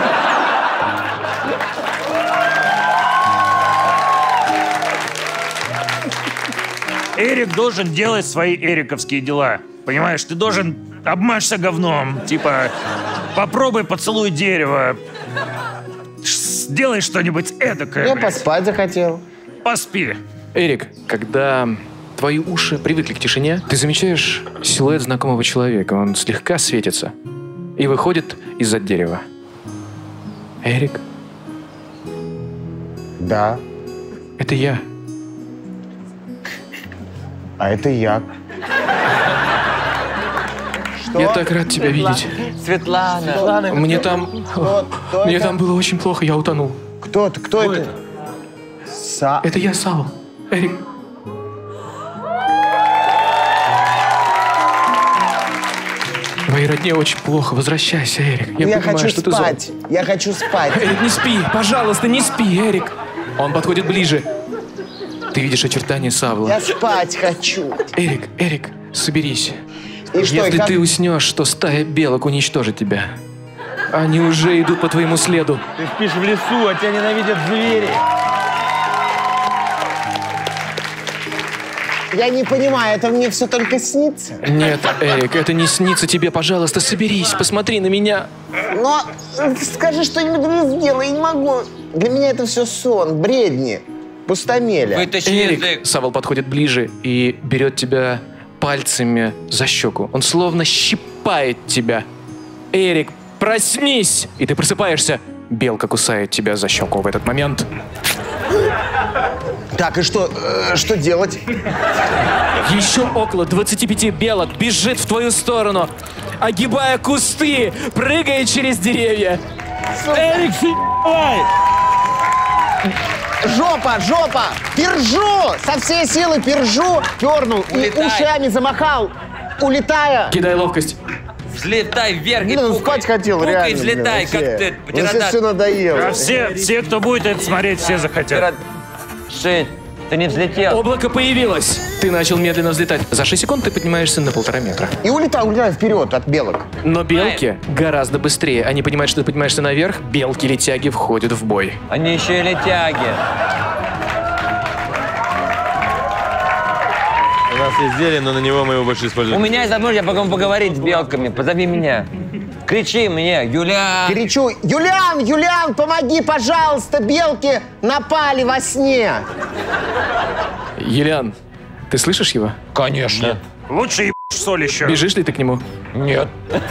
Эрик должен делать свои эриковские дела. Понимаешь, ты должен обмажься говном. Типа, попробуй поцелуй дерево. Сделай что-нибудь эдакое. Я блядь. поспать захотел. Поспи. Эрик, когда твои уши привыкли к тишине, ты замечаешь силуэт знакомого человека. Он слегка светится и выходит из-за дерева. Эрик? Да. Это я. А это я. Я так рад тебя видеть. Светлана. Мне там... Кто, кто Мне это? там было очень плохо, я утонул. Кто это? Кто, это? Са... Это я, Сал. Эрик. Моей родне очень плохо. Возвращайся, Эрик. Я, Я понимаю, хочу что ты зол. спать. Я хочу спать. Эрик, не спи. Пожалуйста, не спи, Эрик. Он подходит ближе. Ты видишь очертания Савла. Я спать хочу. Эрик, Эрик, Соберись. И что, Если и как? ты уснешь, то стая белок уничтожит тебя. Они уже идут по твоему следу. Ты спишь в лесу, а тебя ненавидят звери. Я не понимаю, это мне все только снится? Нет, Эрик, это не снится тебе. Пожалуйста, соберись, посмотри на меня. Но скажи что-нибудь мне сделай, я не могу. Для меня это все сон, бредни, пустомеля. Эрик, Савол подходит ближе и берет тебя пальцами за щеку. Он словно щипает тебя. Эрик, проснись! И ты просыпаешься. Белка кусает тебя за щеку в этот момент. Так, и что, э, что делать? Еще около двадцати пяти белок бежит в твою сторону, огибая кусты, прыгая через деревья. Эрик, давай! Жопа, жопа! Пержу! Со всей силы пержу, пернул и Улетай. ушами замахал, улетая. Кидай ловкость. Взлетай вверх и Ну, пукай. спать хотел, Пукай, реально. взлетай, блин, как вообще. ты, Мне птеродактиль. все надоело. А все, все, кто будет это смотреть, все захотят. Шить, ты не взлетел. Облако появилось. Ты начал медленно взлетать. За шесть секунд ты поднимаешься на полтора метра. И улетаю, улетаю вперед от белок. Но белки гораздо быстрее. Они понимают, что ты поднимаешься наверх, белки-летяги входят в бой. Они еще и летяги. У нас есть зелень, но на него мы его больше используем. У меня есть возможность, я могу поговорить с белками. Позови меня. Кричи мне, Юлиан. Кричу: Юлиан, Юлиан, помоги, пожалуйста, белки напали во сне. Юлиан, ты слышишь его? Конечно. Лучше еб соль еще. Бежишь ли ты к нему? Нет.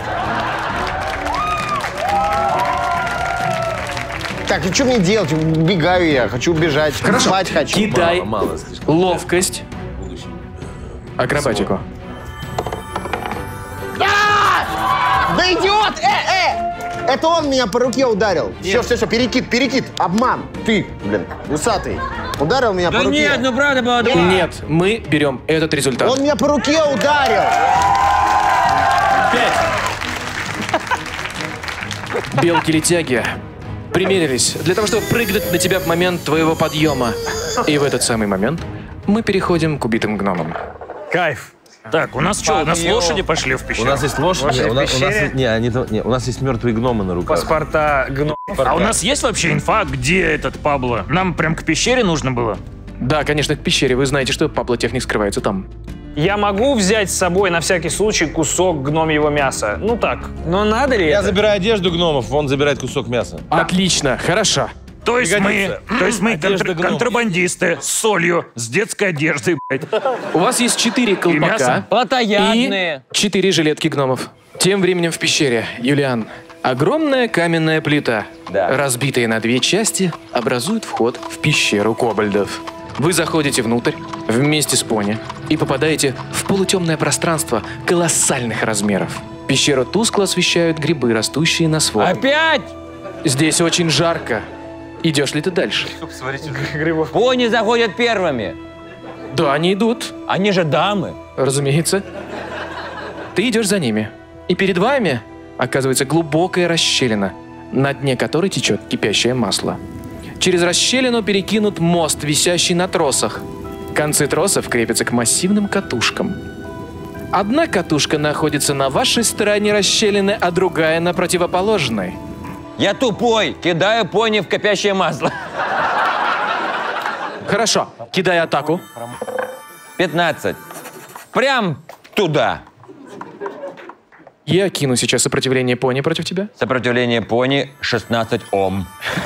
Так, и что мне делать? Убегаю я, хочу убежать. Хорошо. Спать хочу. Кидай Мало, мало слишком. ловкость. Акробатику. А! Да идиот! Э, э! Это он меня по руке ударил. Все, все, все, перекид, перекид. Обман. Ты, блин, усатый. Ударил меня Да по руке. нет, ну правда было два. Нет, мы берем этот результат. Он меня по руке ударил. Белки-летяги примерились для того, чтобы прыгнуть на тебя в момент твоего подъема. И в этот самый момент мы переходим к убитым гномам. Кайф. Так, у нас что, у нас Подъем. лошади пошли в У пещеру? нас есть лошади, Лошади у в нас, у нас, пещере? не, они, то- не, у нас есть мертвые гномы на руках. Паспорта гномов. А у нас есть вообще инфа, где этот Пабло? Нам прям к пещере нужно было? Да, конечно, в пещере. Вы знаете, что Пабло Техник скрывается там. Я могу взять с собой на всякий случай кусок гномьего мяса? Ну так, но надо ли Я это? забираю одежду гномов, он забирает кусок мяса. Отлично, хорошо. То есть Пригодится. мы, то есть мы Одежда контр- гномов. контрабандисты с солью, с детской одеждой, блядь. У вас есть четыре колпака мясо. Плотоядные. и четыре жилетки гномов. Тем временем в пещере, Юлиан, огромная каменная плита, Да. разбитая на две части, образует вход в пещеру кобальдов. Вы заходите внутрь вместе с пони и попадаете в полутемное пространство колоссальных размеров. Пещеру тускло освещают грибы, растущие на своде. Опять? Здесь очень жарко. Идешь ли ты дальше? Пони заходят первыми. Да, они идут. Они же дамы. Разумеется. Ты идешь за ними. И перед вами оказывается глубокая расщелина, на дне которой течет кипящее масло. Через расщелину перекинут мост, висящий на тросах. Концы тросов крепятся к массивным катушкам. Одна катушка находится на вашей стороне расщелины, а другая на противоположной. Я тупой, кидаю пони в кипящее масло. Хорошо, кидай атаку. пятнадцать. Прям туда. Я кину сейчас сопротивление пони против тебя. Сопротивление пони шестнадцать ом.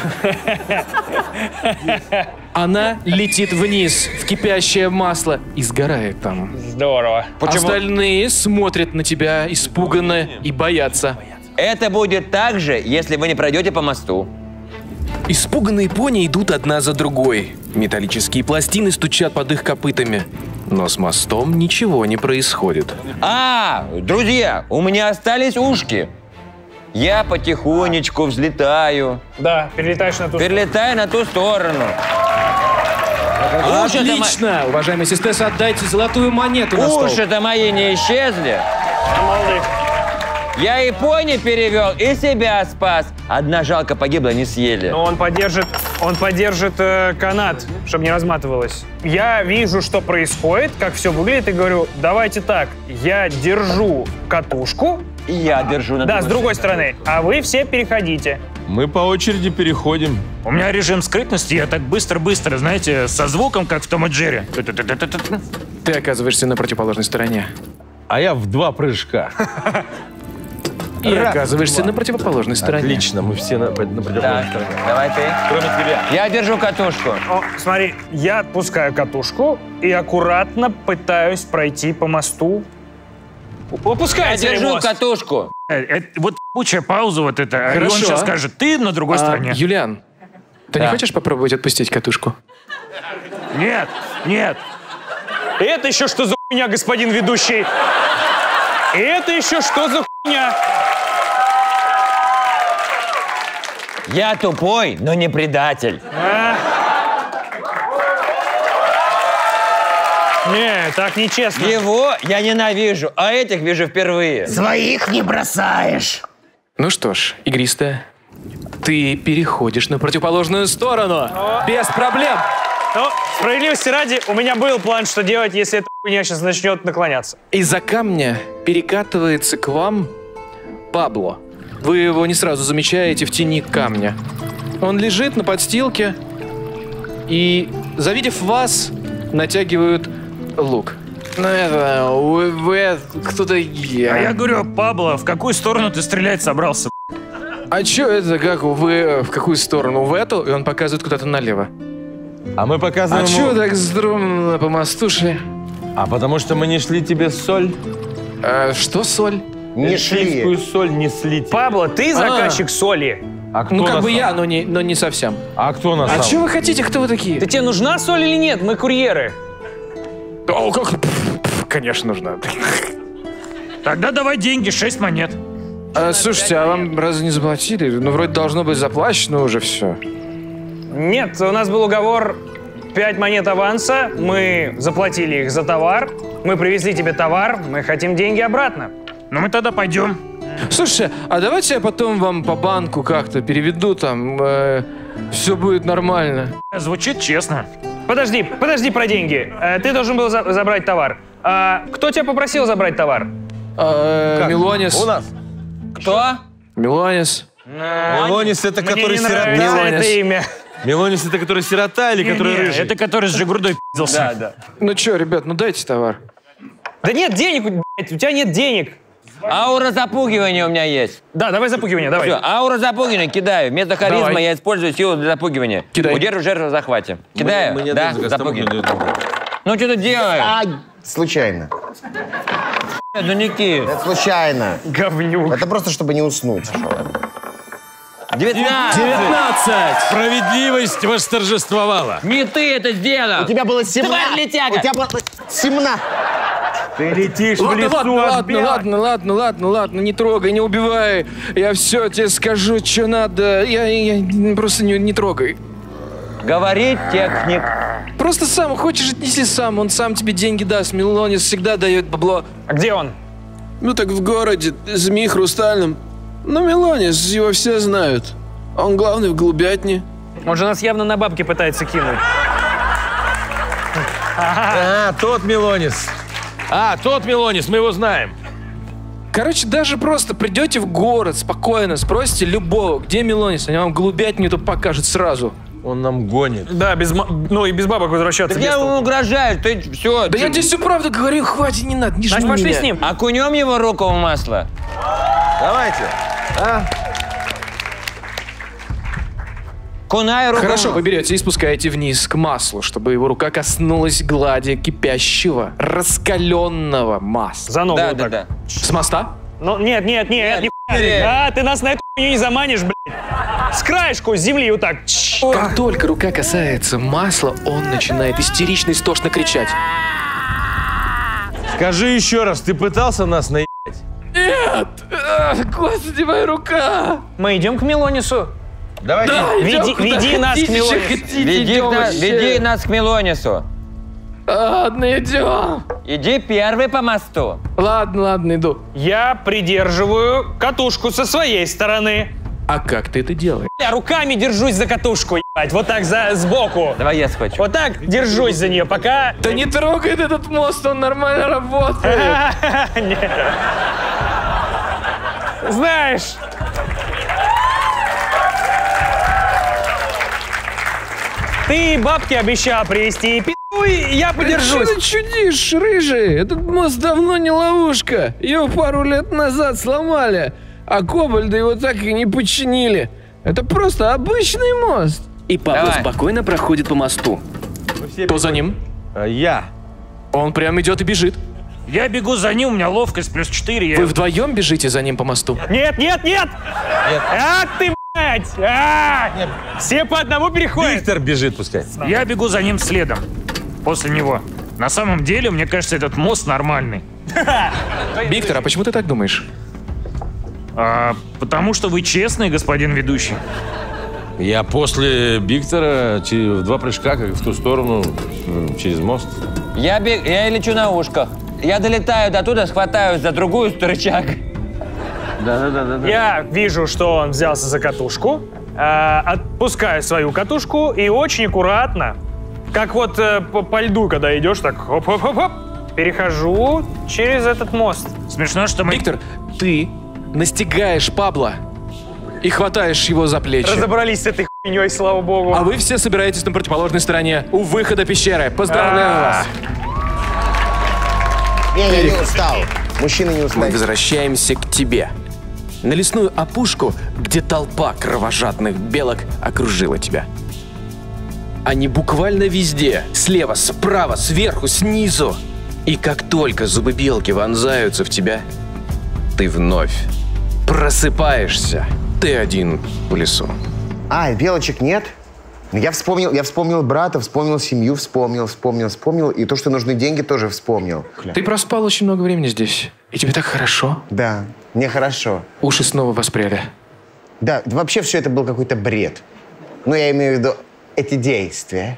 Она летит вниз в кипящее масло и сгорает там. Здорово. Почему? Остальные смотрят на тебя испуганно и боятся. Это будет так же, если вы не пройдете по мосту. Испуганные пони идут одна за другой. Металлические пластины стучат под их копытами. Но с мостом ничего не происходит. А, друзья, у меня остались ушки. Я потихонечку взлетаю. Да, перелетаешь на ту Перелетаю на ту сторону. Уши-то мо- Отлично! Уважаемый Систес, отдайте золотую монету на стол. Уши-то мои не исчезли. Молодцы. Я и пони перевел, и себя спас. Одна жалко погибла, не съели. Но он поддержит, он поддержит э, канат, чтобы не разматывалось. Я вижу, что происходит, как все выглядит, и говорю, давайте так, я держу катушку. И я держу на Да, с другой стороны. А вы все переходите. Мы по очереди переходим. У меня режим скрытности, я так быстро-быстро, знаете, со звуком, как в Том и Джерри. Ты оказываешься на противоположной стороне. А я в два прыжка. И оказываешься на противоположной стороне. Отлично, мы все на, на противоположной Так, стороне. давай ты. Кроме тебя. Я держу катушку. О, смотри, я отпускаю катушку и аккуратно пытаюсь пройти по мосту. Я Опускайте ли держу мост? катушку. Э, э, Вот ебучая пауза вот эта. И он Хорошо. сейчас скажет, ты на другой А, стороне. Юлиан, ты Да. не хочешь попробовать отпустить катушку? Нет, нет. Это еще что за хуйня, господин ведущий? Это еще что за хуйня? Я тупой, но не предатель. А? Не, так нечестно. Его я ненавижу, а этих вижу впервые. Своих не бросаешь. Ну что ж, игристая, ты переходишь на противоположную сторону. Без проблем. Но, справедливости ради, у меня был план, что делать, если эта хуйня сейчас начнет наклоняться. Из-за камня перекатывается к вам Пабло. Вы его не сразу замечаете в тени камня. Он лежит на подстилке и, завидев вас, натягивают лук. Ну это, вы, вы кто-то... А я говорю, Пабло, в какую сторону ты стрелять собрался? А чё это, как вы, в какую сторону? В эту? И он показывает куда-то налево. А мы показываем... А ему- чё так стрёмно по мосту шли? А потому что мы не шли тебе соль. А, что соль? Не Эльфийскую шли. соль не шли тебе. Пабло, ты заказчик соли. А кто Ну как нас бы там? я, но не, но не совсем. А кто нас А там? чё вы хотите? Кто вы такие? Да тебе нужна соль или нет? Мы курьеры. О, как? Конечно, нужна. Тогда давай деньги, шесть монет. А, слушайте, а вам разве не заплатили? Ну, вроде должно быть заплачено уже все. Нет, у нас был уговор пять монет аванса, мы заплатили их за товар, мы привезли тебе товар, мы хотим деньги обратно. Ну мы тогда пойдем. Слушайте, а давайте я потом вам по банку как-то переведу, там, э, все будет нормально. Звучит честно. Подожди, подожди про деньги. Э, ты должен был за- забрать товар. А, кто тебя попросил забрать товар? А, Милонис. У нас. Кто? Милонис. Милонис это Мне который не сирота. нравится это Милонис. имя. Милонис это который сирота или который Не, рыжий? это который с Жигурдой пиздился. Да, да. Ну чё, ребят, ну дайте товар. Да нет денег, блядь, у тебя нет денег. Аура запугивания у меня есть. Да, давай запугивание, давай. Все, аура запугивания кидаю. Вместо харизмы Давай. я использую силу для запугивания. Кидай. Удерживаю жертву в захвате. Кидаю, Мы не да, отдаем заказ, тому не запугивание. дают. Ну что ты делаешь? Ай, случайно. Ну Никит. Это случайно. Говнюк. Это просто, чтобы не уснуть. девятнадцать. девятнадцать! Справедливость восторжествовала. Не ты это сделал. У тебя было семнадцать. Тварь летяга. У тебя было семнадцать. Ты летишь в Ладно, лесу ладно, от ладно, белок. ладно, ладно, ладно, ладно, не трогай, не убивай. Я все тебе скажу, что надо. Я, я просто не, не трогай. Говорит техник. Просто сам хочешь, отнеси сам, он сам тебе деньги даст. Милонис всегда дает бабло. А где он? Ну так в городе, ЗМИ хрустальном. Ну, Милонис, его все знают. Он главный в голубятне. Он же нас явно на бабки пытается кинуть. А, тот Милонис. А, тот Милонис, мы его знаем. Короче, даже просто придете в город, спокойно спросите любого, где Милонис, они вам голубятню то покажут сразу. Он нам гонит. Да, без, ма- ну и без бабок возвращаться. Так без я толку. ему угрожаю, ты все. Да я тебе всю правду говорю, хватит, не надо, не жми Значит, пошли меня. с ним. Окунем его руку в масло. Давайте. А? Кунай руку. Хорошо, вы берете и спускаете вниз к маслу, чтобы его рука коснулась глади кипящего, раскаленного масла. За ногу Да, вот да, так. да. С моста? Ну, нет, нет, нет, Нет, не нет. А, ты нас на эту хуйню не заманишь, блядь. С краешку, с земли вот так. Чш. Как только рука касается масла, он начинает истерично истошно кричать. Скажи еще раз, ты пытался нас наебать? Нет! Ах, господи, моя рука! Мы идем к Милонису. Давайте. Да, Веди- идем, куда веди нас к хотите, Милонису. хотите, Веди, идем на- вообще. веди нас к Милонису. Ладно, идем. Иди первый по мосту. Ладно, ладно, иду. Я придерживаю катушку со своей стороны. А как ты это делаешь? Я руками держусь за катушку, ебать, вот так за сбоку. Давай я схвачу. Вот так держусь за нее, пока... Да не трогай этот мост, он нормально работает. Нет. Знаешь... Ты бабки обещал привезти, и пи***й, я подержусь. Что ты чудишь, рыжий? Этот мост давно не ловушка. Его пару лет назад сломали, а кобальды его так и не починили. Это просто обычный мост. И Пабло Давай. спокойно проходит по мосту. Кто за ним? Я. Он прям идет и бежит. Я бегу за ним, у меня ловкость плюс четыре. Вы вдвоем бежите за ним по мосту? Нет, нет, нет! Нет. А ты, блядь! А! Все по одному переходят. Виктор бежит, пускай. Я бегу за ним следом. После него. На самом деле, мне кажется, этот мост нормальный. Виктор, а почему ты так думаешь? А, потому что вы честный, господин ведущий. Я после Виктора через- в два прыжка, как в ту сторону, м, через мост. Я, бег... я лечу на ушках. Я долетаю до туда, схватаюсь за другую рычаг. Да-да-да. Я вижу, что он взялся за катушку, а, отпускаю свою катушку и очень аккуратно, как вот э, по, по льду, когда идешь, так хоп-хоп-хоп-хоп, перехожу через этот мост. Смешно, что мы... Виктор, ты настигаешь Пабло и хватаешь его за плечи. Разобрались с этой хуйней, слава богу. А вы все собираетесь на противоположной стороне, у выхода пещеры. Поздравляю вас. Я не устал. Мужчина не Мы устал. возвращаемся к тебе. На лесную опушку, где толпа кровожадных белок окружила тебя. Они буквально везде. Слева, справа, сверху, снизу. И как только зубы белки вонзаются в тебя, ты вновь просыпаешься. Ты один в лесу. А, белочек нет? Я вспомнил, я вспомнил брата, вспомнил семью, вспомнил, вспомнил, вспомнил. И то, что нужны деньги, тоже вспомнил. Ты проспал очень много времени здесь. И тебе так хорошо. Да, мне хорошо. Уши снова воспряли. Да, вообще все это был какой-то бред. Ну, я имею в виду эти действия.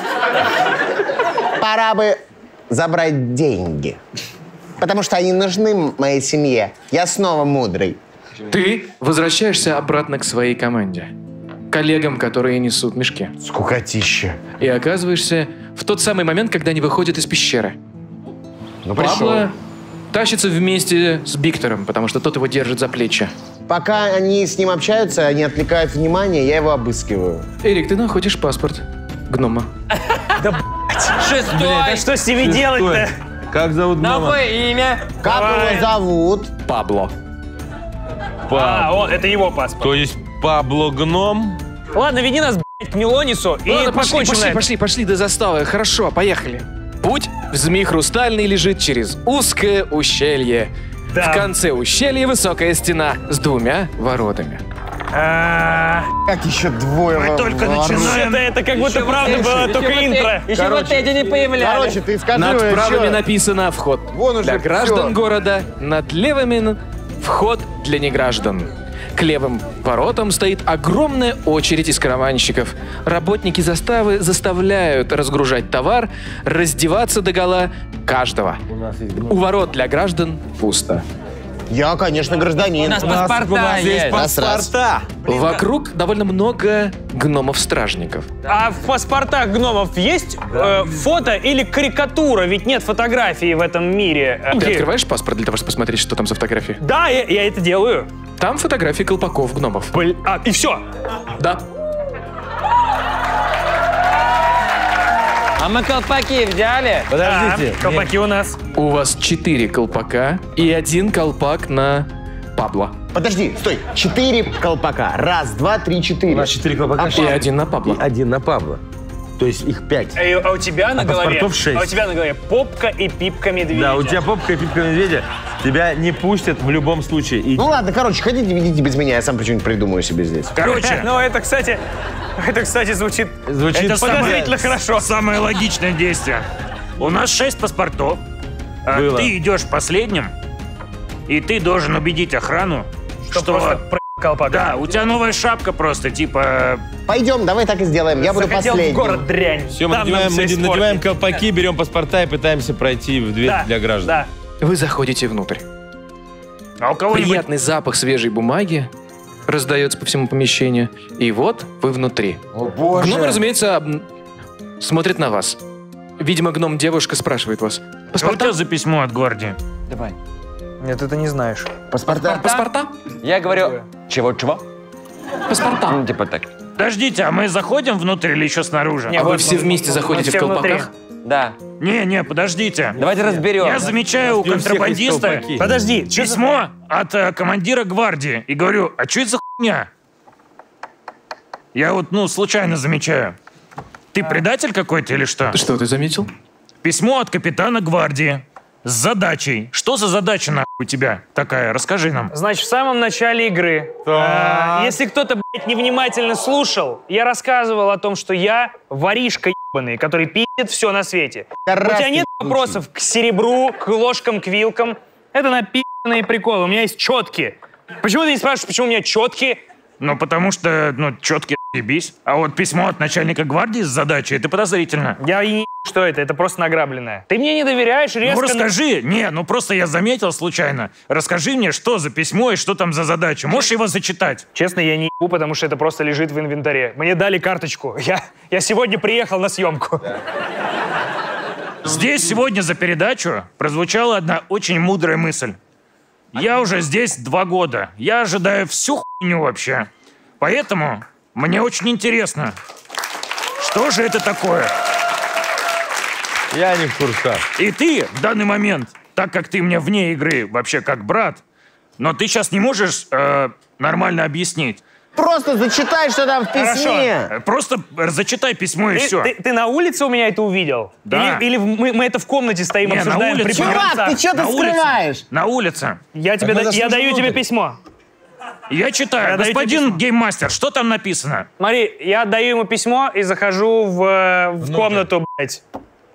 Пора бы забрать деньги. Потому что они нужны моей семье. Я снова мудрый. Ты возвращаешься обратно к своей команде. Коллегам, которые несут мешки. Скукотища. И оказываешься в тот самый момент, когда они выходят из пещеры. Ну, Пабло тащится вместе с Виктором, потому что тот его держит за плечи. Пока они с ним общаются, они отвлекают внимание, я его обыскиваю. Эрик, ты находишь паспорт гнома. Да, блядь. Шестой! Да что с ними делать-то? Как зовут гнома? Новое имя. Как Давай. его зовут? Пабло. А, он, это его паспорт. То есть Пабло гном? Ладно, веди нас, блядь, к Мелонису и Ладно, пошли, покончим на пошли, этом. пошли, пошли до заставы. Хорошо, поехали. Путь в Змей Хрустальный лежит через узкое ущелье. Да. В конце ущелья высокая стена с двумя воротами. А, Как еще двое Мы во- только ворот? начинаем. Это, это как будто правда было, только интро. Еще вот эти не появлялись. Короче, ты скажи, Над ну, правыми чё? написано «Вход Вон уже для граждан всё. города», над левыми н- «Вход для неграждан». К левым воротам стоит огромная очередь из караванщиков. Работники заставы заставляют разгружать товар, раздеваться догола каждого. У ворот для граждан пусто. Я, конечно, гражданин. У нас паспорта есть. Раз, раз. Вокруг довольно много гномов-стражников. А в паспортах гномов есть э, фото или карикатура? Ведь нет фотографии в этом мире. Э, Ты открываешь паспорт для того, чтобы посмотреть, что там за фотографии? Да, я, я это делаю. Там фотографии колпаков гномов. Блин, а, и все. Да. А мы колпаки взяли? Подождите. А, колпаки у нас. У вас четыре колпака и один колпак на Пабло. Подожди, стой. Четыре колпака. Раз, два, три, У четыре. нас четыре колпака. И один на Пабло. И один на Пабло. То есть их пять. Э, А у тебя на А голове? паспортов шесть. А у тебя на голове попка и пипка медведя. Да, у тебя попка и пипка медведя. Тебя не пустят в любом случае. И Ну ладно, короче, хотите, ведите без меня, я сам что-нибудь придумаю себе здесь. Короче, ну это, кстати, это, кстати, звучит, Звучит это самое- подозрительно хорошо. Самое логичное действие. У нас шесть паспортов. а Было. Ты идешь последним, и ты должен убедить охрану, что, колпак. Да, у тебя новая шапка просто, типа... Пойдем, давай так и сделаем. Я буду Захотел последним. в город дрянь. Все, мы Там надеваем, нам мы все надеваем испортит. колпаки, берем паспорта и пытаемся пройти в дверь Да, для граждан. да. Вы заходите внутрь. А у кого-нибудь... Приятный запах свежей бумаги раздается по всему помещению. И вот вы внутри. О, боже. Гном, разумеется, об- смотрит на вас. Видимо, гном-девушка спрашивает вас. Что у тебя за письмо от гвардии? Давай. Нет, ты это не знаешь. Паспорта? Паспорта? Я говорю, чего-чего? Паспорта. Ну, типа так. Подождите, а мы заходим внутрь или еще снаружи? А вы все вместе заходите в колпаках? Да. Не, не, подождите. Давайте разберем. Я замечаю у У всех есть контрабандиста колпаки. Подожди, чё за- письмо от э, командира гвардии. И говорю, а что это за хуйня? Я вот, ну, случайно замечаю. Ты предатель какой-то или что? Что ты заметил? Письмо от капитана гвардии с задачей. Что за задача нахуй у тебя такая? Расскажи нам. Значит, в самом начале игры, э, если кто-то, блядь, невнимательно слушал, я рассказывал о том, что я воришка ебаный, который пи***т все на свете. Да У раз тебя ты нет случай. вопросов к серебру, к ложкам, к вилкам. Это напи***ные приколы. У меня есть четки. Почему ты не спрашиваешь, почему у меня четки? Ну, потому что, ну, четкий ебись. А вот письмо от начальника гвардии с задачей, это подозрительно. Я и не что это, это просто награбленное. Ты мне не доверяешь, резко... Ну, расскажи. Не, ну просто я заметил случайно. Расскажи мне, что за письмо и что там за задача. Можешь его зачитать? Честно, я не ебу, потому что это просто лежит в инвентаре. Мне дали карточку. Я, я сегодня приехал на съемку. Здесь сегодня за передачу прозвучала одна очень мудрая мысль. Я уже здесь два года. Я ожидаю всю хуйню вообще. Поэтому мне очень интересно, что же это такое? Я не в курсах. И ты в данный момент, так как ты мне вне игры вообще как брат, но ты сейчас не можешь э, нормально объяснить. Просто зачитай, что там в письме. Хорошо. Просто зачитай письмо и Ты, все. ты- ты на улице у меня это увидел? Да. Или, или в- мы, мы это в комнате стоим, Не, на обсуждаем при улице. погранцах? Чувак, ты что На ты улице. скрываешь? На улице. Я, тебе Так да- мы я зашли даю тебе внутрь. письмо. Я читаю. Я даю тебе Господин письмо. гейммастер, что там написано? Смотри, я отдаю ему письмо и захожу в, э, в комнату, блядь.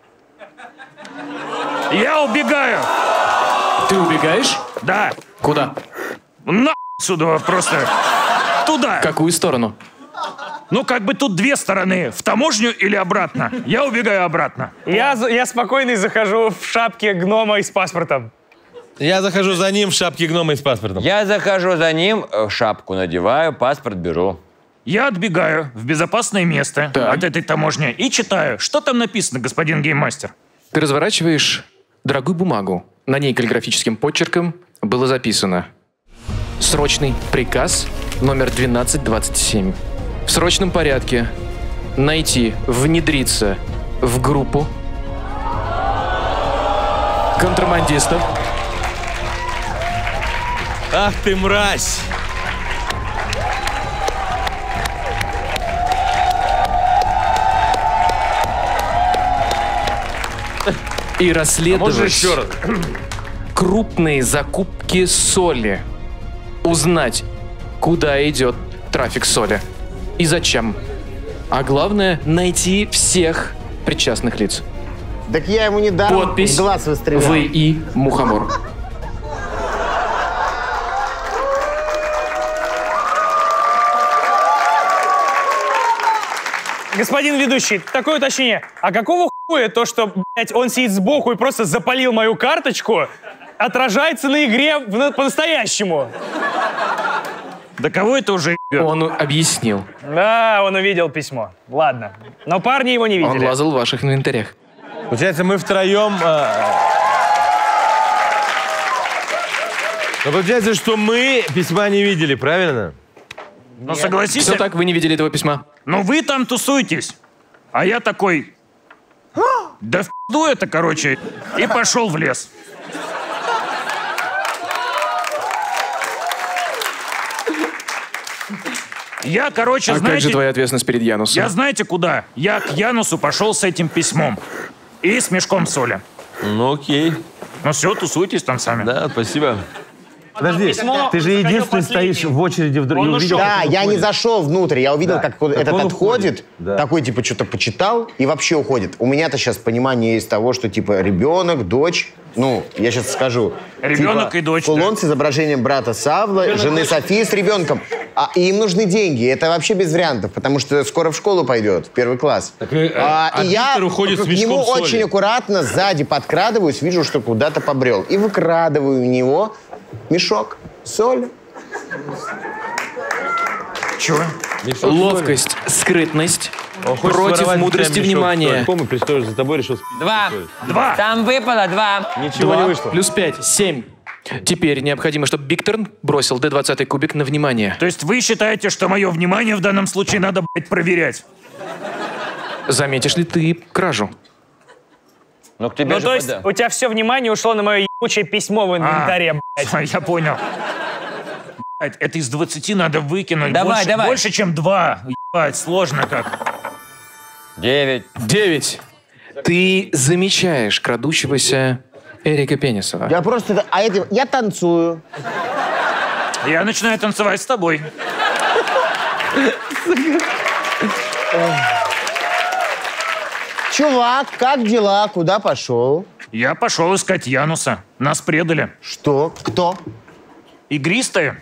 Я убегаю. Ты убегаешь? Да. Куда? На отсюда просто. Туда. В какую сторону? Ну, как бы тут две стороны. В таможню или обратно. Я убегаю обратно. Я, за- я спокойно захожу в шапке гнома и с паспортом. Я захожу за ним в шапке гнома и с паспортом. Я захожу за ним, э, шапку надеваю, паспорт беру. Я отбегаю в безопасное место Так. от этой таможни и читаю, что там написано, господин гейммастер. Ты разворачиваешь дорогую бумагу. На ней каллиграфическим почерком было записано: срочный приказ номер двенадцать двадцать семь. В срочном порядке найти, внедриться в группу контрабандистов. Ах ты мразь! И А можно расследовать еще раз? крупные закупки соли. Узнать, куда идет трафик соли и зачем. А главное, найти всех причастных лиц. Так я ему не дам Подпись в глаз выстрелял. «Вы и Мухомор». Господин ведущий, такое уточнение. А какого хуя то, что, блядь, он сидит сбоку и просто запалил мою карточку, отражается на игре в- на- по-настоящему? Да кого это уже ебет? Он объяснил. Да, он увидел письмо. Ладно. Но парни его не Он видели. лазал в ваших инвентарях. Получается, мы втроем... а, Но получается, что мы письма не видели, правильно? Ну, согласись. Все так, вы не видели этого письма? Ну, вы там тусуетесь. А я такой... Да в пизду это, короче. И пошел в лес. Я, короче, А как знаете... же твоя ответственность перед Янусом? Я знаете куда? Я к Янусу пошел с этим письмом. И с мешком соли. Ну, окей. Ну все, тусуйтесь там сами. Да, спасибо. Подожди, письмо, ты же единственный стоишь в очереди в Он ушел. Да, я не зашел внутрь, я увидел, Да. как Так этот он отходит, уходит. Да. такой, типа, что-то почитал и вообще уходит. У меня-то сейчас понимание есть того, что, типа, ребенок, дочь, ну, я сейчас скажу. Ребенок типа, и дочь, Кулон с изображением брата Савла, Ребенок, жены дочь. Софии с ребенком. А и им нужны деньги, это вообще без вариантов, потому что скоро в школу пойдет, в первый класс. и, а, а и я Виктор уходит к с мешком нему соли. очень аккуратно сзади подкрадываюсь, вижу, что куда-то побрел. И выкрадываю у него мешок соли. Чего? Ловкость, скрытность Он хочет против своровать мудрости прям мешок внимания. соли. Помню, пристоишь за тобой, решил спить. Два. Два. Там выпало два. Ничего Два не вышло. плюс пять, семь. Теперь необходимо, чтобы Бикторн бросил дэ двадцать кубик на внимание. То есть вы считаете, что мое внимание в данном случае надо, блядь, проверять? Заметишь ли ты кражу? Ну, к тебе Ну, же то есть пода- у тебя все внимание ушло на мое ебучее письмо в инвентаре, А, блядь. я понял. Блядь, это из двадцати надо выкинуть. Давай, больше, давай. больше, чем два. Ебать, сложно как. Девять. Девять. Ты замечаешь крадущегося Эрика Пенисова. Я просто... А этим... Я танцую. Я начинаю танцевать с тобой. Чувак, как дела? Куда пошел? Я пошел искать Януса. Нас предали. Что? Кто? Игристые.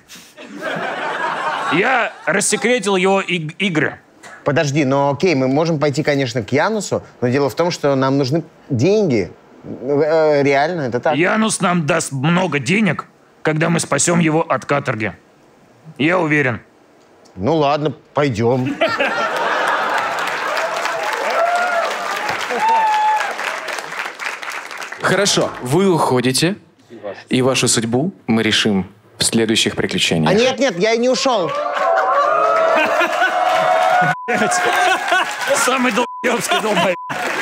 Я рассекретил его иг- игры. Подожди, ну окей, мы можем пойти, конечно, к Янусу, но дело в том, что нам нужны деньги. Э, Реально, это так. Янус нам даст много денег, когда мы спасем его от каторги. Я уверен. Ну ладно, пойдем. Хорошо, вы уходите, и вашу судьбу мы решим в следующих приключениях. А нет, нет, я и не ушел. Самый долбоебский долбоеб.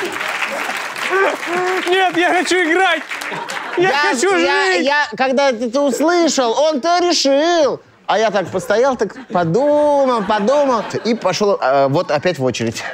Нет, я хочу играть! Я, хочу я, жить! я, когда ты, ты услышал, он-то решил. А я так постоял, так подумал, подумал. И пошел э, вот опять в очередь.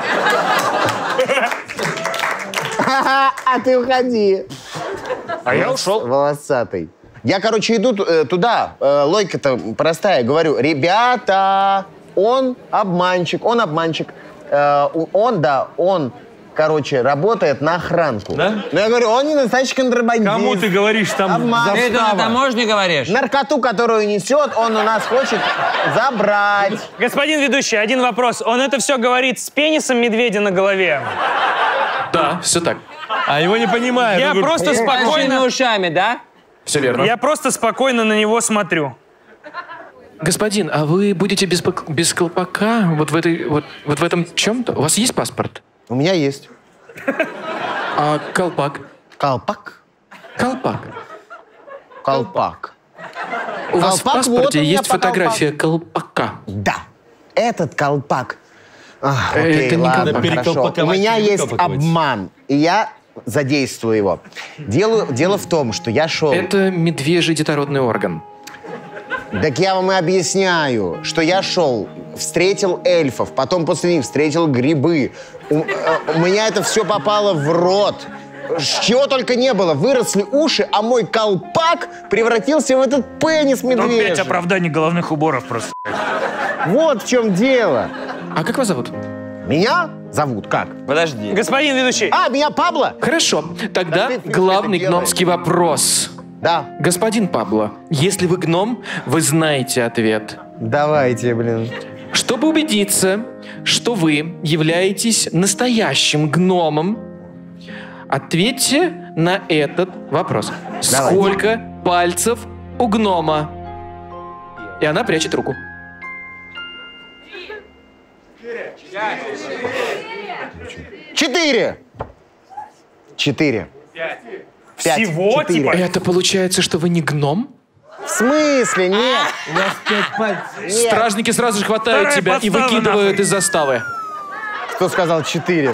А ты уходи. А я ушел. Волосатый. Я, короче, иду э, туда. Э, логика-то простая. Говорю, ребята, он обманщик, он обманщик. Э, он, да, он, короче, работает на охранку. Да? Но я говорю, он не настоящий контрабандист. Кому ты говоришь там Обман. Ты это на таможне говоришь? Наркоту, которую несет, он у нас хочет забрать. Господин ведущий, один вопрос. Он это все говорит с пенисом медведя на голове? Да, все так. А его не понимаю. Я Он говорит, просто Большими спокойно... ушами, да? Все верно. Я просто спокойно на него смотрю. Господин, а вы будете без, пок- без колпака вот в, этой, вот, вот в этом чем-то? У вас есть паспорт? У меня есть. А колпак? Колпак? Колпак. Колпак. У вас в Колпак, вот паспорте у меня есть по фотография колпака. Да. Этот колпак. Ах, Э, окей, это не ладно, колпак. хорошо. У Переколпаковать, меня есть переколпаковать. обман, и я задействую его. Дело, дело в том, что я шел... Это медвежий детородный орган. Так я вам и объясняю, что я шел, встретил эльфов, потом после них встретил грибы. У, э, у меня это все попало в рот. Чего только не было. Выросли уши, а мой колпак превратился в этот пенис Ну, пять медвежий. оправданий головных уборов просто. Вот в чем дело. А как вас зовут? Меня зовут как? Подожди. Господин ведущий. А, меня Пабло? Хорошо, тогда Да ты- ты главный это делаешь. гномский вопрос. Да. Господин Пабло, если вы гном, вы знаете ответ. Давайте, блин. Чтобы убедиться, что вы являетесь настоящим гномом, ответьте на этот вопрос. Давайте. Сколько пальцев у гнома? И она прячет руку. Четыре. Четыре. Пять. Всего, Четыре. типа? Это получается, что вы не гном? В смысле? Нет. У вас пять пальцев. Нет. Стражники сразу же хватают Вторая тебя и подстава, выкидывают нахуй. из заставы. Кто сказал четыре?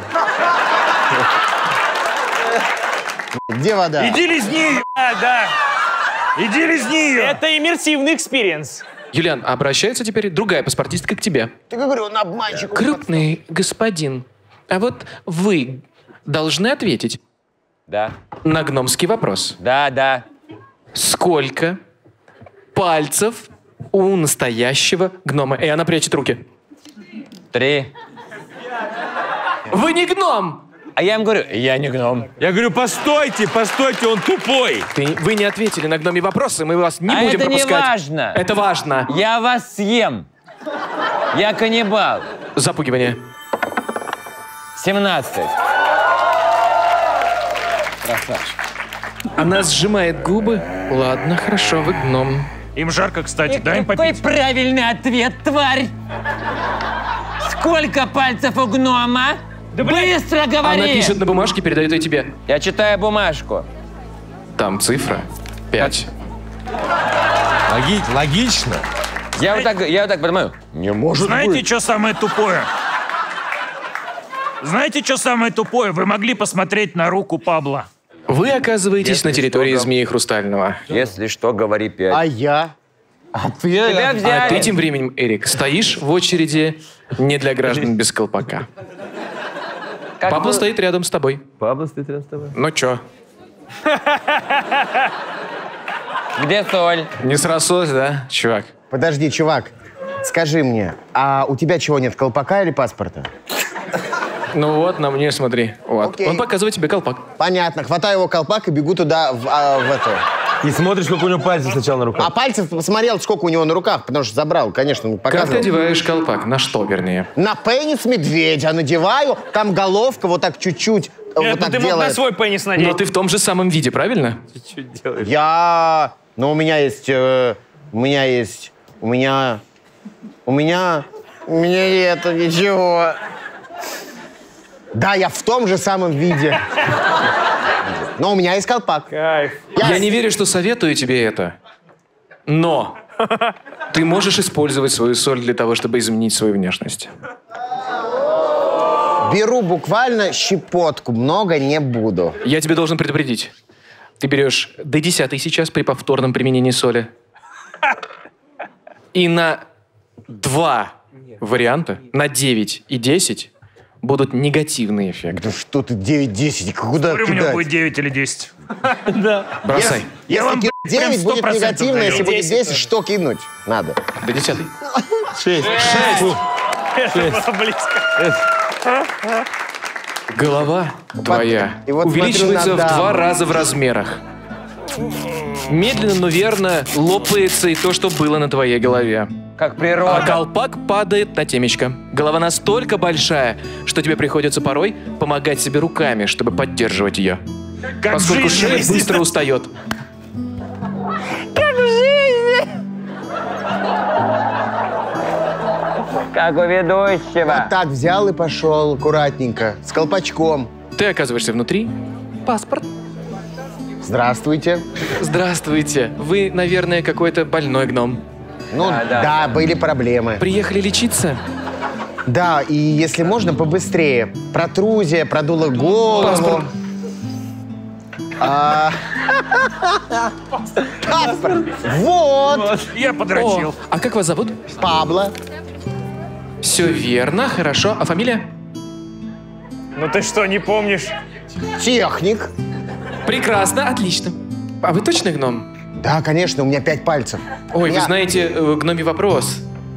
Где вода? Иди лизни ее. Да, да. Иди лизни ее. Это иммерсивный экспириенс. Юлиан, обращается теперь другая паспортистка к тебе. Ты говорю, он обманщик. он Крупный господин, а вот вы должны ответить Да. на гномский вопрос. Да, да. Сколько пальцев у настоящего гнома? И она прячет руки. Три. Вы не гном! А я им говорю, я не гном. Я говорю, постойте, постойте, он тупой. Ты, вы не ответили на гноме вопросы, мы вас не а будем это пропускать. не важно. Это важно. Я вас съем. Я каннибал. Запугивание. семнадцать. Красавчик. Она сжимает губы. Ладно, хорошо, вы гном. Им жарко, кстати, дай им Какой попить. правильный ответ, тварь? Сколько пальцев у гнома? Да быстро говори! Она пишет на бумажке, передает ее тебе. Я читаю бумажку. Там цифра пять. Логи... Логично. Я вот так, я вот так подумаю. Не может Знаете, быть. что самое тупое? Знаете, что самое тупое? Вы могли посмотреть на руку Пабло. Вы оказываетесь Если на территории что, Змеи Хрустального. Если что, говори пять. А я? А ты? Тебя взяли. А ты тем временем, Эрик, стоишь в очереди не для граждан без колпака. Как Пабло бы- стоит рядом с тобой. Пабло стоит рядом с тобой. Ну чё? Где соль? Не срослось, да, чувак? Подожди, чувак, скажи мне, а у тебя чего нет, колпака или паспорта? Ну вот, на мне смотри. Вот. Окей. Он показывает тебе колпак. Понятно, хватаю его колпак и бегу туда, в, а, в эту. И смотришь, сколько у него пальцев сначала на руках. А пальцев посмотрел, сколько у него на руках, потому что забрал, конечно, он Как ты показывал. одеваешь колпак? На что, вернее? На пенис медведя надеваю, там головка вот так чуть-чуть Нет, вот ну так ты мог делает. на свой пенис надеть. Но ты в том же самом виде, правильно? Я... Ну, у меня есть... э, у меня есть... У меня... У меня... У меня нет ничего. Да, я в том же самом виде. Но у меня есть колпак. Кайф. Я не верю, что советую тебе это. Но ты можешь использовать свою соль для того, чтобы изменить свою внешность. Беру буквально щепотку, много не буду. Я тебе должен предупредить. Ты берешь до десятой сейчас при повторном применении соли. И на два варианта, на девять и десять, будут негативные эффекты. Да что ты девять-десять, куда Смотрю, у него кидать? будет девять или десять. Бросай. Я вам, Если блядь, прям девять будет сто процентов негативно, даю. если будет десять, что кинуть надо? До десятой. Шесть. Это было близко. Голова твоя и вот увеличивается смотрю в на даму. два раза в размерах. Медленно, но верно лопается и то, что было на твоей голове. Как А природа. колпак падает на темечко. Голова настолько большая, что тебе приходится порой помогать себе руками, чтобы поддерживать ее. Как Поскольку в жизни, шея естественно. быстро устает. Как в жизни. Как у ведущего. Вот так взял и пошел аккуратненько, с колпачком. Ты оказываешься внутри. Паспорт. Здравствуйте. Здравствуйте. Вы, наверное, какой-то больной гном. Ну, Да, да, да. были проблемы. Приехали лечиться? Да, и если можно, побыстрее. Протрузия, продула голову. Паспорт. А, Паспорт. Вот. Я подрочил. О, а как вас зовут? Пабло. Все верно, хорошо. А фамилия? Ну ты что, не помнишь? Техник. Прекрасно, отлично. А вы точно гном? Да, конечно, у меня пять пальцев. Ой, Я- вы знаете, э, гномий вопрос.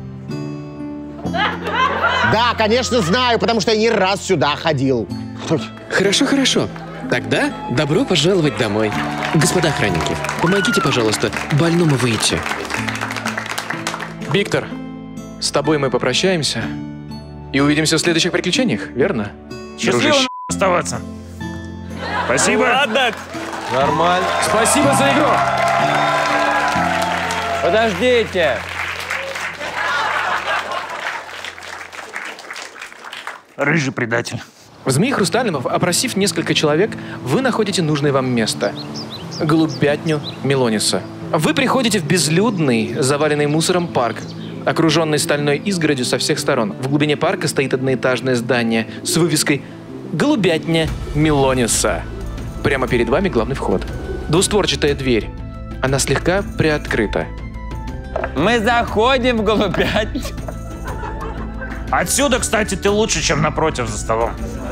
Да, конечно, знаю, потому что я не раз сюда ходил. Хорошо, хорошо. Тогда добро пожаловать домой. Господа охранники, помогите, пожалуйста, больному выйти. Виктор, с тобой мы попрощаемся и увидимся в следующих приключениях, верно? Счастливо дружище? на- оставаться. Спасибо. Ладно. Нормально. Спасибо за игру! Подождите. Рыжий предатель. В «Змеи Хрустального», опросив несколько человек, вы находите нужное вам место. Голубятню Мелониса. Вы приходите в безлюдный, заваленный мусором парк, окруженный стальной изгородью со всех сторон. В глубине парка стоит одноэтажное здание с вывеской «Голубятня Мелониса». Прямо перед вами главный вход. Двустворчатая дверь. Она слегка приоткрыта. Мы заходим в голубятню. Отсюда, кстати, ты лучше, чем напротив за столом.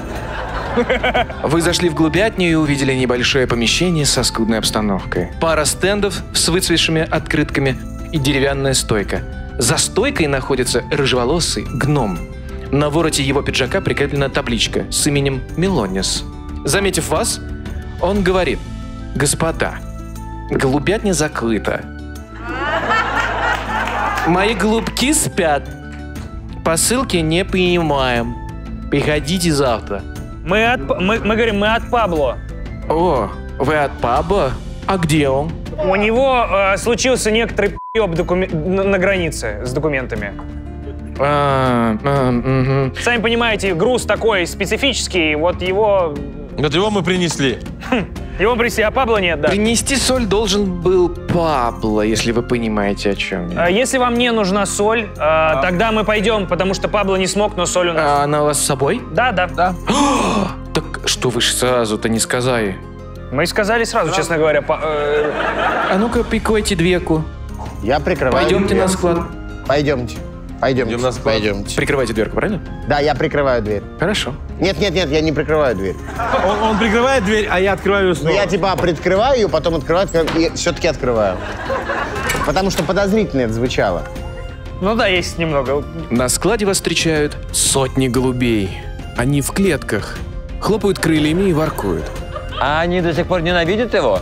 Вы зашли в голубятню и увидели небольшое помещение со скудной обстановкой. Пара стендов с выцветшими открытками, и деревянная стойка. За стойкой находится рыжеволосый гном. На вороте его пиджака прикреплена табличка с именем Мелонис. Заметив вас, он говорит: «Господа, голубятня закрыта. Мои голубки спят. Посылки не принимаем. Приходите завтра». Мы, от, мы, мы говорим, мы от Пабло. О, вы от Пабло? А где он? У него э, случился некоторый п***еб докумен... на, на границе с документами. А, а, угу. Сами понимаете, груз такой специфический, вот его... Вот его мы принесли. Его принесли, а Пабло нет, да. Принести соль должен был Пабло, если вы понимаете, о чем я. Если вам не нужна соль, а. тогда мы пойдем, потому что Пабло не смог, но соль у нас. А она у вас с собой? Да, да. да. Так что вы ж сразу-то не сказали? Мы сказали сразу, да. честно говоря. По, э... А ну-ка, прикройте дверку. Я прикрываю. Пойдемте на склад. Пойдемте. Пойдемте. Идем на склад. Пойдемте. Прикрывайте дверку, правильно? Да, я прикрываю дверь. Хорошо. Нет, нет, нет, я не прикрываю дверь. Он, он прикрывает дверь, а я открываю ее снова. Ну, я типа прикрываю ее, потом открываю, и все-таки открываю. Потому что подозрительно это звучало. Ну да, есть немного. На складе вас встречают сотни голубей. Они в клетках, хлопают крыльями и воркуют. А они до сих пор ненавидят его?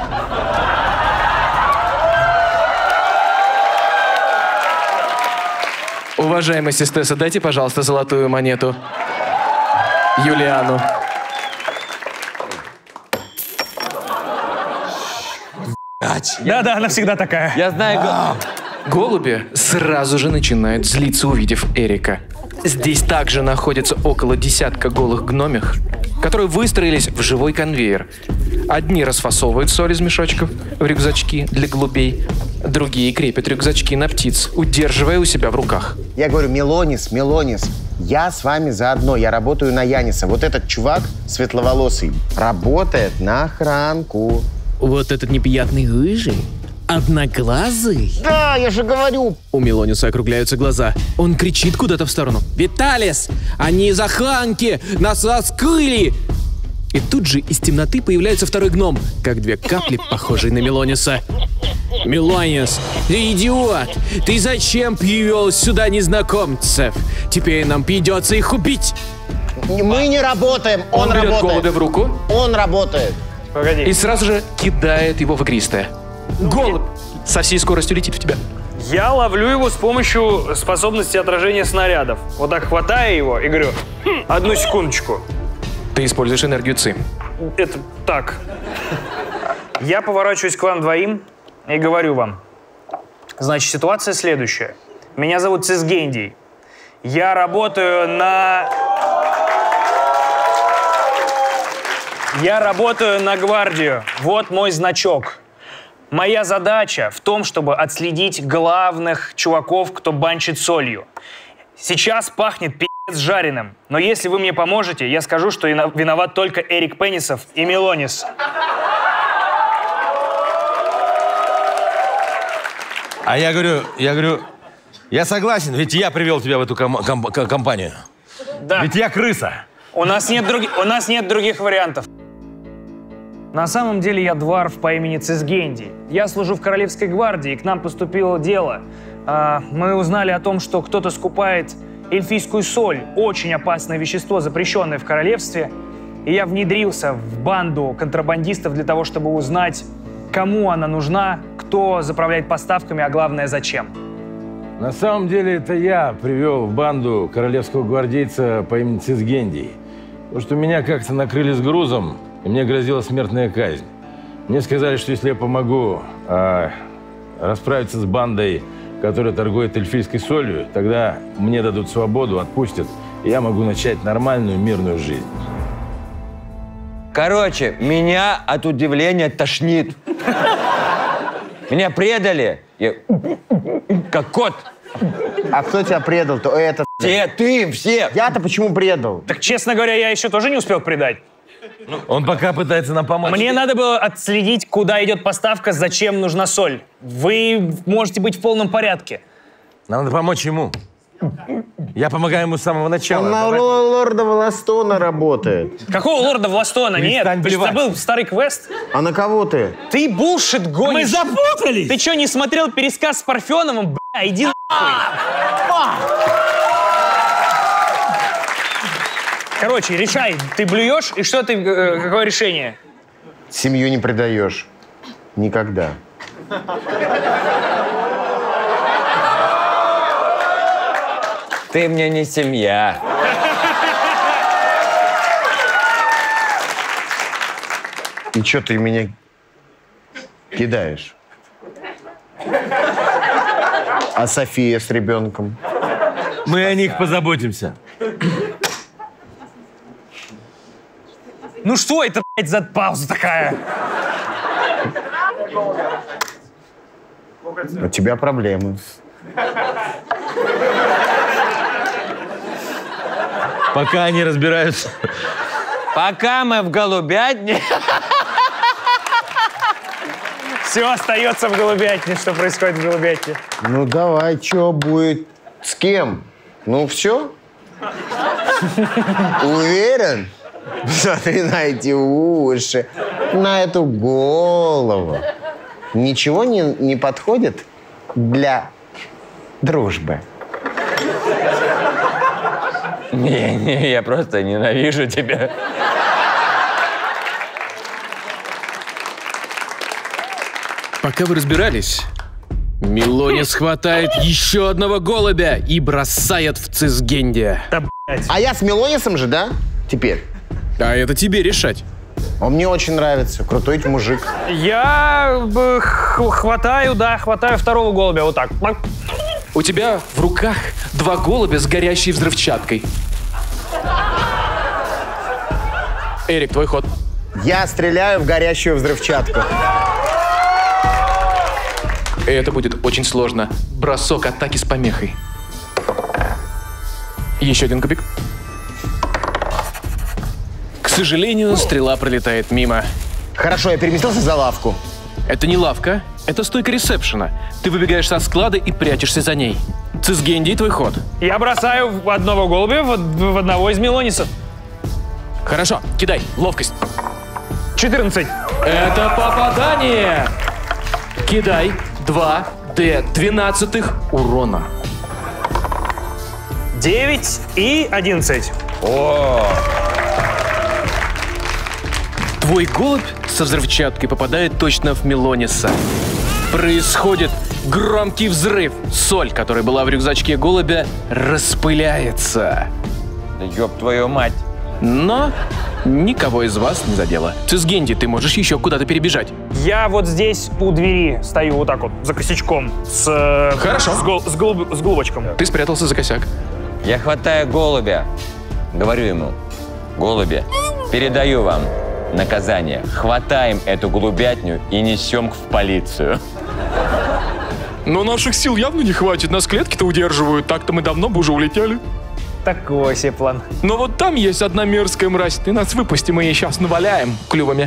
Уважаемая сестесса, дайте, пожалуйста, золотую монету Юлиану. Да-да, она всегда такая. Я знаю... Голуби сразу же начинают злиться, увидев Эрика. Здесь также находится около десятка голых гномих, которые выстроились в живой конвейер. Одни расфасовывают соль из мешочков в рюкзачки для голубей, другие крепят рюкзачки на птиц, удерживая у себя в руках. Я говорю: Мелонис, Мелонис, я с вами заодно, я работаю на Яниса. Вот этот чувак светловолосый работает на охранку. Вот этот неприятный рыжий? Одноглазый? Да, я же говорю. У Мелониса округляются глаза. Он кричит куда-то в сторону. «Виталис! Они из охранки! Нас раскрыли!» И тут же из темноты появляется второй гном, как две капли, похожие на Мелониса. «Мелонис, ты идиот! Ты зачем привел сюда незнакомцев? Теперь нам придется их убить!» Мы не работаем, он, он берет работает. голубя в руку. Он работает. Погоди. И сразу же кидает его в игристое. Голубь со всей скоростью летит в тебя. Я ловлю его с помощью способности отражения снарядов. Вот так хватаю его и говорю: хм, одну секундочку. Ты используешь энергию ЦИ. Это так. Я поворачиваюсь к вам двоим и говорю вам. Значит, ситуация следующая. Меня зовут Цисгендий. Я работаю на... Я работаю на гвардию. Вот мой значок. Моя задача в том, чтобы отследить главных чуваков, кто банчит солью. Сейчас пахнет пи***ц жареным, но если вы мне поможете, я скажу, что виноват только Эрик Пеннисов и Мелонис. А я говорю, я говорю, я согласен, ведь я привел тебя в эту ком ком компанию. Да. Ведь я крыса. У нас нет други... У нас нет других вариантов. На самом деле я дварф по имени Цисгендий. Я служу в Королевской гвардии, и к нам поступило дело. Мы узнали о том, что кто-то скупает эльфийскую соль, очень опасное вещество, запрещенное в королевстве. И я внедрился в банду контрабандистов для того, чтобы узнать, кому она нужна, кто заправляет поставками, а главное, зачем. На самом деле это я привел в банду королевского гвардейца по имени Цисгендий. Потому что меня как-то накрыли с грузом, и мне грозила смертная казнь. Мне сказали, что если я помогу а, расправиться с бандой, которая торгует эльфийской солью, тогда мне дадут свободу, отпустят, и я могу начать нормальную мирную жизнь. Короче, меня от удивления тошнит. Меня предали. Я... Как кот. А кто тебя предал-то? Это... Все, ты, все. Я-то почему предал? Так, честно говоря, я еще тоже не успел предать. Он пока пытается нам помочь. Мне надо было отследить, куда идет поставка, зачем нужна соль. Вы можете быть в полном порядке. Нам надо помочь ему. Я помогаю ему с самого начала. Он на лорда Властона работает. Какого лорда Властона? Нет, ты же забыл старый квест. А на кого ты? Ты булшит гонишь. Мы запутались! Ты что, не смотрел пересказ с Парфеновым? Бля, иди нахуй. Короче, решай, ты блюешь, и что ты, э, какое решение? Семью не предаешь. Никогда. Ты мне не семья. И что ты меня кидаешь? А София с ребенком? Мы о них позаботимся. Ну что это, блядь, за пауза такая? У тебя проблемы. Пока они разбираются. Пока мы в голубятне. Все остается в голубятне, что происходит в голубятне. Ну давай, что будет? С кем? Ну все? Уверен? Смотри на эти уши, на эту голову. Ничего не, не подходит для дружбы? Не, не, я просто ненавижу тебя. Пока вы разбирались, Мелонис хватает еще одного голубя и бросает в Цисгендия. Да, блядь. А я с Мелонисом же, да? Теперь. А это тебе решать. Он мне очень нравится. Крутой мужик. Я э, хватаю, да, хватаю второго голубя. Вот так. У тебя в руках два голубя с горящей взрывчаткой. Эрик, твой ход. Я стреляю в горящую взрывчатку. Это будет очень сложно. Бросок атаки с помехой. Еще один кубик. К сожалению, стрела пролетает мимо. Хорошо, я переместился за лавку. Это не лавка, это стойка ресепшена. Ты выбегаешь со склада и прячешься за ней. Цисгендий, твой ход. Я бросаю в одного голубя в, в одного из Мелонисов. Хорошо, кидай, ловкость. четырнадцать. Это попадание! Кидай два дэ двенадцатых урона. девять и одиннадцать. О! Твой голубь со взрывчаткой попадает точно в Мелониса. Происходит громкий взрыв. Соль, которая была в рюкзачке голубя, распыляется. Да ёб твою мать. Но никого из вас не задело. Цисгендий, ты можешь еще куда-то перебежать. Я вот здесь у двери стою вот так вот, за косячком. С, Хорошо. С, гол, с, голуб, с голубочком. Ты спрятался за косяк. Я хватаю голубя. Говорю ему: голуби, передаю вам наказание. Хватаем эту голубятню и несем в полицию. Но наших сил явно не хватит. Нас клетки-то удерживают. Так-то мы давно бы уже улетели. Такой себе план. Но вот там есть одна мерзкая мразь. Ты нас выпусти, мы ее сейчас наваляем клювами.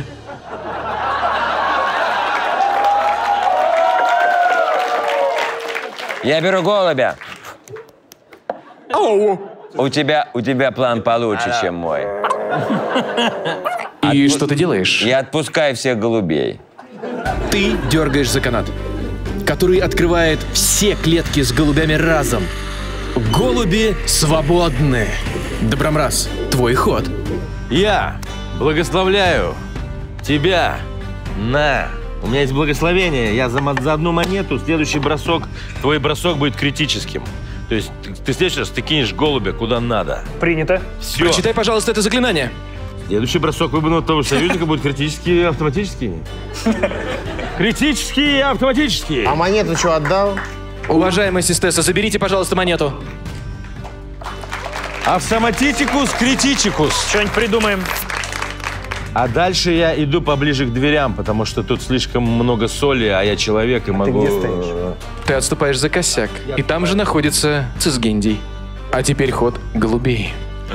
Я беру голубя. Ау. У тебя, у тебя план получше, чем мой. И Отпу... что ты делаешь? Я отпускаю всех голубей. Ты дергаешь за канат, который открывает все клетки с голубями разом. Голуби свободны. Добромраз, твой ход. Я благословляю тебя на... У меня есть благословение. Я за, за одну монету, следующий бросок, твой бросок будет критическим. То есть ты, ты в следующий раз ты кинешь голубя куда надо. Принято. Все. Прочитай, пожалуйста, это заклинание. Следующий бросок выбранного того же союзника будет критический и автоматический. Критический и автоматический. А монету что, отдал? Уважаемая Систесса, заберите, пожалуйста, монету. Автоматикус критикус. Что-нибудь придумаем. А дальше я иду поближе к дверям, потому что тут слишком много соли, а я человек и могу... Ты где стоишь? Ты отступаешь за косяк, и там же находится Цисгендий. А теперь ход голубей.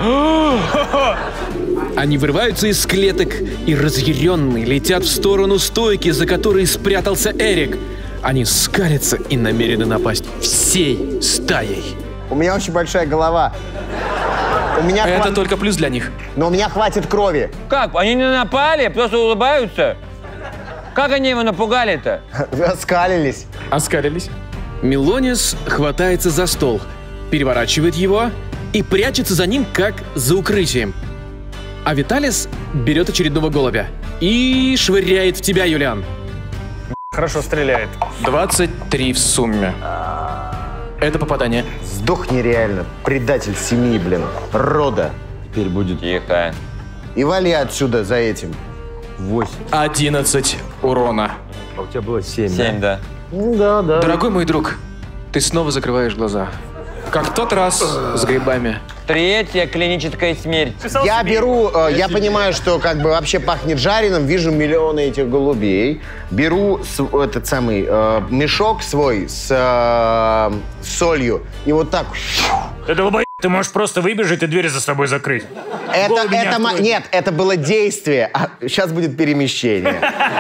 Они вырываются из клеток и разъяренные летят в сторону стойки, за которой спрятался Эрик. Они скалятся и намерены напасть всей стаей. У меня очень большая голова. У меня Это хва- только плюс для них. Но у меня хватит крови. Как? Они не напали, просто улыбаются? Как они его напугали-то? Оскалились. Оскалились. Мелонис хватается за стол, переворачивает его и прячется за ним, как за укрытием. А Виталис берет очередного голубя и швыряет в тебя, Юлиан. Хорошо стреляет. двадцать три в сумме. Это попадание. Сдохни реально, предатель семьи, блин, рода. Теперь будет... Тихо. И вали отсюда за этим. восемь. одиннадцать урона. А у тебя было семь, Семь, да? Ну да, да. Дорогой мой друг, ты снова закрываешь глаза. Как в тот раз с грибами. Третья клиническая смерть. Я беру, э, я понимаю, что как бы вообще пахнет жареным, вижу миллионы этих голубей. Беру с- этот самый э, мешок свой с э, солью и вот так. Ты долбоеб, ты можешь просто выбежать и дверь за собой закрыть. Это, Голуби не это, ма- откроют. нет, это было действие, а сейчас будет перемещение.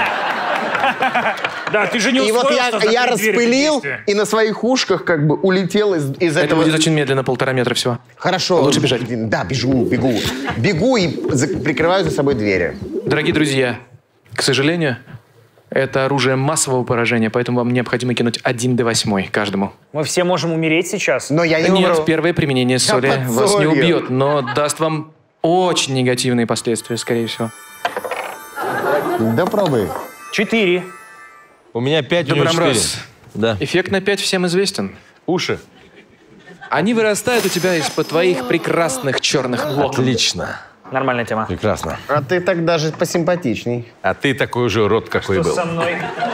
Да, ты же не И вот усвоил, я, что закрыть я дверь — это распылил, действие. и на своих ушках как бы улетел из, из Это этого... будет очень медленно, полтора метра всего. Хорошо. Лучше бежать. Да, бегу, бегу. Бегу и за- прикрываю за собой двери. Дорогие друзья, к сожалению, это оружие массового поражения, поэтому вам необходимо кинуть один дэ восемь каждому. Мы все можем умереть сейчас. Но я не Нет, умру. первое применение Я соли под вас не солью. убьет, но даст вам очень негативные последствия, скорее всего. Да пробуй. Четыре. У меня пять, у него четыре. Добромраз. Да. Эффект на пять всем известен. Уши. Они вырастают у тебя из-под твоих прекрасных черных локонов. Отлично. Нормальная тема. Прекрасно. А ты так даже посимпатичней. А ты такой же урод, какой Что был. со мной?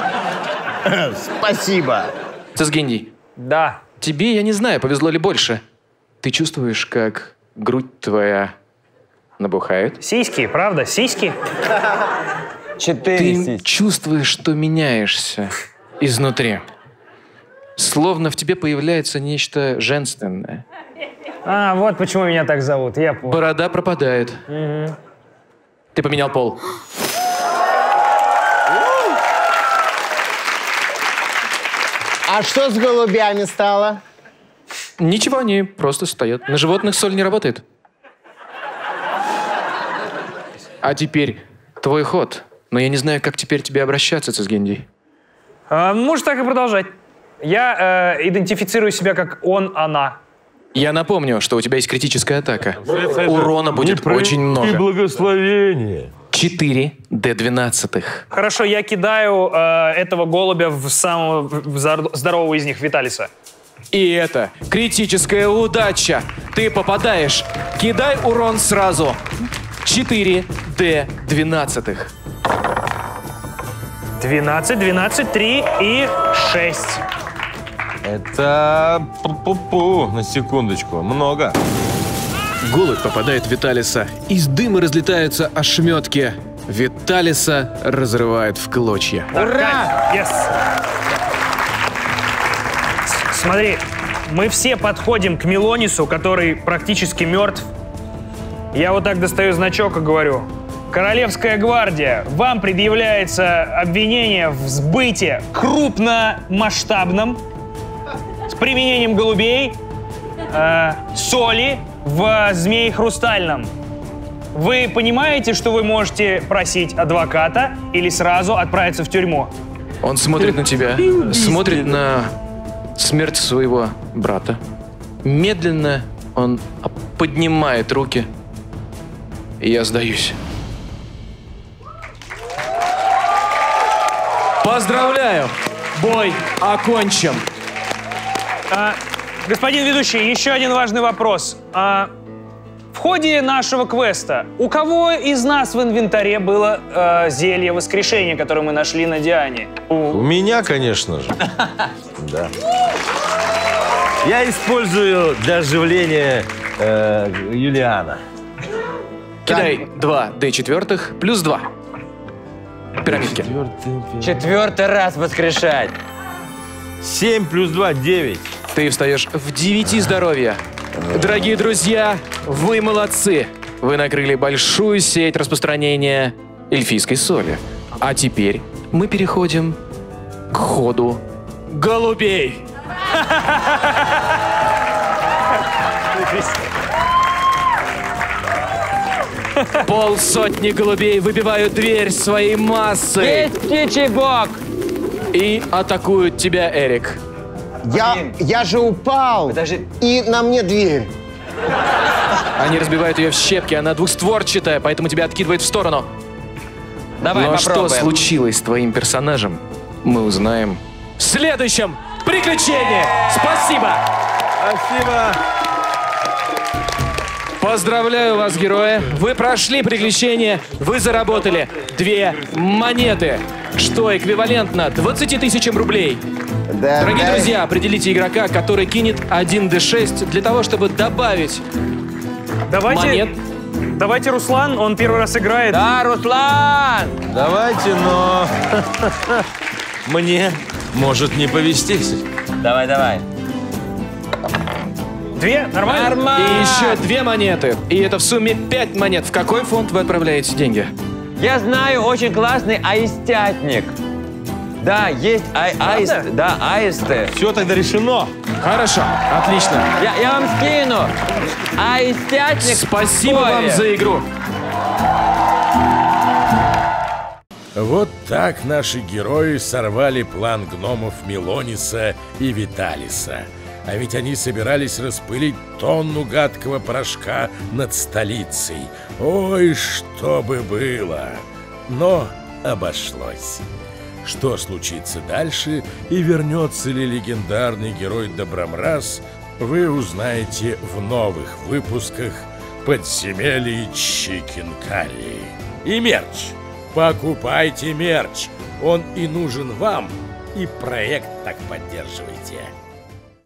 Спасибо. Цезгиндий, Да. тебе, я не знаю, повезло ли больше. Ты чувствуешь, как грудь твоя набухает? Сиськи, правда? Сиськи? Четыре Ты чувствуешь, что меняешься изнутри. Словно в тебе появляется нечто женственное. А, вот почему меня так зовут, я понял. Борода пропадает. Мгм. Ты поменял пол. А что с голубями стало? Ничего, они просто стоят. На животных соль не работает. А теперь твой ход. Но я не знаю, как теперь тебе обращаться, Цезгиндий. А, можешь так и продолжать. Я э, идентифицирую себя как он, она. Я напомню, что у тебя есть критическая атака. Урона будет Не очень И много. благословение. четыре дэ двенадцать. Хорошо, я кидаю э, этого голубя в самого в зар- здорового из них, Виталиса. И это критическая удача. Ты попадаешь. Кидай урон сразу. четыре дэ двенадцать. двенадцать, двенадцать, три и шесть. Это... Пу-пу-пу. На секундочку. Много. Голубь попадает в Виталиса. Из дыма разлетаются ошметки. Виталиса разрывает в клочья. Ура! Yes. Смотри, мы все подходим к Мелонису, который практически мертв. Я вот так достаю значок и говорю: Королевская гвардия, вам предъявляется обвинение в сбыте крупномасштабном с применением голубей, э, соли в змее хрустальном. Вы понимаете, что вы можете просить адвоката или сразу отправиться в тюрьму? Он смотрит на тебя, смотрит на смерть своего брата. Медленно он поднимает руки. И я сдаюсь. Поздравляю! Бой окончен. А, господин ведущий, еще один важный вопрос. А, в ходе нашего квеста у кого из нас в инвентаре было э, зелье воскрешения, которое мы нашли на Диане? У меня, конечно же. Да. Я использую для оживления э, Юлиана. Кидай два дэ четвертых плюс два. Пирамидки. Четвертый раз воскрешать. семь плюс два, девять. Ты встаешь в девяти здоровья. Дорогие друзья, вы молодцы. Вы накрыли большую сеть распространения эльфийской соли. А теперь мы переходим к ходу голубей. Полсотни голубей выбивают дверь своей массой. Есть птичий бог! И атакуют тебя, Эрик. Я, я же упал. Подожди. И на мне дверь. Они разбивают ее в щепки, она двухстворчатая, поэтому тебя откидывает в сторону. Давай, Ну а попробуем. что случилось с твоим персонажем, мы узнаем в следующем приключении. Спасибо! Спасибо! Поздравляю вас, герои! Вы прошли приключение, вы заработали две монеты, что эквивалентно двадцати тысячам рублей. Да, Дорогие да. друзья, определите игрока, который кинет один дэ шесть для того, чтобы добавить Давайте, монет. давайте Руслан, он первый раз играет. Да, Руслан! Давайте, но... Мне может не повестись. Давай, давай. Две? Нормально? Нормально! И еще две монеты. И это в сумме пять монет. В какой фонд вы отправляете деньги? Я знаю очень классный аистятник. Да, есть ай аист, да, аисты. Все тогда решено. Хорошо, отлично. Я, я вам скину. Аистятник. Спасибо в вам за игру. Вот так наши герои сорвали план гномов Мелониса и Виталиса. А ведь они собирались распылить тонну гадкого порошка над столицей. Ой, что бы было! Но обошлось. Что случится дальше и вернется ли легендарный герой Добромраз, вы узнаете в новых выпусках «Подземелий Чикенкари». И мерч! Покупайте мерч! Он и нужен вам, и проект так поддерживайте.